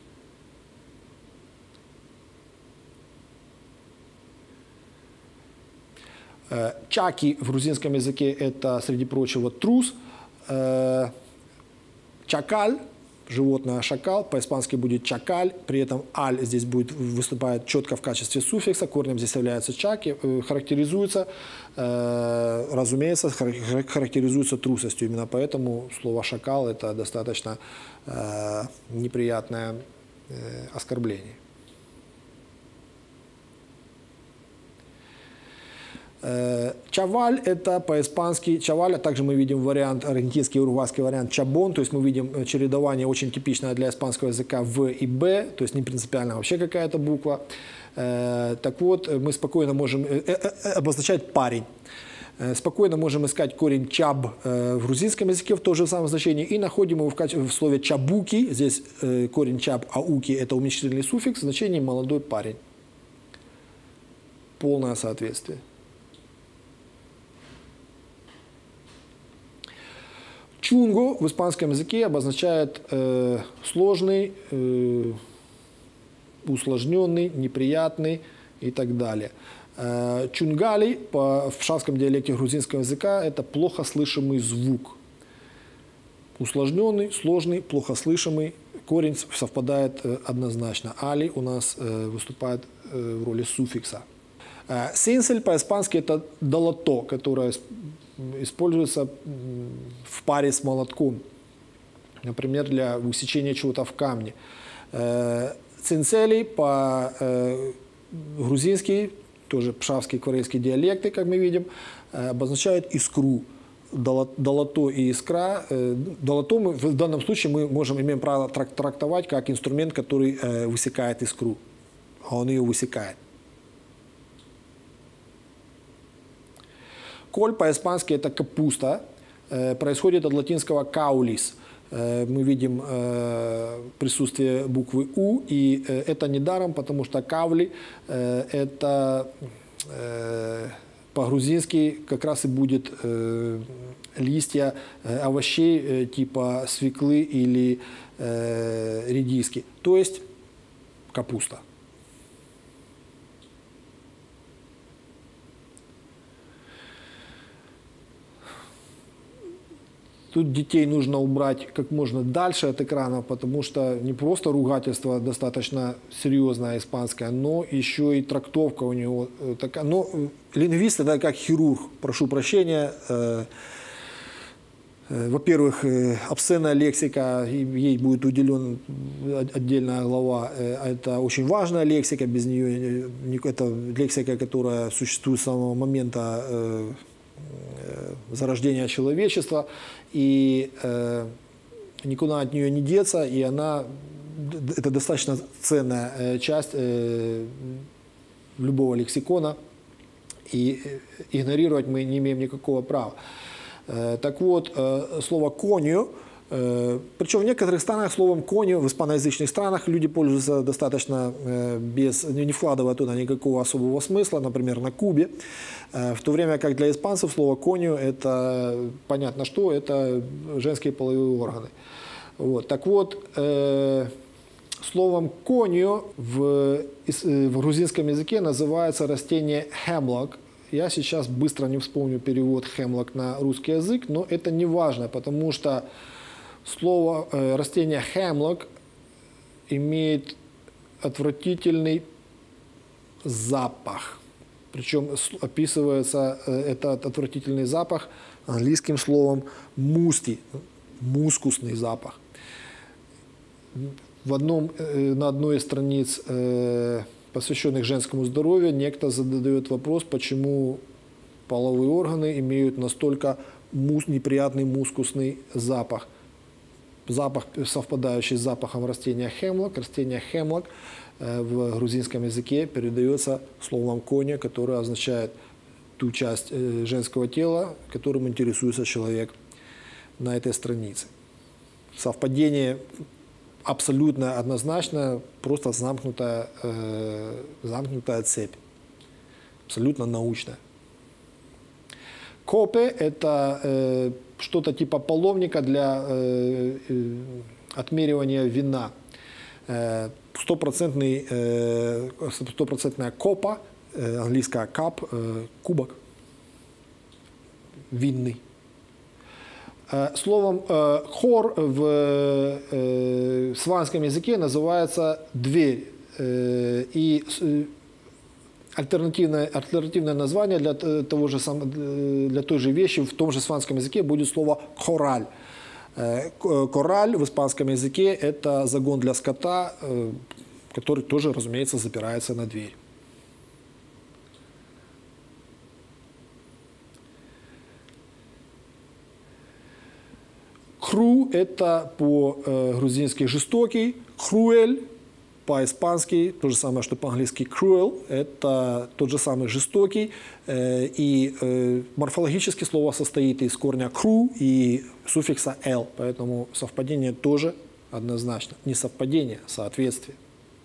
Чаки в грузинском языке – это, среди прочего, трус. Чакаль, животное шакал, по-испански будет чакаль, при этом аль здесь будет, выступает четко в качестве суффикса, корнем здесь является чаки, характеризуется, разумеется, характеризуется трусостью. Именно поэтому слово шакал – это достаточно неприятное оскорбление. Чаваль – это по-испански чаваль, а также мы видим вариант, аргентинский и уругвайский вариант чабон, то есть мы видим чередование очень типичное для испанского языка В и Б, то есть не принципиально вообще какая-то буква. Так вот, мы спокойно можем обозначать парень. Спокойно можем искать корень чаб в грузинском языке в том же самом значении и находим его в слове чабуки, здесь корень чаб, ауки – это уменьшительный суффикс, значение молодой парень. Полное соответствие. Чунго в испанском языке обозначает э, сложный, э, усложненный, неприятный и так далее. Э, чунгали по, в шавском диалекте грузинского языка – это плохо слышимый звук. Усложненный, сложный, плохо слышимый. Корень совпадает э, однозначно. Али у нас э, выступает э, в роли суффикса. Э, сенсель по-испански – это долото, которое используется в паре с молотком, например, для усечения чего-то в камне. Цинцели по-грузински, тоже пшавские, карельские диалекты, как мы видим, обозначают искру. Долото и искра. Долото мы, в данном случае мы можем, имеем право трактовать как инструмент, который высекает искру, а он ее высекает. Коль по-испански это капуста, происходит от латинского «каулис». Мы видим присутствие буквы «у», и это недаром, потому что «кавли» это по-грузински как раз и будет листья овощей типа свеклы или редиски, то есть капуста. Тут детей нужно убрать как можно дальше от экрана, потому что не просто ругательство достаточно серьезное испанское, но еще и трактовка у него такая. Но, ну, лингвист – это как хирург, прошу прощения, э, Во-первых, обсценная лексика, ей будет уделена отдельная глава. Это очень важная лексика, без нее это лексика, которая существует с самого момента зарождения человечества, и никуда от нее не деться, и она это достаточно ценная часть любого лексикона, и игнорировать мы не имеем никакого права. Так вот, слово «конью», причем в некоторых странах словом «конью», в испаноязычных странах люди пользуются достаточно без, не вкладывая туда никакого особого смысла, например, на Кубе, в то время как для испанцев слово «конью» это понятно что, это женские половые органы. Вот. Так вот, словом «конью» в, в грузинском языке называется растение «хемлок». Я сейчас быстро не вспомню перевод «хемлок» на русский язык, но это не важно, потому что слово, э, растение «хемлок» имеет отвратительный запах. Причем описывается э, этот отвратительный запах английским словом «мусти», мускусный запах. В одном, э, на одной из страниц э, посвященных женскому здоровью, некто задает вопрос, почему половые органы имеют настолько мус, неприятный мускусный запах. Запах, совпадающий с запахом растения «хемлок». Растение «хемлок» в грузинском языке передается словом «коня», которое означает ту часть женского тела, которым интересуется человек на этой странице. Совпадение абсолютно однозначно, просто замкнутая, э, замкнутая цепь, абсолютно научная. Копе – это э, что-то типа половника для э, э, отмеривания вина. Стопроцентный, э, стопроцентная копа, э, английская кап, э, кубок винный. Словом «хор» в сванском языке называется «дверь». И альтернативное, альтернативное название для, того же, для той же вещи в том же сванском языке будет слово «кораль». Кораль в испанском языке – это загон для скота, который тоже, разумеется, запирается на дверь. Кру – это по-грузински жестокий, круэль по-испански, то же самое, что по-английски cruel, это тот же самый жестокий, и морфологически слово состоит из корня кру и суффикса «л», поэтому совпадение тоже однозначно, не совпадение, а соответствие.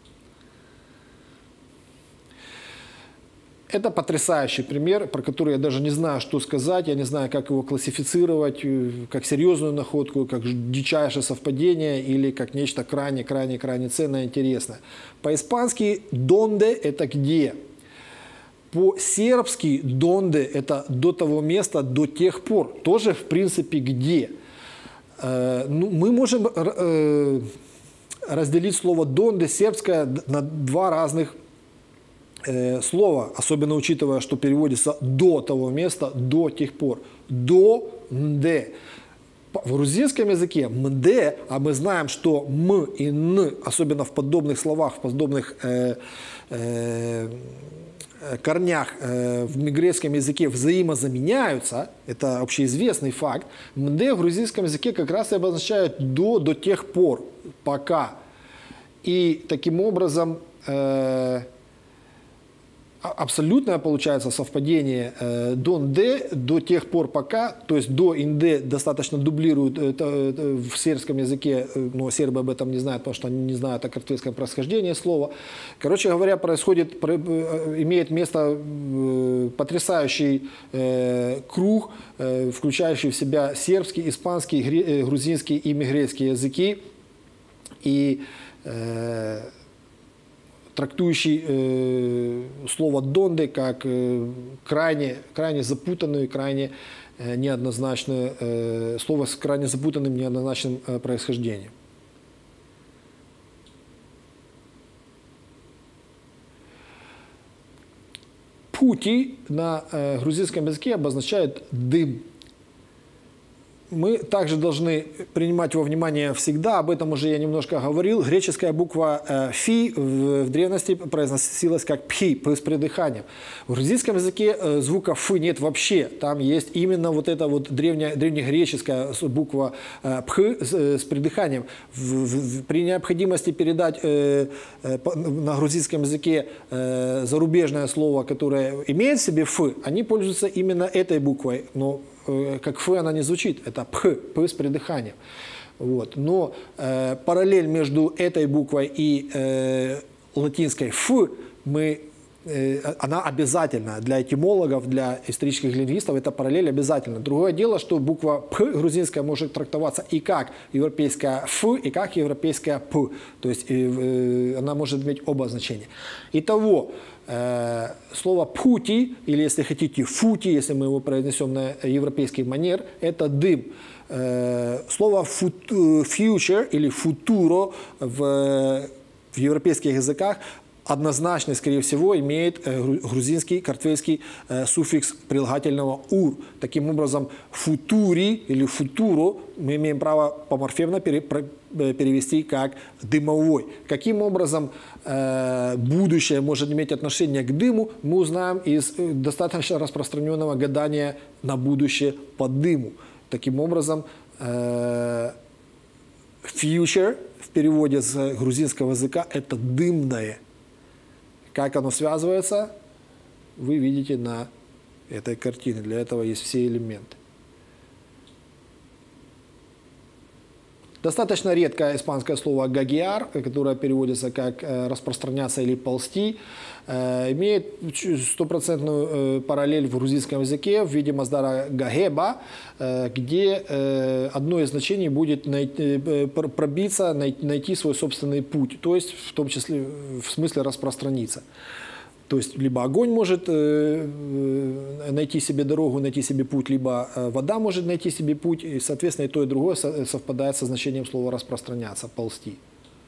Это потрясающий пример, про который я даже не знаю, что сказать, я не знаю, как его классифицировать, как серьезную находку, как дичайшее совпадение или как нечто крайне-крайне-крайне ценное и интересное. По-испански «донде» – это «где». По-сербски «донде» – это «до того места, до тех пор». Тоже, в принципе, «где». Ну, мы можем разделить слово «донде» сербское на два разных слово, особенно учитывая, что переводится «до того места, до тех пор». «До нде». В грузинском языке «мде», а мы знаем, что «м» и «н», особенно в подобных словах, в подобных э, э, корнях э, в греческом языке взаимозаменяются, это общеизвестный факт, «мде» в грузинском языке как раз и обозначает «до», «до тех пор», «пока». И таким образом э, абсолютное получается совпадение э, «донде» до тех пор пока, то есть «до» «инде» достаточно дублируют э, э, в сербском языке, э, но сербы об этом не знают, потому что они не знают о картвельском происхождении слова. Короче говоря, происходит, про, э, имеет место э, потрясающий э, круг, э, включающий в себя сербский, испанский, гре, э, грузинский и мигрельский языки. И э, трактующий э, слово «донде» как э, крайне, крайне запутанную, крайне э, неоднозначное э, слово с крайне запутанным, неоднозначным э, происхождением. Пути на э, грузинском языке обозначает «дым». мы также должны принимать во внимание всегда, об этом уже я немножко говорил, греческая буква э, «фи» в, в древности произносилась как «пхи» с придыханием. В грузинском языке э, звука «ф» нет вообще. Там есть именно вот эта вот древняя, древнегреческая буква э, «пх» с, э, с придыханием. В, в, при необходимости передать э, э, на грузинском языке э, зарубежное слово, которое имеет в себе «ф», они пользуются именно этой буквой, но как «ф» она не звучит, это «пх», «п» с придыханием. Вот. Но э, параллель между этой буквой и э, латинской «ф» мы, э, она обязательна для этимологов, для исторических лингвистов, эта параллель обязательна. Другое дело, что буква «п» грузинская может трактоваться и как европейская «ф», и как европейская «п». То есть э, она может иметь оба значения. Итого, слово «пути», или, если хотите, «фути», если мы его произнесем на европейский манер, это дым. Слово «future» или «futuro» в, в европейских языках однозначно, скорее всего, имеет грузинский, картвельский суффикс прилагательного «ур». Таким образом, «футури» или «футуро» мы имеем право поморфемно перевести как «дымовой». Каким образом будущее может иметь отношение к дыму, мы узнаем из достаточно распространенного гадания на будущее по дыму. Таким образом, future в переводе с грузинского языка – это «дымное». Как оно связывается, вы видите на этой картине. Для этого есть все элементы. Достаточно редкое испанское слово «гагиар», которое переводится как «распространяться» или «ползти», имеет стопроцентную параллель в грузинском языке в виде маздара «гагеба», где одно из значений будет найти, пробиться, найти свой собственный путь, то есть в том числе в смысле распространиться. То есть либо огонь может найти себе дорогу, найти себе путь, либо вода может найти себе путь, и, соответственно, и то, и другое совпадает со значением слова «распространяться», «ползти».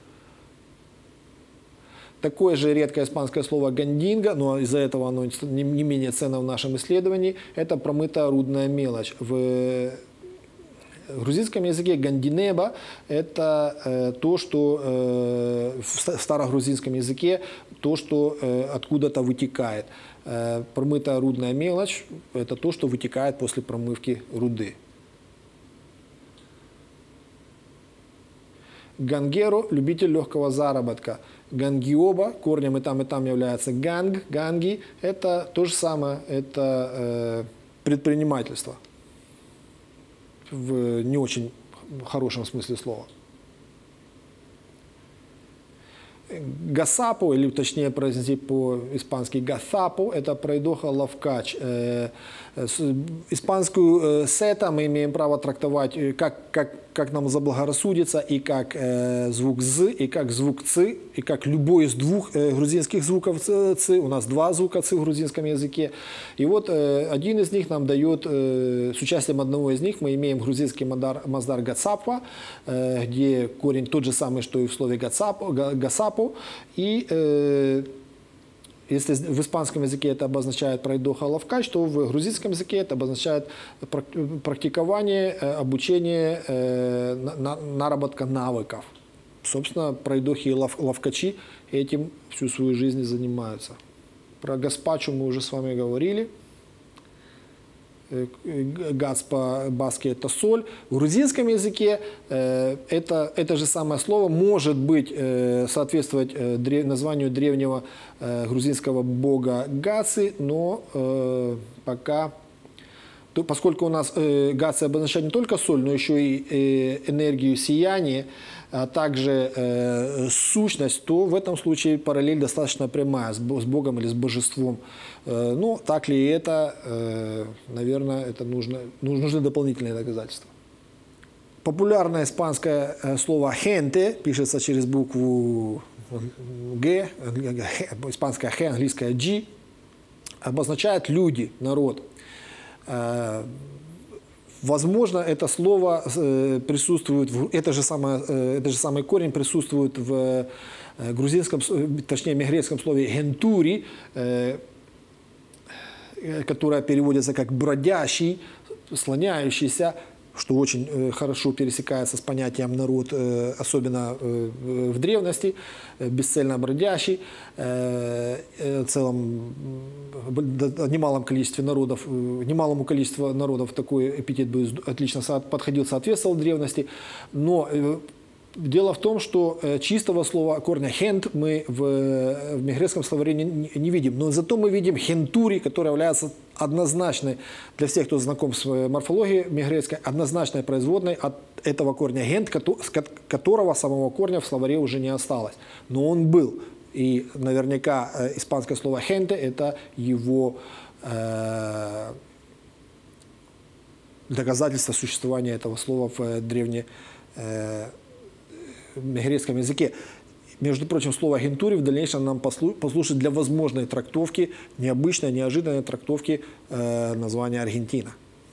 Такое же редкое испанское слово «гандинго», но из-за этого оно не менее ценно в нашем исследовании, это промытая рудная мелочь. В В грузинском языке гандинеба – это э, то, что э, в старогрузинском языке, то, что э, откуда-то вытекает. Э, промытая рудная мелочь – это то, что вытекает после промывки руды. Гангеро – любитель легкого заработка. Гангиоба – корнем и там, и там является ганг, ганги – это то же самое, это э, предпринимательство. В не очень хорошем смысле слова. Гасапо, или точнее произнести по-испански гасапо, это пройдоха лавкач. Испанскую сета мы имеем право трактовать как, как, как нам заблагорассудится, и как э, звук «з», и как звук «ц», и как любой из двух э, грузинских звуков «ц». У нас два звука «ц» в грузинском языке. И вот э, один из них нам дает, э, с участием одного из них мы имеем грузинский маздар, маздар «гацапа», э, где корень тот же самый, что и в слове «гацапо», «гасапо». И э, если в испанском языке это обозначает пройдоха лавкач, то в грузинском языке это обозначает практикование, обучение, наработка навыков. Собственно, пройдохи и лавкачи этим всю свою жизнь занимаются. Про гаспачо мы уже с вами говорили. Гац по-баски – это соль. В грузинском языке э, это, это же самое слово может быть, э, соответствовать э, древ, названию древнего э, грузинского бога Гаци, но э, пока, то, поскольку у нас э, Гаци обозначает не только соль, но еще и э, энергию сияния, а также э, сущность, то в этом случае параллель достаточно прямая с, с Богом или с божеством. Э, ну, так ли это, э, наверное, это нужно, нужны дополнительные доказательства. Популярное испанское слово «gente» пишется через букву «г», испанское «х», английское «g», обозначает «люди», «народ». Э, Возможно, это слово присутствует, в, это, же самое, это же самый корень присутствует в грузинском, точнее, мегрецком слове «гентури», которое переводится как «бродящий», «слоняющийся». что очень хорошо пересекается с понятием «народ», особенно в древности, бесцельно бродящий, в целом немалом количестве народов, немалому количеству народов такой эпитет бы отлично подходил, соответствовал древности, но дело в том, что чистого слова корня «хент» мы в, в мегрецком словаре не, не видим, но зато мы видим «хентури», которая является однозначной, для всех, кто знаком с морфологией мегрецкой, однозначной производной от этого корня «хент», которого самого корня в словаре уже не осталось. Но он был. И наверняка испанское слово «хенте» – это его э, доказательство существования этого слова в древне э, мегрецком языке. Между прочим, слово «хентури» в дальнейшем нам послужит для возможной трактовки, необычной, неожиданной трактовки э, названия Аргентина.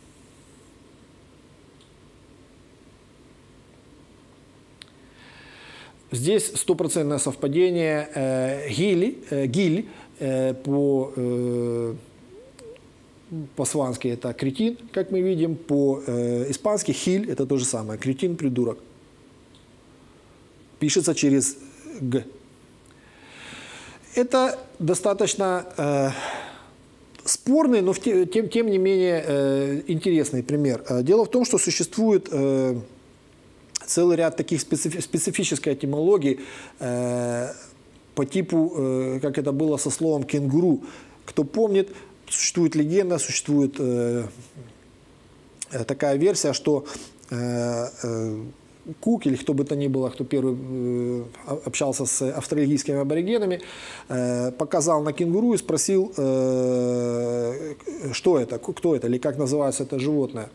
Здесь стопроцентное совпадение. Э, гили, э, гиль э, по, э, по-свански это кретин, как мы видим, по-испански хиль это то же самое, кретин, придурок. Пишется через «г». Это достаточно э, спорный, но тем, тем не менее э, интересный пример. Дело в том, что существует э, целый ряд таких специфи специфической этимологий э, по типу, э, как это было со словом «кенгуру». Кто помнит, существует легенда, существует э, такая версия, что э, э, Кук или кто бы то ни было, кто первый э, общался с австралийскими аборигенами, э, показал на кенгуру и спросил, э, что это, кто это или как называется это животное.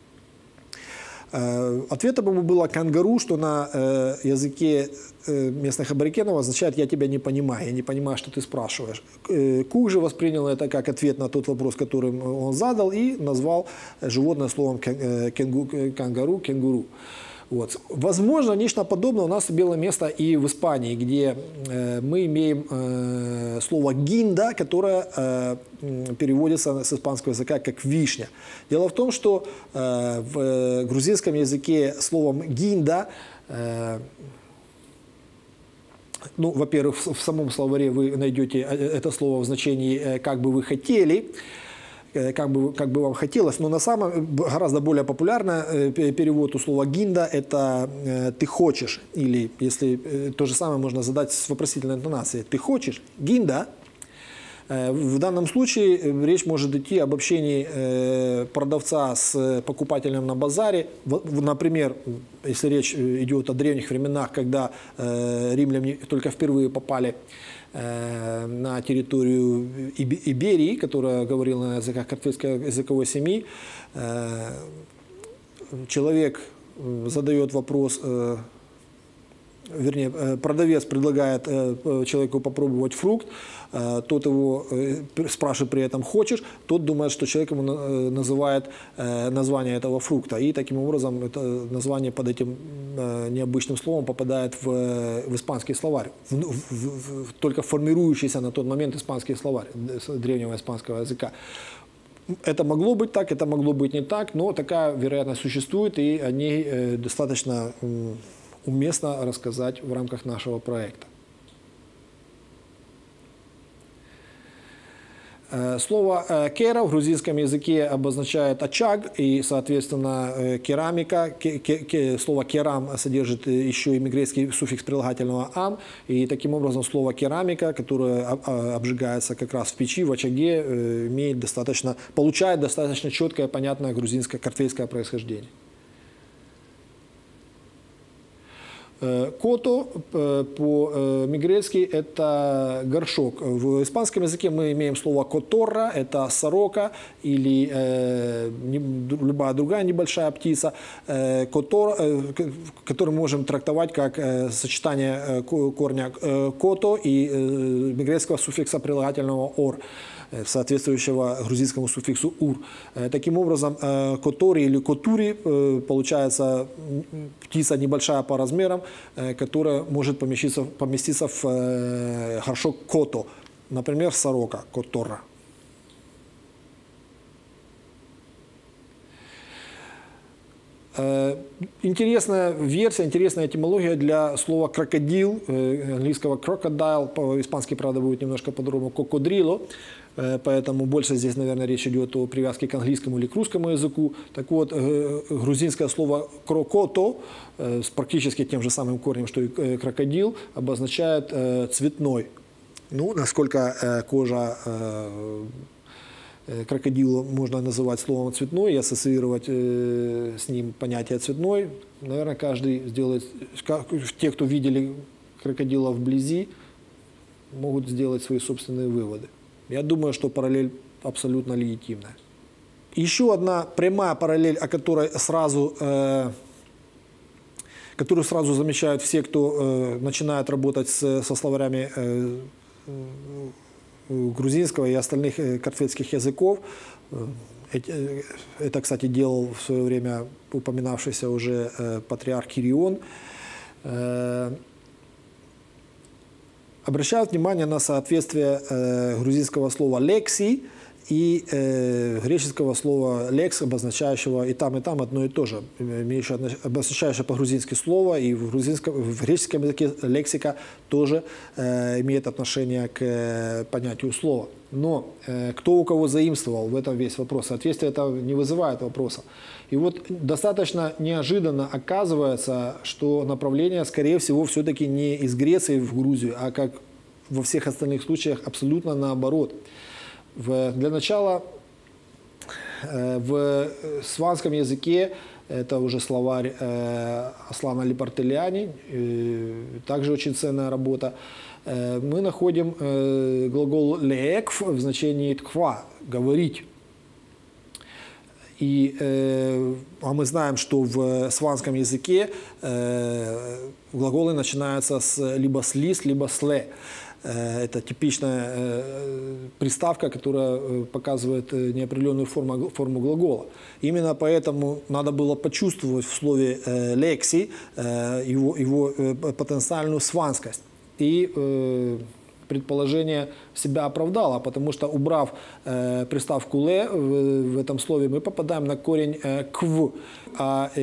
Э, ответом ему было «кангару», что на э, языке э, местных аборигенов означает «я тебя не понимаю, я не понимаю, что ты спрашиваешь». Э, Кук же воспринял это как ответ на тот вопрос, который он задал, и назвал животное словом кенгу, «кангару», «кенгуру». Вот. Возможно, нечто подобное у нас имело место и в Испании, где э, мы имеем э, слово «гинда», которое э, переводится с испанского языка как «вишня». Дело в том, что э, в грузинском языке словом «гинда», э, ну, во-первых, в самом словаре вы найдете это слово в значении «как бы вы хотели», Как бы, как бы вам хотелось, но на самом гораздо более популярный перевод у слова «гинда» – это «ты хочешь», или если то же самое можно задать с вопросительной интонацией «ты хочешь? Гинда?» В данном случае речь может идти об общении продавца с покупателем на базаре. Например, если речь идет о древних временах, когда римляне только впервые попали на территорию Иберии, которая говорила на языках картвельской языковой семьи, человек задает вопрос, вернее, продавец предлагает человеку попробовать фрукт, тот его спрашивает при этом «хочешь?», тот думает, что человек ему называет название этого фрукта. И таким образом это название под этим необычным словом попадает в, в испанский словарь, в, в, в, только формирующийся на тот момент испанский словарь древнего испанского языка. Это могло быть так, это могло быть не так, но такая вероятность существует, и о ней достаточно уместно рассказать в рамках нашего проекта. Слово «кера» в грузинском языке обозначает очаг, и, соответственно, керамика. Слово «керам» содержит еще и мегрецкий суффикс прилагательного «ам», и таким образом слово «керамика», которое обжигается как раз в печи, в очаге, имеет достаточно, получает достаточно четкое, понятное грузинское, картвельское происхождение. Кото по-мегрецки это горшок. В испанском языке мы имеем слово «которра», это сорока или э, не, любая другая небольшая птица, э, котор, э, который мы можем трактовать как э, сочетание э, корня э, «кото» и э, мегрецкого суффикса прилагательного «ор», соответствующего грузинскому суффиксу «ур». Таким образом, котори или котури получается птица небольшая по размерам, которая может поместиться, поместиться в горшок кото, например, сорока, котора. Интересная версия, интересная этимология для слова крокодил, английского crocodile, по-испански, правда, будет немножко по-другому, кокодрило, поэтому больше здесь, наверное, речь идет о привязке к английскому или к русскому языку. Так вот, грузинское слово крокото с практически тем же самым корнем, что и крокодил, обозначает цветной. Ну, насколько кожа крокодила можно называть словом цветной и ассоциировать э, с ним понятие цветной, наверное, каждый сделает, те, кто видели крокодила вблизи, могут сделать свои собственные выводы. Я думаю, что параллель абсолютно легитимная. Еще одна прямая параллель, о которой сразу, э, которую сразу замечают все, кто э, начинает работать с, со словарями э, грузинского и остальных карфецких языков. Это, кстати, делал в свое время упоминавшийся уже патриарх Кирион. Обращают внимание на соответствие грузинского слова «лекси» и греческого слова «лекс», обозначающего и там, и там одно и то же, обозначающее по-грузински слово, и в, в греческом языке лексика тоже э, имеет отношение к э, понятию слова. Но э, кто у кого заимствовал, в этом весь вопрос. Соответствие это не вызывает вопроса. И вот достаточно неожиданно оказывается, что направление, скорее всего, все-таки не из Греции в Грузию, а как во всех остальных случаях абсолютно наоборот. В, для начала э, в сванском языке, это уже словарь э, Аслана Липартеляни, э, также очень ценная работа, э, мы находим э, глагол «леекв» в значении «тква» – «говорить». И, э, а мы знаем, что в сванском языке э, глаголы начинаются с, либо с «лис», либо с «ле». Это типичная приставка, которая показывает неопределенную форму, форму глагола. Именно поэтому надо было почувствовать в слове «лекси» его, его потенциальную сванскость. И предположение себя оправдало, потому что, убрав приставку «ле» в, в этом слове, мы попадаем на корень «кв». А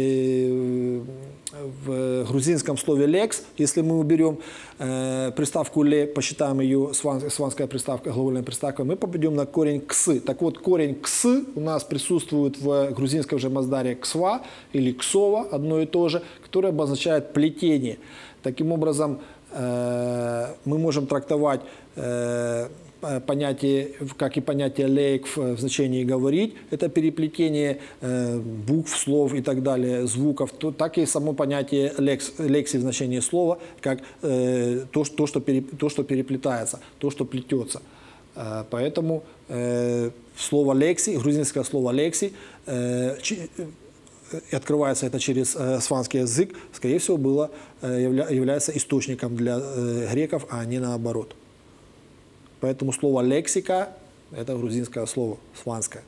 в грузинском слове «лекс», если мы уберем э, приставку «ле», посчитаем ее сван, сванская приставка, глагольная приставка, мы попадем на корень «ксы». Так вот, корень «ксы» у нас присутствует в грузинском же маздаре «ксва» или «ксова», одно и то же, которое обозначает плетение. Таким образом, э, мы можем трактовать э, понятие, как и понятие «лейк» в значении «говорить», это переплетение э, букв, слов и так далее, звуков, то, так и само понятие «лекс», «лекси» в значении слова, как э, то, то, что пере, то, что переплетается, то, что плетется. Э, поэтому э, слово «лекси», грузинское слово «лекси», э, и открывается это через э, сванский язык, скорее всего, было, э, явля, является источником для э, греков, а не наоборот. Поэтому слово «лексика» – это грузинское слово, сванское.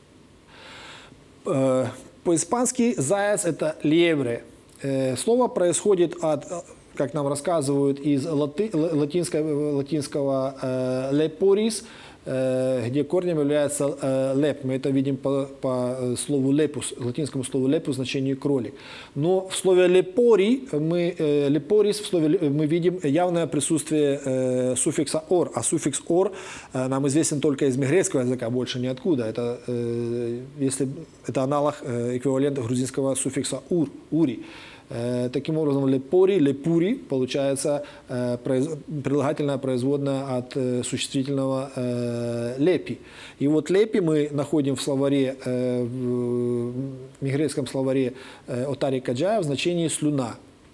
По-испански «заяц» – это «лебре». Слово происходит от, как нам рассказывают, из лати, латинского, латинского «leporis», где корнем является «леп». Мы это видим по, по слову «lepus», латинскому слову «lepus» в значении «кролик». Но в слове «lepori» мы, «leporis» в слове мы видим явное присутствие суффикса «ор». А суффикс «ор» нам известен только из мегрецкого языка, больше ниоткуда. Это, если, это аналог, эквивалент грузинского суффикса «ур», «ури». Таким образом, «лепори», «лепури» получается прилагательное производное от существительного «лепи». И вот «лепи» мы находим в словаре, в мегрецком словаре Отари Каджая в значении «слюна».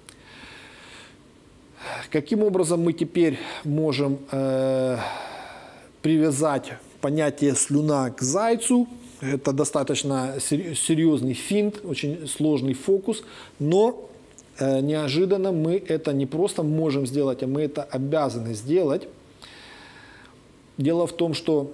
Каким образом мы теперь можем привязать понятие «слюна» к зайцу? Это достаточно серьезный финт, очень сложный фокус, но э, неожиданно мы это не просто можем сделать, а мы это обязаны сделать. Дело в том, что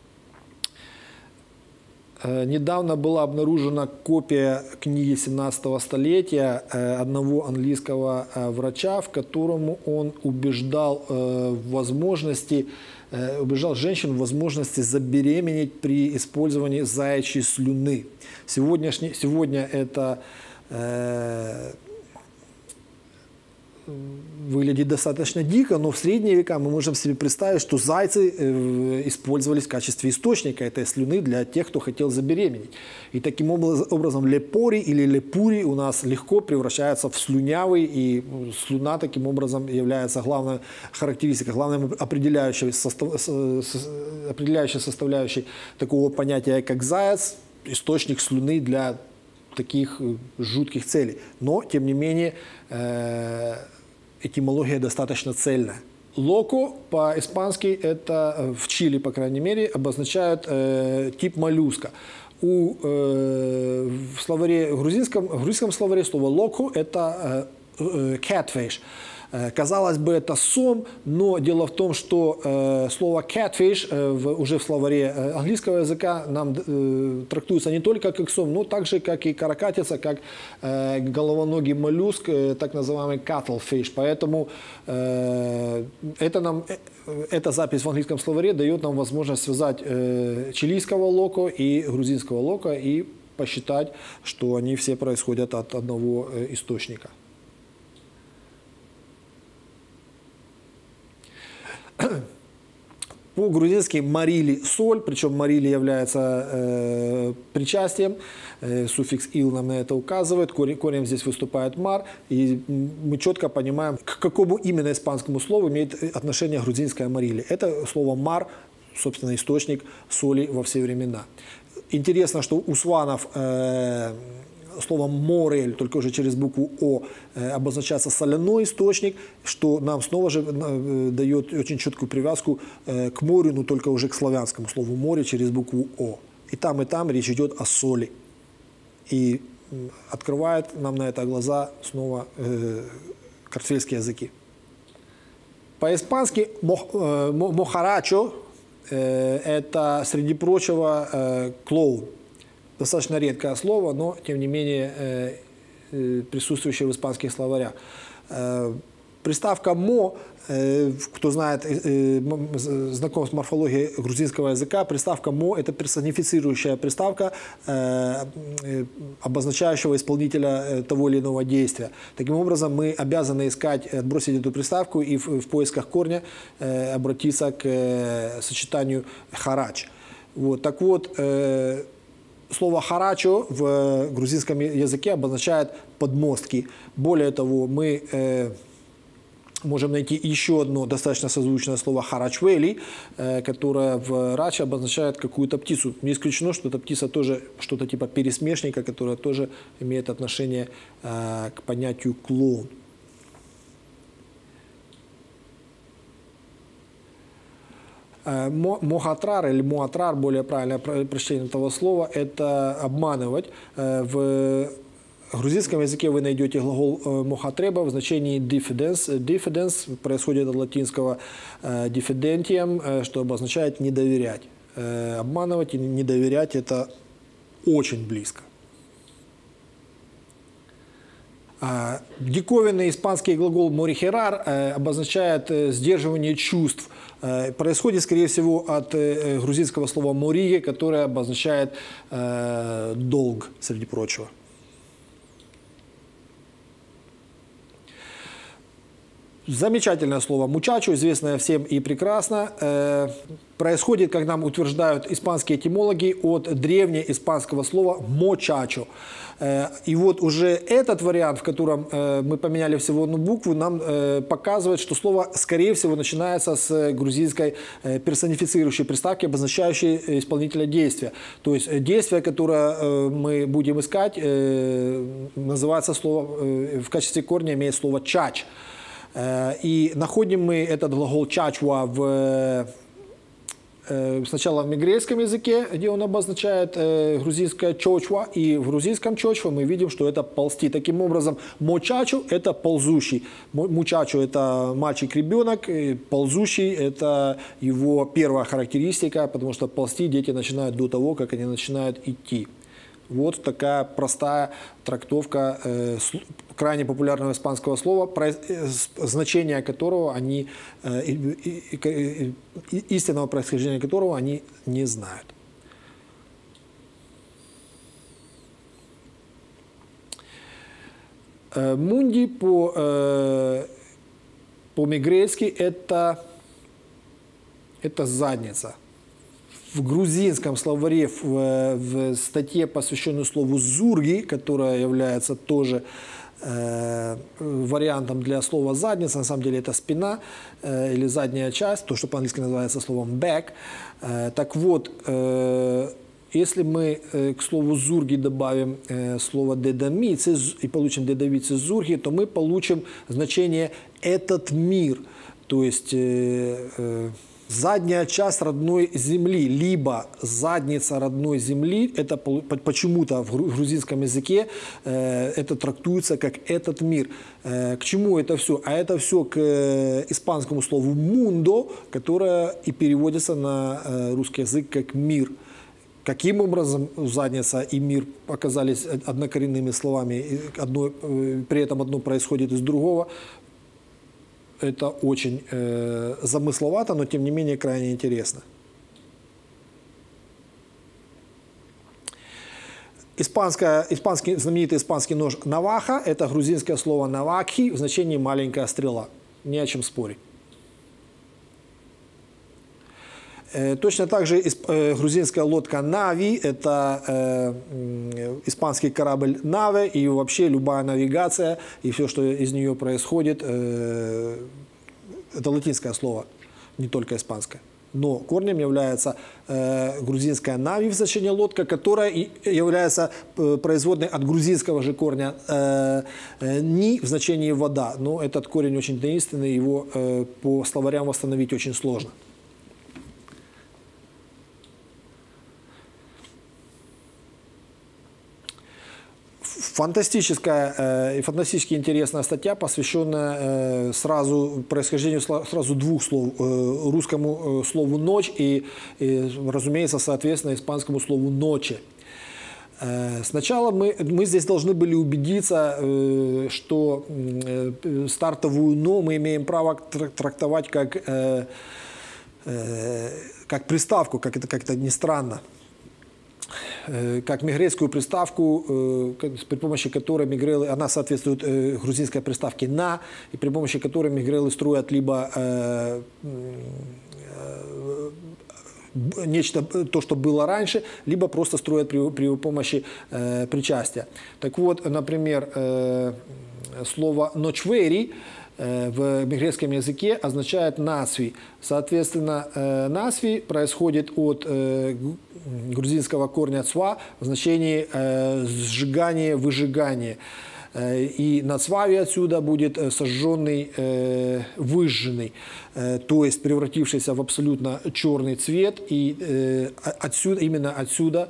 э, недавно была обнаружена копия книги семнадцатого столетия э, одного английского э, врача, в котором он убеждал э, в возможности убеждал женщин в возможности забеременеть при использовании заячьей слюны. Сегодняшний, сегодня это э, выглядит достаточно дико, но в средние века мы можем себе представить, что зайцы э, использовались в качестве источника этой слюны для тех, кто хотел забеременеть. И таким образом лепори или лепури у нас легко превращается в слюнявый, и слюна таким образом является главной характеристикой, главной определяющей, состав, определяющей составляющей такого понятия, как заяц, источник слюны для таких жутких целей. Но, тем не менее, э, этимология достаточно цельная. Локо по-испански, это в Чили, по крайней мере, обозначает э, тип моллюска. У, э, в, словаре, в, грузинском, в грузинском словаре слово локо это э, э, catfish. Казалось бы, это сом, но дело в том, что э, слово catfish э, в, уже в словаре английского языка нам э, трактуется не только как сом, но также как и каракатица, как э, головоногий моллюск, э, так называемый cuttlefish. Поэтому э, это нам, э, эта запись в английском словаре дает нам возможность связать э, чилийского локо и грузинского локо и посчитать, что они все происходят от одного э, источника. По-грузински марили соль, причем марили является э, причастием, э, суффикс ил нам на это указывает, корень, корень здесь выступает мар, и мы четко понимаем, к какому именно испанскому слову имеет отношение грузинское марили. Это слово мар, собственно, источник соли во все времена. Интересно, что у сванов э, словом морель, только уже через букву О, э, обозначается соляной источник, что нам снова же э, дает очень четкую привязку э, к морю, но только уже к славянскому слову море через букву О. И там, и там речь идет о соли. И э, открывает нам на это глаза снова э, картвельские языки. По-испански мох, э, мохарачо э, это, среди прочего, э, клоун. Достаточно редкое слово, но, тем не менее, присутствующее в испанских словарях. Приставка «мо», кто знает, знаком с морфологией грузинского языка, приставка «мо» – это персонифицирующая приставка, обозначающего исполнителя того или иного действия. Таким образом, мы обязаны искать, отбросить эту приставку и в, в поисках корня обратиться к сочетанию «харач». Вот, так вот, слово «харачо» в грузинском языке обозначает подмостки. Более того, мы э, можем найти еще одно достаточно созвучное слово «харачвели», э, которое в раче обозначает какую-то птицу. Не исключено, что эта птица тоже что-то типа пересмешника, которая тоже имеет отношение э, к понятию «клоун». Мохатрар или муатрар, более правильное прочтение этого слова, это обманывать. В грузинском языке вы найдете глагол мохатреба в значении diffidence. Diffidence происходит от латинского diffidentium, что обозначает не доверять. Обманывать и не доверять – это очень близко. Диковинный испанский глагол «морихерар» обозначает сдерживание чувств. Происходит, скорее всего, от грузинского слова «морие», которое обозначает долг, среди прочего. Замечательное слово «мучачо», известное всем и прекрасно, происходит, как нам утверждают испанские этимологи, от древнеиспанского слова «мочачо». И вот уже этот вариант, в котором мы поменяли всего одну букву, нам показывает, что слово, скорее всего, начинается с грузинской персонифицирующей приставки, обозначающей исполнителя действия. То есть действие, которое мы будем искать, называется слово, в качестве корня имеет слово «чач». И находим мы этот глагол «чачва» в, сначала в мигрельском языке, где он обозначает грузинское «чочва», и в грузинском «чочва» мы видим, что это «ползти». Таким образом, «мочачу» – это «ползущий», «мучачу» – это мальчик-ребенок, «ползущий» – это его первая характеристика, потому что ползти дети начинают до того, как они начинают идти. Вот такая простая трактовка э, крайне популярного испанского слова, про, э, значение которого они, э, и, и, и, истинного происхождения которого они не знают. Э, Мунди по, э, по-мигрельски это, это задница. В грузинском словаре, в, в статье, посвященной слову «зурги», которая является тоже э, вариантом для слова «задница», на самом деле это спина э, или задняя часть, то, что по-английски называется словом «back». Э, так вот, э, если мы э, к слову «зурги» добавим э, слово «дедамицы» и получим «дедавицы зурги», то мы получим значение «этот мир», то есть э, э, задняя часть родной земли, либо задница родной земли, это почему-то в грузинском языке э, это трактуется как «этот мир». Э, к чему это все? А это все к э, испанскому слову «мундо», которое и переводится на э, русский язык как «мир». Каким образом задница и мир оказались однокоренными словами, одно, э, при этом одно происходит из другого, это очень э, замысловато, но тем не менее крайне интересно. Испанское, испанский, знаменитый испанский нож наваха – это грузинское слово навакхи в значении «маленькая стрела». Не о чем спорить. Э, точно так же исп, э, грузинская лодка нави – это э, испанский корабль наве, и вообще любая навигация и все, что из нее происходит, э, это латинское слово, не только испанское. Но корнем является э, грузинская нави в значении лодка, которая и является э, производной от грузинского же корня э, э, ни в значении вода. Но этот корень очень таинственный, его э, по словарям восстановить очень сложно. Фантастическая э, и фантастически интересная статья, посвященная э, сразу происхождению сразу двух слов. Э, русскому э, слову «ночь» и, и, разумеется, соответственно, испанскому слову «ночи». Э, сначала мы, мы здесь должны были убедиться, э, что э, стартовую «но» мы имеем право трактовать как, э, э, как приставку, как это как-то ни странно. Как мигрельскую приставку, при помощи которой мигрелы, она соответствует грузинской приставке «на», и при помощи которой мигрелы строят либо э, э, нечто, то, что было раньше, либо просто строят при, при помощи э, причастия. Так вот, например, э, слово «ночвери» в мигрельском языке означает «насви». Соответственно, «насви» происходит от грузинского корня «цва» в значении «сжигание», «выжигание». И «нацвави» отсюда будет «сожженный», «выжженный», то есть превратившийся в абсолютно черный цвет. И отсюда, именно отсюда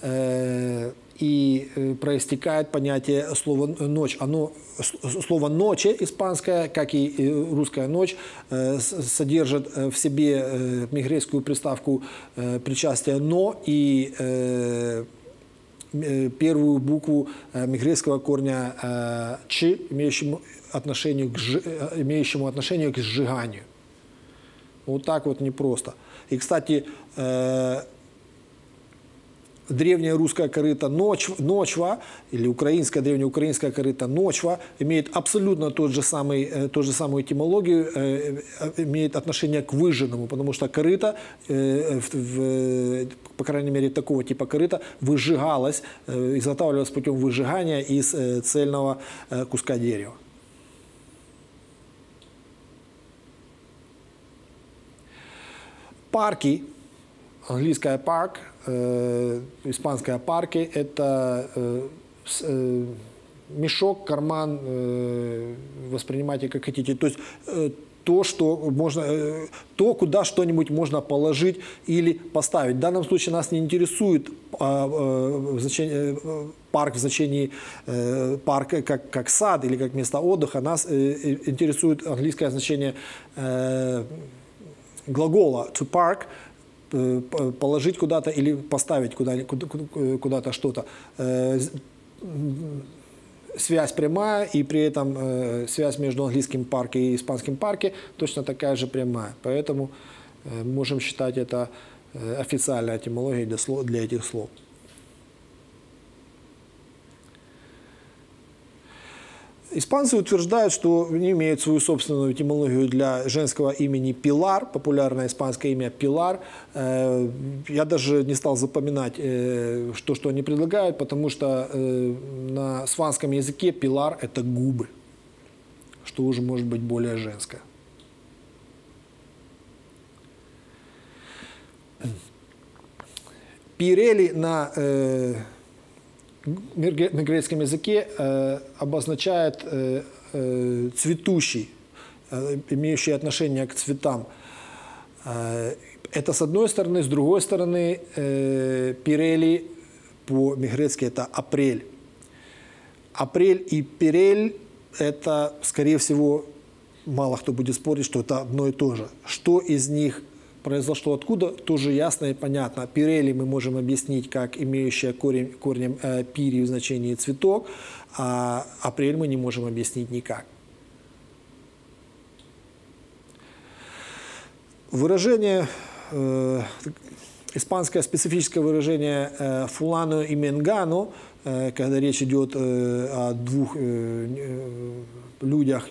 и проистекает понятие слова «ночь». Оно, слово «ночи» испанское, как и русская «ночь», содержит в себе мигрельскую приставку причастия «но» и первую букву мигрельского корня «ч», имеющему отношение к, имеющему отношение к сжиганию. Вот так вот непросто. И, кстати, древняя русская корыта «ночва» или украинская, древнеукраинская корыта «ночва» имеет абсолютно тот же самый, ту же самую этимологию, имеет отношение к выжженному, потому что корыта, по крайней мере такого типа корыта, выжигалась, изготавливалась путем выжигания из цельного куска дерева. Парки, английская «парк», э, испанская «парки» – это э, с, э, мешок, карман, э, воспринимайте как хотите. То есть э, то, что можно, э, то, куда что-нибудь можно положить или поставить. В данном случае нас не интересует а, э, значение, э, парк в значении э, парка как, как сад или как место отдыха. Нас э, интересует английское значение э, глагола «to park», положить куда-то или поставить куда-то куда что-то. Связь прямая, и при этом связь между английским «парк» и испанским «парке» точно такая же прямая. Поэтому можем считать это официальной этимологией для, слов, для этих слов. Испанцы утверждают, что они имеют свою собственную этимологию для женского имени Пилар, популярное испанское имя Пилар. Я даже не стал запоминать, что, что они предлагают, потому что на сванском языке Пилар – это губы, что уже может быть более женское. Пирели на на греческом языке э, обозначает э, э, цветущий, э, имеющий отношение к цветам. Э, это с одной стороны, с другой стороны, э, пирели по-гречески это апрель. Апрель и пирель это, скорее всего, мало кто будет спорить, что это одно и то же. Что из них произошло откуда, тоже ясно и понятно. Пирели мы можем объяснить как имеющая корень, корнем э, пири в значении цветок, а апрель мы не можем объяснить никак. Выражение, э, испанское специфическое выражение э, «фулано» и «менгано», э, когда речь идет э, о двух э, э, людях,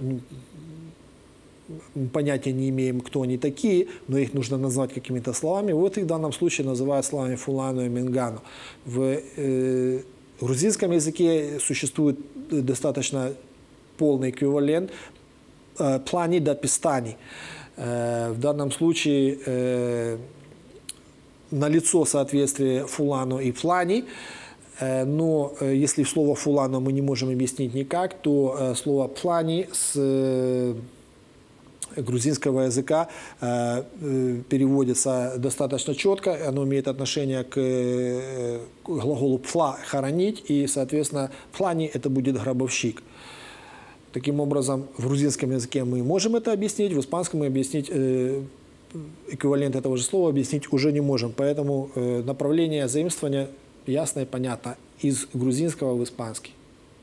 понятия не имеем, кто они такие, но их нужно назвать какими-то словами. Вот их в данном случае называют словами «фулано» и «менгано». В э, грузинском языке существует достаточно полный эквивалент э, «плани» да «пистани». Э, в данном случае э, налицо соответствие «фулано» и «плани». Но если слово «фулано» мы не можем объяснить никак, то слово «плани» с грузинского языка э, переводится достаточно четко, оно имеет отношение к, э, к глаголу «пфла» – «хоронить», и, соответственно, «плани» – это будет «гробовщик». Таким образом, в грузинском языке мы можем это объяснить, в испанском мы объяснить, э, эквивалент этого же слова объяснить уже не можем, поэтому э, направление заимствования ясно и понятно из грузинского в испанский.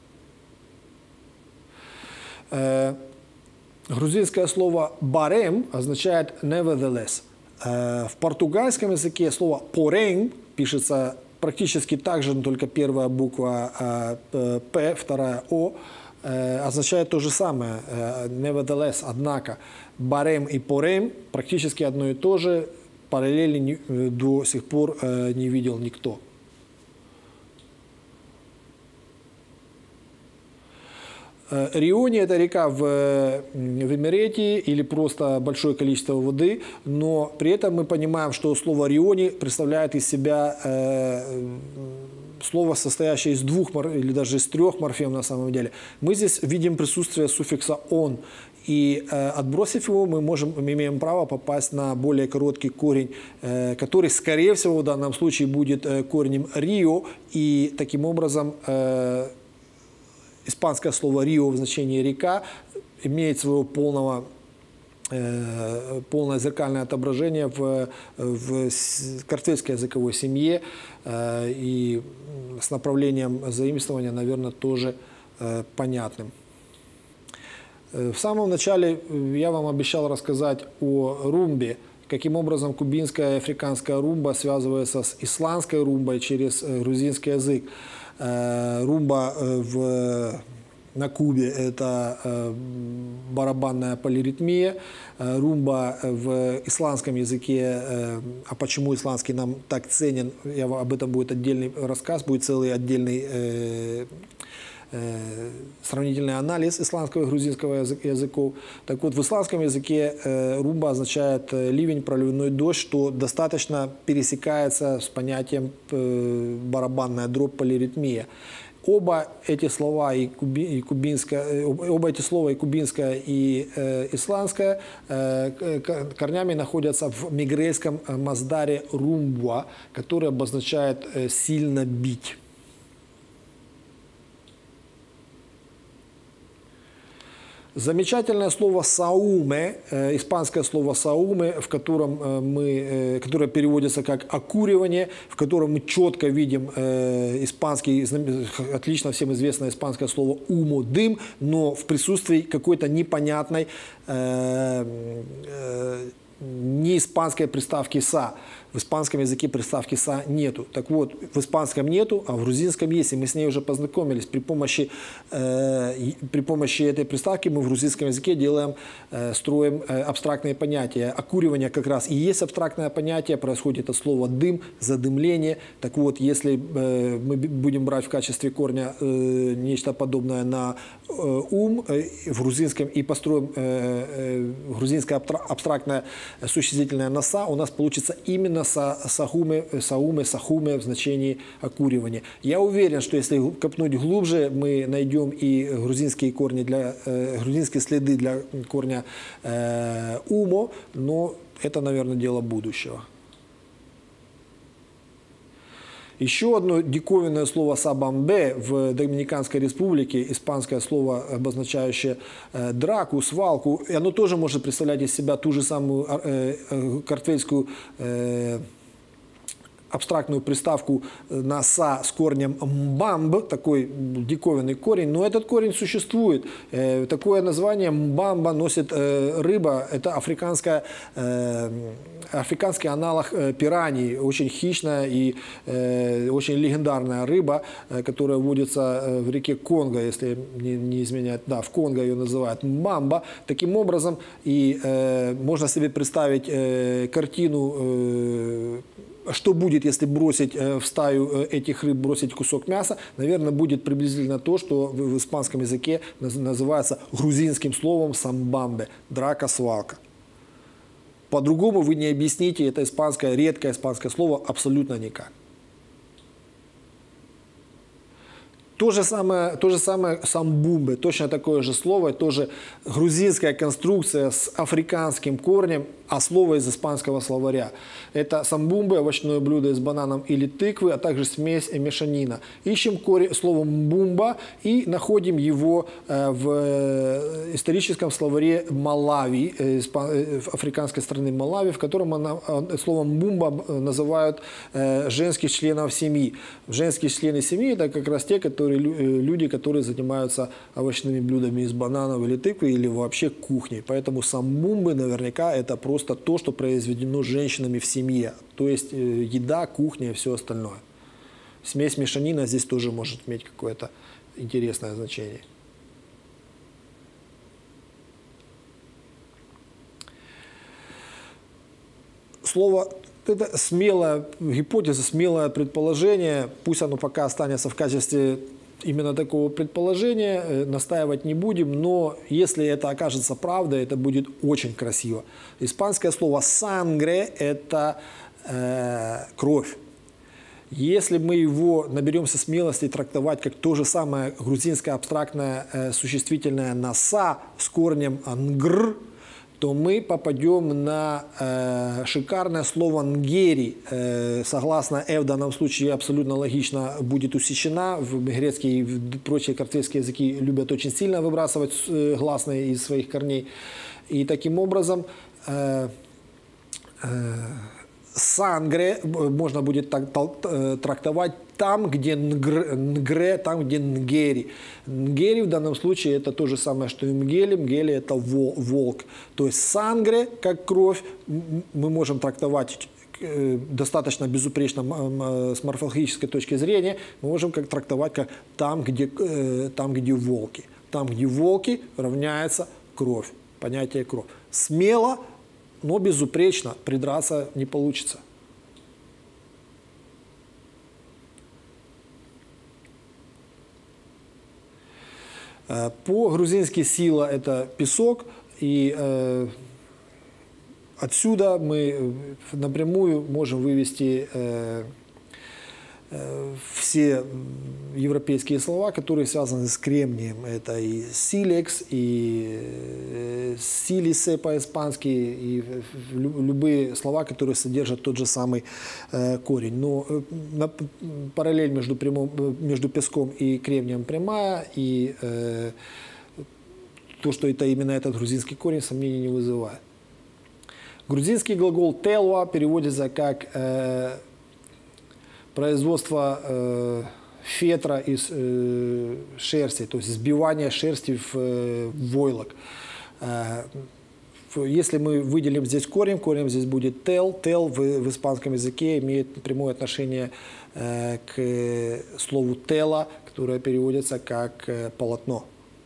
Э, Грузинское слово «барем» означает «nevertheless». В португальском языке слово «порém» пишется практически так же, но только первая буква «п», вторая «о», означает то же самое «nevertheless», однако. «Барем» и «порém» практически одно и то же, параллели до сих пор не видел никто. Риони – это река в, в Имеретии или просто большое количество воды, но при этом мы понимаем, что слово Риони представляет из себя э, слово, состоящее из двух или даже из трех морфем на самом деле. Мы здесь видим присутствие суффикса «он», и э, отбросив его, мы, можем, мы имеем право попасть на более короткий корень, э, который, скорее всего, в данном случае будет э, корнем «рио», и таким образом э, испанское слово «рио» в значении «река» имеет своего полного, э, полное зеркальное отображение в, в картельской языковой семье, э, и с направлением заимствования, наверное, тоже э, понятным. В самом начале я вам обещал рассказать о румбе, каким образом кубинская и африканская румба связывается с исландской румбой через грузинский язык. Румба в, на Кубе – это барабанная полиритмия. Румба в исландском языке, а почему исландский нам так ценен, я, об этом будет отдельный рассказ, будет целый отдельный э, э, сравнительный анализ исландского и грузинского язык, языков. Так вот, в исландском языке э, румба означает ливень, проливной дождь, что достаточно пересекается с понятием э, барабанная дробь, полиритмия. Оба эти слова, и, куби, и кубинское, оба эти слова, и кубинское, и э, исландское, э, корнями находятся в мигрейском маздаре румба, который обозначает э, «сильно бить». Замечательное слово «сауме», э, испанское слово «сауме», в котором э, мы, э, которое переводится как «окуривание», в котором мы четко видим э, испанский, отлично всем известное испанское слово «умо» – «дым», но в присутствии какой-то непонятной, э, э, ни испанской приставки «са». В испанском языке приставки «са» нету. Так вот, в испанском нету, а в грузинском есть. И мы с ней уже познакомились. При помощи, э, при помощи этой приставки мы в грузинском языке делаем, э, строим э, абстрактные понятия. Окуривание как раз и есть абстрактное понятие. Происходит от слова «дым», «задымление». Так вот, если э, мы будем брать в качестве корня э, нечто подобное на э, «ум» э, в грузинском и построим э, э, грузинское абстрактное существительное на «са», у нас получится именно сахуме, сауме, сахуме в значении окуривания. Я уверен, что если копнуть глубже, мы найдем и грузинские корни для, э, грузинские следы для корня э, умо, но это, наверное, дело будущего. Еще одно диковинное слово «сабамбе» в Доминиканской республике, испанское слово, обозначающее э, драку, свалку, и оно тоже может представлять из себя ту же самую э, э, картвельскую э, абстрактную приставку на «са» с корнем «мбамб», такой диковинный корень, но этот корень существует. Э, такое название «мбамба» носит э, рыба, это африканская, э, африканский аналог э, пираньи, очень хищная и э, очень легендарная рыба, э, которая водится э, в реке Конго, если не, не изменяет, да, в Конго ее называют «мбамба». Таким образом, и э, можно себе представить э, картину, э, что будет, если бросить в стаю этих рыб, бросить кусок мяса, наверное, будет приблизительно то, что в испанском языке называется грузинским словом «самбамбе» – драка-свалка. По-другому вы не объясните это испанское, редкое испанское слово абсолютно никак. То же самое, то же самое самбумбе, точно такое же слово, тоже грузинская конструкция с африканским корнем, а слово из испанского словаря. Это самбумбе, овощное блюдо из бананов или тыквы, а также смесь и мешанина. Ищем корень, слово мбумба и находим его э, в историческом словаре Малави, э, э, африканской страны Малави, в котором она, э, словом мбумба называют э, женских членов семьи. Женские члены семьи – это как раз те, которые, люди, которые занимаются овощными блюдами из бананов или тыквы, или вообще кухней. Поэтому самбумбы наверняка это просто то, что произведено женщинами в семье. То есть э, еда, кухня и все остальное. Смесь мешанина здесь тоже может иметь какое-то интересное значение. Слово, это смелая гипотеза, смелое предположение. Пусть оно пока останется в качестве именно такого предположения, настаивать не будем, но если это окажется правдой, это будет очень красиво. Испанское слово «сангре» – это э, кровь. Если мы его наберемся смелости трактовать как то же самое грузинское абстрактное э, существительное на «са» с корнем «нгр», то мы попадем на э, шикарное слово «нгери». Э, согласно «э» в данном случае абсолютно логично будет усечена. В грецкие и в прочие картвельские языки любят очень сильно выбрасывать э, гласные из своих корней. И таким образом э, э, «сангре» можно будет так, трактовать там, где нгр, нгре, там, где нгери. Нгери в данном случае это то же самое, что и мгели. Мгели это волк. То есть сангре, как кровь, мы можем трактовать достаточно безупречно с морфологической точки зрения, мы можем как трактовать как там, где, там, где волки. Там, где волки, равняется кровь. Понятие кровь. Смело, но безупречно придраться не получится. По-грузински сила – это песок, и э, отсюда мы напрямую можем вывести э, э, все европейские слова, которые связаны с кремнием. Это и силекс, и э, силисе по-испански, и любые слова, которые содержат тот же самый э, корень. Но э, на, параллель между, прямом, между песком и кремнием прямая, и э, то, что это именно этот грузинский корень, сомнений не вызывает. Грузинский глагол «телуа» переводится как э, производство э, фетра из э, шерсти, то есть сбивание шерсти в, э, в войлок. Э, если мы выделим здесь корень, корень здесь будет тел. Тел в, в испанском языке имеет прямое отношение э, к слову тела, которое переводится как э, полотно.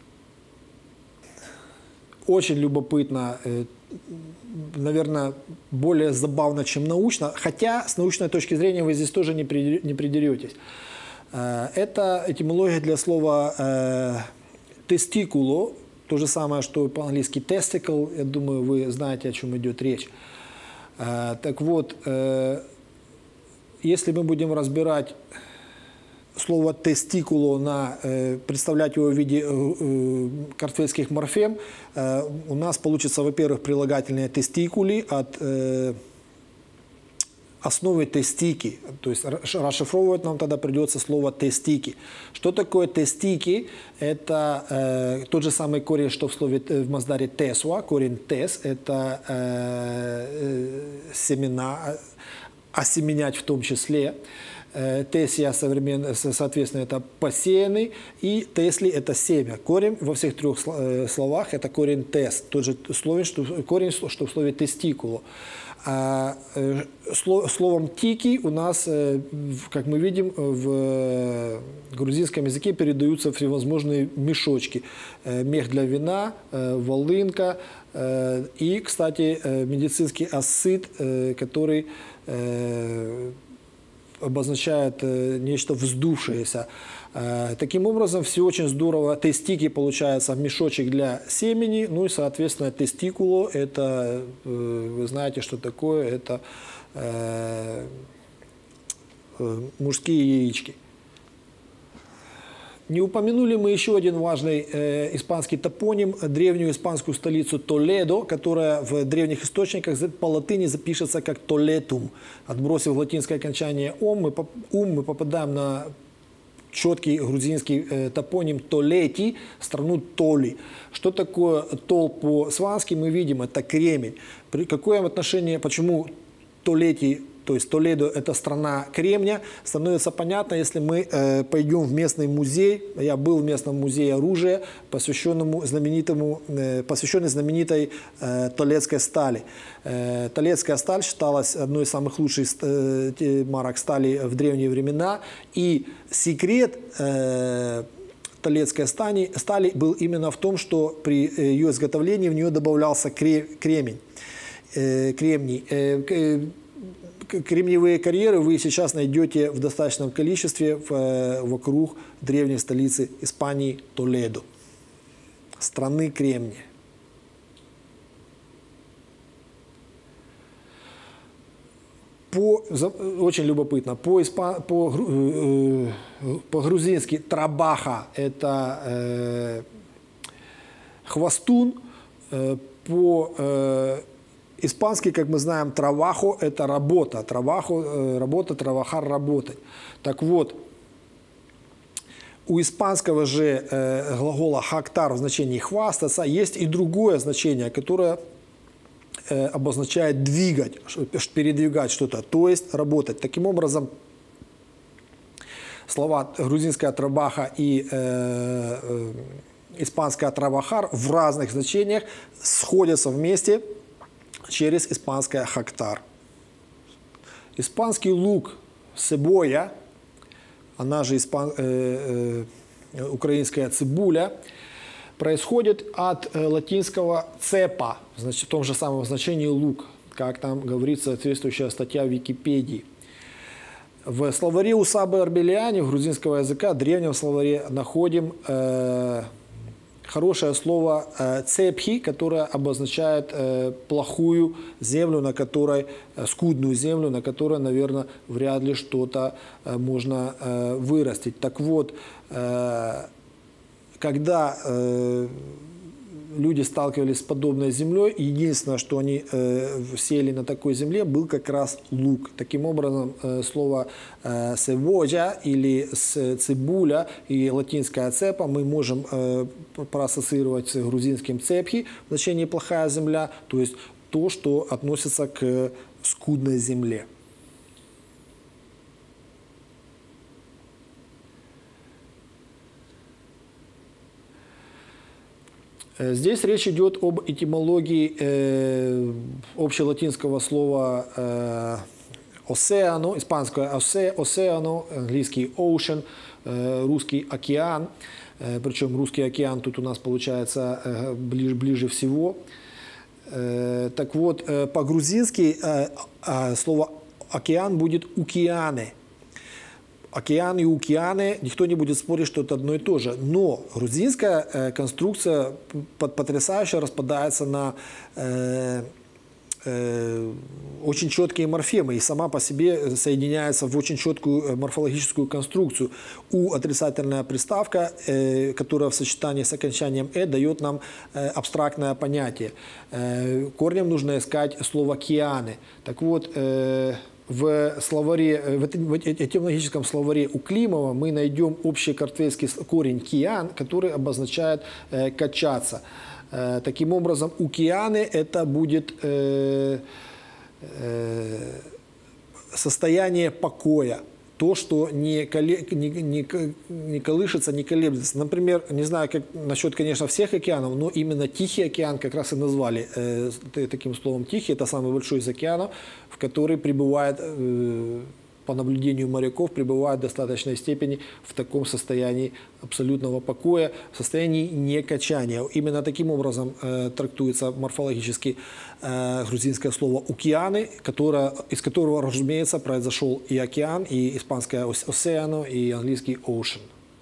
Очень любопытно, э, наверное, более забавно, чем научно, хотя с научной точки зрения вы здесь тоже не, при, не придеретесь. Э, это этимология для слова э, тестикуло. То же самое, что по-английски testicle, я думаю, вы знаете, о чем идет речь. А, так вот, э, если мы будем разбирать слово testiculo, на, э, представлять его в виде э, э, картвельских морфем, э, у нас получится, во-первых, прилагательное testicuли от э, основы тестики, то есть расшифровывать нам тогда придется слово тестики. Что такое тестики? Это э, тот же самый корень, что в слове в Маздаре тесуа, корень тес, это э, э, семена, осеменять в том числе. Э, тесия, современно, соответственно, это посеянный, и тесли это семя. Корень во всех трех словах это корень тес, тот же словен, что, корень, что в слове тестикуло. А словом «тики» у нас, как мы видим, в грузинском языке передаются всевозможные мешочки. Мех для вина, волынка и, кстати, медицинский ассид, который обозначает нечто вздувшееся. Таким образом, все очень здорово. Тестики получается мешочек для семени, ну и, соответственно, тестикуло, это, вы знаете, что такое, это э, мужские яички. Не упомянули мы еще один важный э, испанский топоним, древнюю испанскую столицу Толедо, которая в древних источниках по латыни запишется как Толетум. Отбросив латинское окончание «ум», мы, ум, мы попадаем на четкий грузинский э, топоним Толети, страну Толи. Что такое Тол по-свански, мы видим, это кремень. При какое отношение, почему Толети, то есть Толедо, это страна кремня, становится понятно, если мы э, пойдем в местный музей. Я был в местном музее оружия, посвященному знаменитому, э, посвященный знаменитой э, толедской стали. Э, толедская сталь считалась одной из самых лучших э, марок стали в древние времена. И секрет э, толедской стали, стали был именно в том, что при ее изготовлении в нее добавлялся кремень, э, кремний. Э, Кремниевые карьеры вы сейчас найдете в достаточном количестве в, вокруг древней столицы Испании Толедо, страны кремния. По, очень любопытно, по, по, э, по-грузински трабаха это э, хвостун, э, по э, испанский, как мы знаем, трабахо – это работа. Трабахо – работа, трабахар – работать. Так вот, у испанского же э, глагола «хактар» в значении «хвастаться» есть и другое значение, которое э, обозначает «двигать», передвигать что-то, то есть работать. Таким образом, слова грузинская трабаха и э, э, испанская трабахар в разных значениях сходятся вместе через испанское хактар. Испанский лук себоя, она же испан, э, э, украинская цибуля, происходит от э, латинского цепа, значит, в том же самом значении лук, как там говорится соответствующая статья в Википедии. В словаре Усабы Арбелиани грузинского языка, древнем словаре, находим э, хорошее слово э, цепхи, которое обозначает э, плохую землю, на которой, э, скудную землю, на которой, наверное, вряд ли что-то э, можно э, вырастить. Так вот, э, когда э, люди сталкивались с подобной землей, единственное, что они э, сеяли на такой земле, был как раз лук. Таким образом, э, слово э, «севоджа» или «цибуля» и латинская «цепа» мы можем э, проассоциировать с грузинским «цепхи» в значении «плохая земля», то есть то, что относится к скудной земле. Здесь речь идет об этимологии э, общелатинского слова э, «oceano», испанское «oceano», английский «ocean», э, русский «океан». Э, причем русский «океан» тут у нас получается э, ближе, ближе всего. Э, так вот, э, по-грузински э, э, слово «океан» будет «укиане». Океан и океаны, никто не будет спорить, что это одно и то же. Но грузинская э, конструкция потрясающе распадается на э, э, очень четкие морфемы и сама по себе соединяется в очень четкую морфологическую конструкцию. У отрицательная приставка, э, которая в сочетании с окончанием «э» дает нам э, абстрактное понятие. Э, корнем нужно искать слово «кианы». Так вот, э, В словаре, в этимологическом словаре у Климова мы найдем общий картвельский корень «киан», который обозначает э, «качаться». Э, таким образом, «укианы» это будет э, э, состояние покоя. То, что не, коле, не, не, не колышется, не колеблется. Например, не знаю, как насчет, конечно, всех океанов, но именно Тихий океан как раз и назвали э, таким словом «тихий». Это самый большой из океанов, в который пребывает, э, по наблюдению моряков, пребывает в достаточной степени в таком состоянии абсолютного покоя, в состоянии некачания. Именно таким образом э, трактуется морфологически э, грузинское слово «укианы», которое, из которого, разумеется, произошел и океан, и испанское «oceano», и английский «ocean».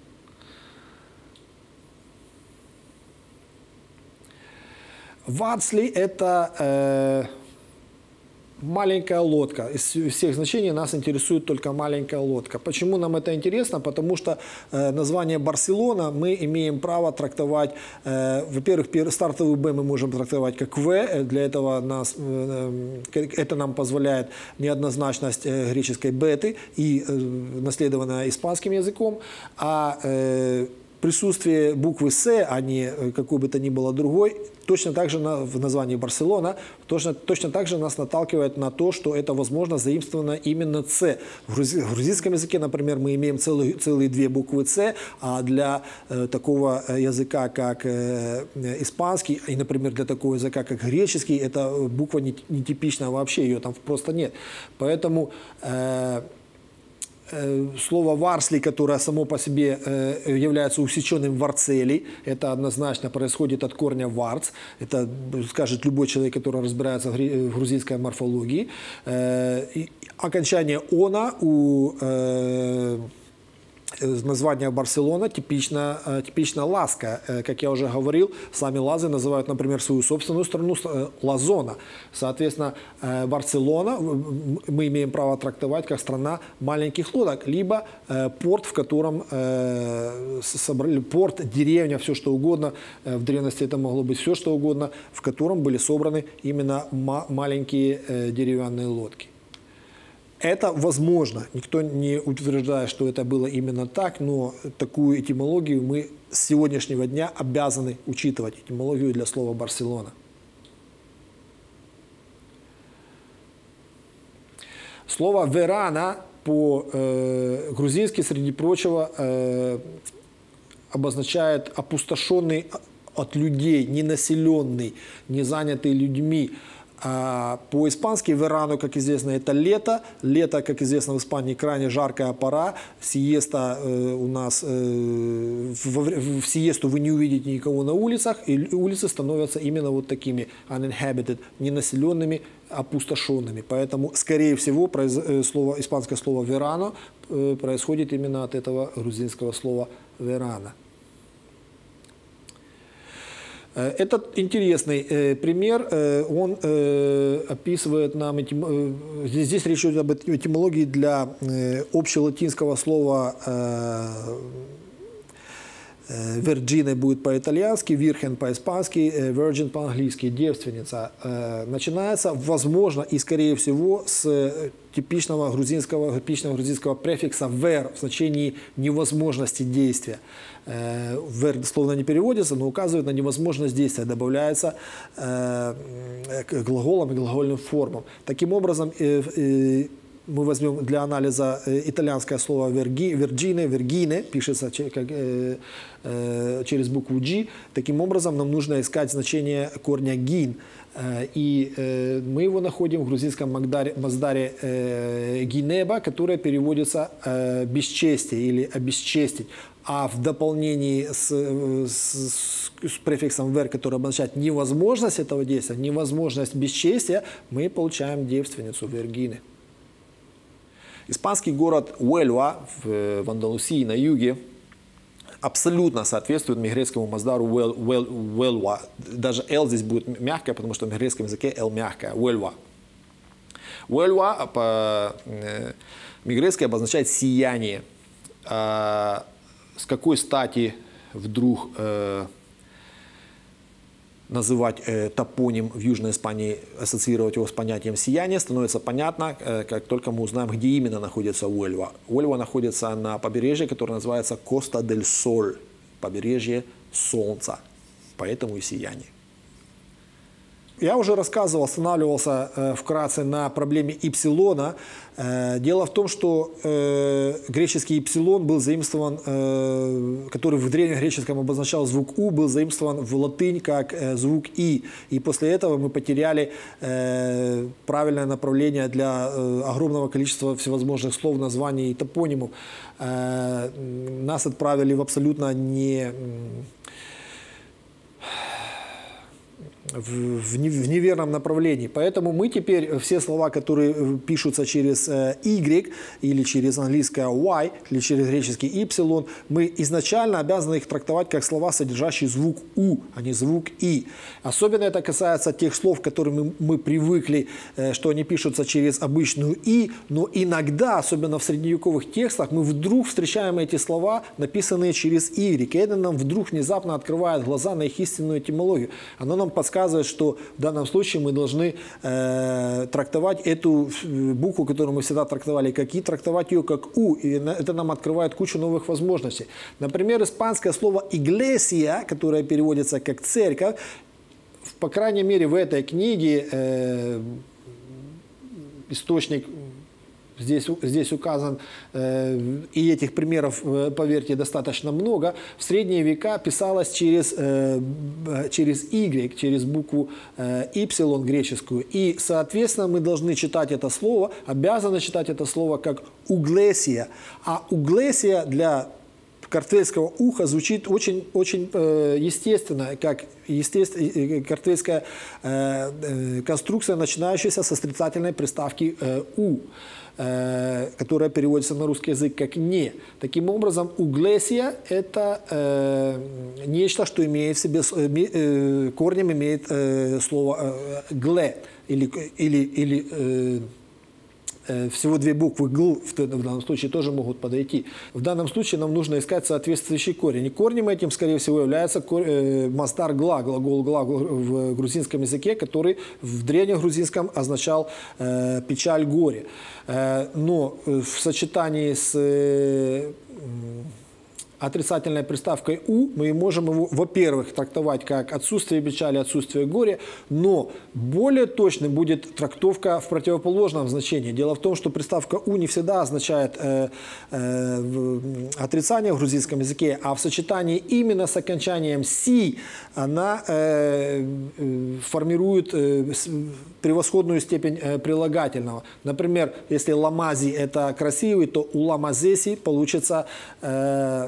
Варцли – это э, маленькая лодка. Из всех значений нас интересует только маленькая лодка. Почему нам это интересно? Потому что э, название Барселона мы имеем право трактовать, э, во-первых, стартовый «Б» мы можем трактовать как «В». Для этого нас, э, это нам позволяет неоднозначность э, греческой «беты» и э, наследованная испанским языком. А э, присутствие буквы «С», а не какой бы то ни было другой, точно так же на, в названии Барселона, точно, точно так же нас наталкивает на то, что это, возможно, заимствовано именно «Ц». В, грузи, в грузинском языке, например, мы имеем целые, целые две буквы «Ц», а для э, такого языка, как э, испанский, и, например, для такого языка, как греческий, эта буква не, не типична вообще, ее там просто нет. Поэтому э, слово «варсли», которое само по себе э, является усеченным «варцели», это однозначно происходит от корня «варц». Это скажет любой человек, который разбирается в грузинской морфологии. Э, и окончание «она» у э, название Барселона типично, типично ласка. Как я уже говорил, сами лазы называют, например, свою собственную страну Лазона. Соответственно, Барселона мы имеем право трактовать как страна маленьких лодок, либо порт, в котором собрали, порт, деревня, все что угодно. В древности это могло быть все что угодно, в котором были собраны именно маленькие деревянные лодки. Это возможно. Никто не утверждает, что это было именно так, но такую этимологию мы с сегодняшнего дня обязаны учитывать. Этимологию для слова «Барселона». Слово «верана» по-грузински, среди прочего, э, обозначает опустошенный от людей, ненаселенный, не занятый людьми. А по-испански «верано», как известно, это лето. Лето, как известно, в Испании крайне жаркая пора. Сиеста э, у нас, э, в, в сиесту вы не увидите никого на улицах, и улицы становятся именно вот такими uninhabited, ненаселенными, опустошенными. Поэтому, скорее всего, произ, э, слово, испанское слово «верано» э, происходит именно от этого грузинского слова «верана». Этот интересный э, пример, э, он э, описывает нам, этим, э, здесь, здесь речь идет об этимологии для э, общелатинского слова э, э, «virgine» будет по-итальянски, «virgen» по-испански, э, «virgin» по-английски, «девственница». Э, начинается, возможно, и скорее всего, с типичного грузинского, типичного грузинского префикса «ver» в значении невозможности действия. «Ver» дословно не переводится, но указывает на невозможность действия, добавляется э, к глаголам и глагольным формам. Таким образом, э, э, мы возьмем для анализа итальянское слово «верджине», «вергине», пишется как, э, э, через букву «G». Таким образом, нам нужно искать значение корня «гин». И э, мы его находим в грузинском маздаре, маздаре э, «гинеба», которое переводится э, «бесчестие» или «обесчестить». А в дополнении с, с, с префиксом «вер», который обозначает невозможность этого действия, невозможность бесчестия, мы получаем девственницу «вергины». Испанский город Уэльва в, в Андалусии на юге абсолютно соответствует мегрейскому маздару Уэльва. Даже «л» здесь будет мягкое, потому что в мегрейском языке «л» мягкое. Уэльва. Уэльва по-мегрейски обозначает «сияние». А с какой стати вдруг э, называть э, топоним в Южной Испании, ассоциировать его с понятием «сияние», становится понятно, э, как только мы узнаем, где именно находится Уэльва. Уэльва находится на побережье, которое называется Коста-дель-Соль, побережье Солнца, поэтому и «сияние». Я уже рассказывал, останавливался э, вкратце на проблеме ипсилона. Э, дело в том, что э, греческий ипсилон был заимствован, э, который в древнегреческом обозначал звук «у», был заимствован в латынь как э, звук «и». И после этого мы потеряли э, правильное направление для э, огромного количества всевозможных слов, названий и топонимов. Э, нас отправили в абсолютно не... В, в неверном направлении. Поэтому мы теперь все слова, которые пишутся через Y или через английское Y, или через греческий Y, мы изначально обязаны их трактовать как слова, содержащие звук У, а не звук И. Особенно это касается тех слов, к которым мы, мы привыкли, что они пишутся через обычную И, но иногда, особенно в средневековых текстах, мы вдруг встречаем эти слова, написанные через Y. И это нам вдруг внезапно открывает глаза на их истинную этимологию. Оно нам подсказывает, что в данном случае мы должны э, трактовать эту букву, которую мы всегда трактовали как «и», трактовать ее как «у». И это нам открывает кучу новых возможностей. Например, испанское слово «иглесия», которое переводится как «церковь», по крайней мере, в этой книге э, источник здесь, здесь указан, э, и этих примеров, э, поверьте, достаточно много. В средние века писалось через, э, через Y, через букву э, Y греческую. И, соответственно, мы должны читать это слово, обязаны читать это слово как «углесия». А «углесия» для картвельского уха звучит очень, очень э, естественно, как естественно, картвельская э, э, конструкция, начинающаяся с отрицательной приставки э, «у», э, которая переводится на русский язык как «не». Таким образом, «углесия» – это э, нечто, что имеет в себе, э, корнем имеет э, слово э, «гле» или, или, или э, всего две буквы «гл» в данном случае тоже могут подойти. В данном случае нам нужно искать соответствующий корень. И корнем этим, скорее всего, является маздар «гла», глагол «гла» в грузинском языке, который в древнегрузинском означал э, «печаль, горе». Э, но в сочетании с э, отрицательной приставкой «у» мы можем его, во-первых, трактовать как отсутствие печали, отсутствие горя, но более точной будет трактовка в противоположном значении. Дело в том, что приставка «у» не всегда означает э, э, отрицание в грузинском языке, а в сочетании именно с окончанием «си» она э, э, формирует э, превосходную степень э, прилагательного. Например, если «ламази» – это красивый, то «уламазеси» получится э,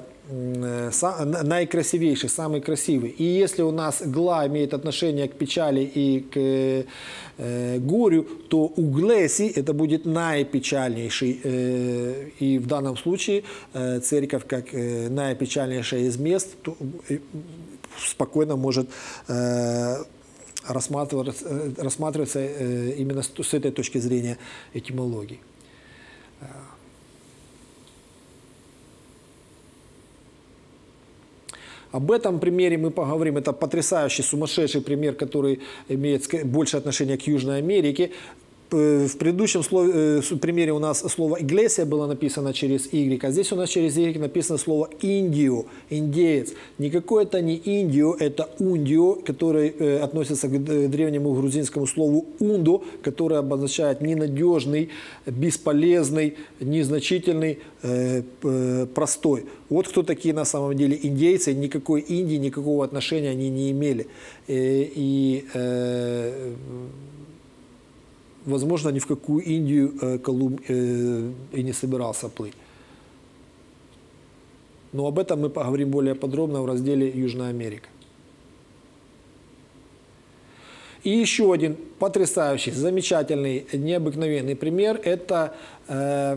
наикрасивейший, самый красивый. И если у нас «гла» имеет отношение к печали и к э, горю, то «углеси» это будет наипечальнейший. Э, и в данном случае э, церковь, как э, наипечальнейшая из мест, то, э, спокойно может э, рассматриваться, э, рассматриваться э, именно с, с этой точки зрения этимологии. Об этом примере мы поговорим. Это потрясающий, сумасшедший пример, который имеет больше отношения к Южной Америке. в предыдущем слове, примере у нас слово «иглесия» было написано через «y», а здесь у нас через «y» написано слово «индио», «индеец». Никакой это не «индио», это «ундио», который э, относится к древнему грузинскому слову «ундо», которое обозначает ненадежный, бесполезный, незначительный, э, э, простой. Вот кто такие на самом деле индейцы. Никакой Индии, никакого отношения они не имели. И, и э, возможно, ни в какую Индию э, Колумб э, и не собирался плыть. Но об этом мы поговорим более подробно в разделе «Южная Америка». И еще один потрясающий, замечательный, необыкновенный пример – это э,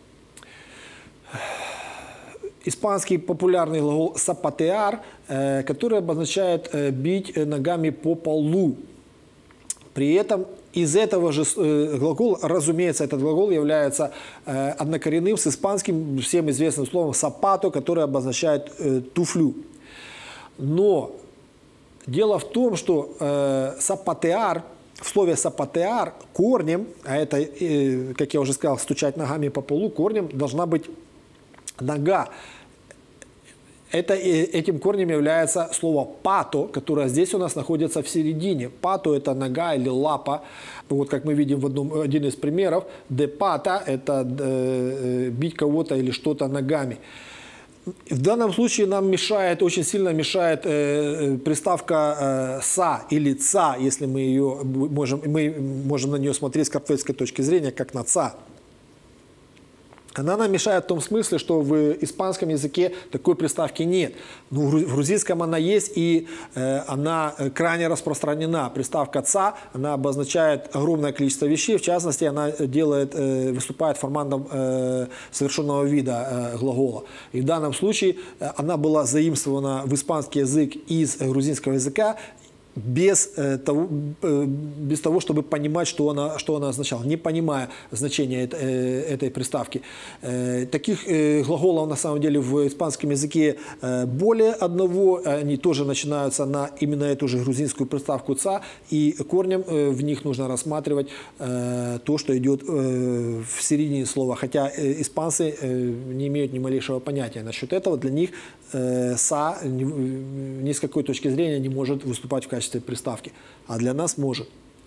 испанский популярный глагол «сапатеар», э, который обозначает э, «бить ногами по полу». При этом из этого же э, глагола, разумеется, этот глагол является э, однокоренным с испанским всем известным словом «сапато», которое обозначает э, «туфлю». Но дело в том, что э, «сапатеар», в слове «сапатеар» корнем, а это, э, как я уже сказал, стучать ногами по полу, корнем должна быть нога. Это, этим корнем является слово «пато», которое здесь у нас находится в середине. «Пато» – это нога или лапа. Вот как мы видим в одном, один из примеров. «Де пата» – это э, бить кого-то или что-то ногами. В данном случае нам мешает, очень сильно мешает э, приставка э, «са» или «ца», если мы, ее можем, мы можем на нее смотреть с картвельской точки зрения, как на «ца». Она нам мешает в том смысле, что в испанском языке такой приставки нет. Но в грузинском она есть, и э, она крайне распространена. Приставка «ца», она обозначает огромное количество вещей. В частности, она делает, э, выступает формантом э, совершенного вида э, глагола. И в данном случае она была заимствована в испанский язык из грузинского языка, без, э, того, э, без того, чтобы понимать, что она, что она означала, не понимая значения это, э, этой приставки. Э, таких э, глаголов на самом деле в испанском языке э, более одного, они тоже начинаются на именно эту же грузинскую приставку «ца», и корнем э, в них нужно рассматривать э, то, что идет э, в середине слова, хотя э, испанцы э, не имеют ни малейшего понятия насчет этого, для них э, «са» ни, ни с какой точки зрения не может выступать в качестве приставки, а для нас может.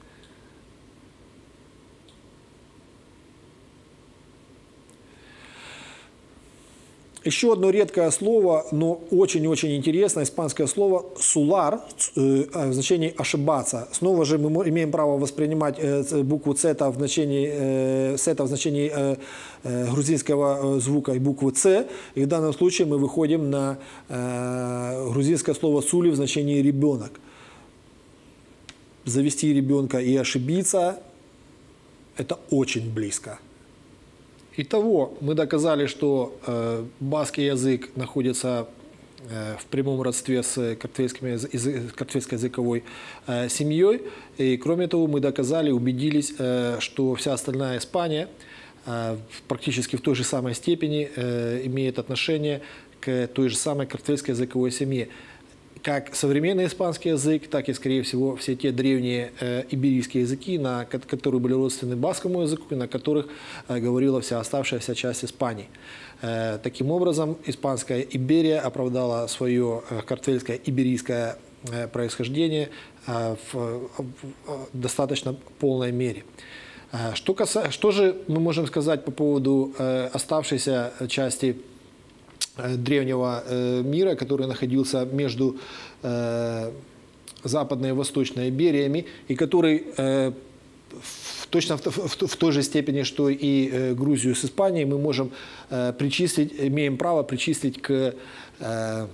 Еще одно редкое слово, но очень-очень интересное, испанское слово «сулар», э, в значении «ошибаться». Снова же мы имеем право воспринимать э, букву «цета» в значении, э, «сета» в значении э, э, грузинского звука и буквы «ц». И в данном случае мы выходим на э, грузинское слово «сули» в значении «ребенок». Завести ребенка и ошибиться – это очень близко. Итого, мы доказали, что э, баскский язык находится э, в прямом родстве с картвельской языковой э, семьей. И кроме того, мы доказали, убедились, э, что вся остальная Испания э, практически в той же самой степени э, имеет отношение к той же самой картвельской языковой семье. Как современный испанский язык, так и, скорее всего, все те древние э, иберийские языки, на, которые были родственны баскскому языку, на которых э, говорила вся оставшаяся часть Испании. Э, таким образом, испанская Иберия оправдала свое э, картвельское иберийское э, происхождение э, в, в, в достаточно полной мере. Э, что, каса... что же мы можем сказать по поводу э, оставшейся части древнего э, мира, который находился между э, Западной и Восточной Ибериями, и который э, в, точно в, в, в той же степени, что и э, Грузию с Испанией, мы можем э, причислить, имеем право причислить к, э, э,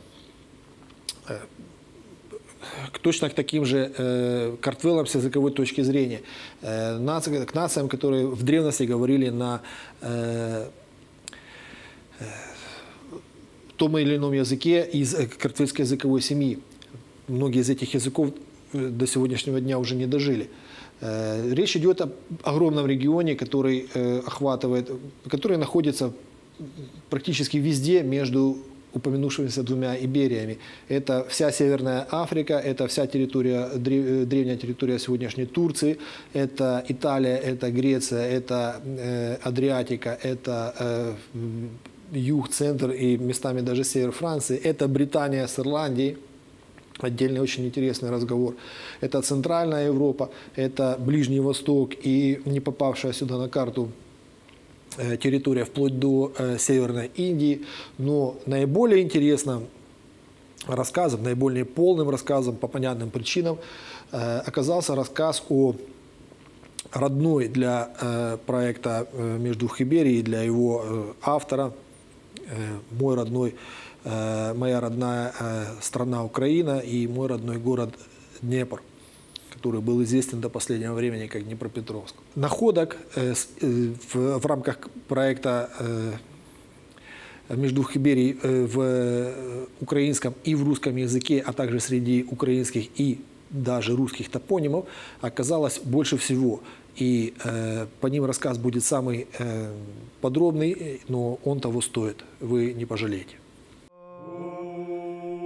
к точно к таким же э, картвелам с языковой точки зрения, э, наци, к нациям, которые в древности говорили на э, э, том или ином языке из картвельской языковой семьи. Многие из этих языков до сегодняшнего дня уже не дожили. Речь идет об огромном регионе, который охватывает, который находится практически везде между упомянувшимися двумя Ибериями. Это вся Северная Африка, это вся территория, древняя территория сегодняшней Турции, это Италия, это Греция, это э, Адриатика, это э, юг, центр и местами даже север Франции, это Британия с Ирландией. Отдельный очень интересный разговор. Это Центральная Европа, это Ближний Восток и не попавшая сюда на карту территория вплоть до э, Северной Индии. Но наиболее интересным рассказом, наиболее полным рассказом по понятным причинам э, оказался рассказ о родной для э, проекта э, «Междух Иберии», для его э, автора, э, мой родной, э, моя родная э, страна Украина и мой родной город Днепр, который был известен до последнего времени как Днепропетровск. Находок э, э, в, в рамках проекта э, «Междух Иберии» э, в украинском и в русском языке, а также среди украинских и даже русских топонимов оказалось больше всего. И э, по ним рассказ будет самый э, подробный, но он того стоит. Вы не пожалеете.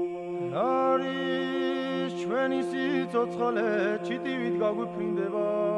Arish, when he sits,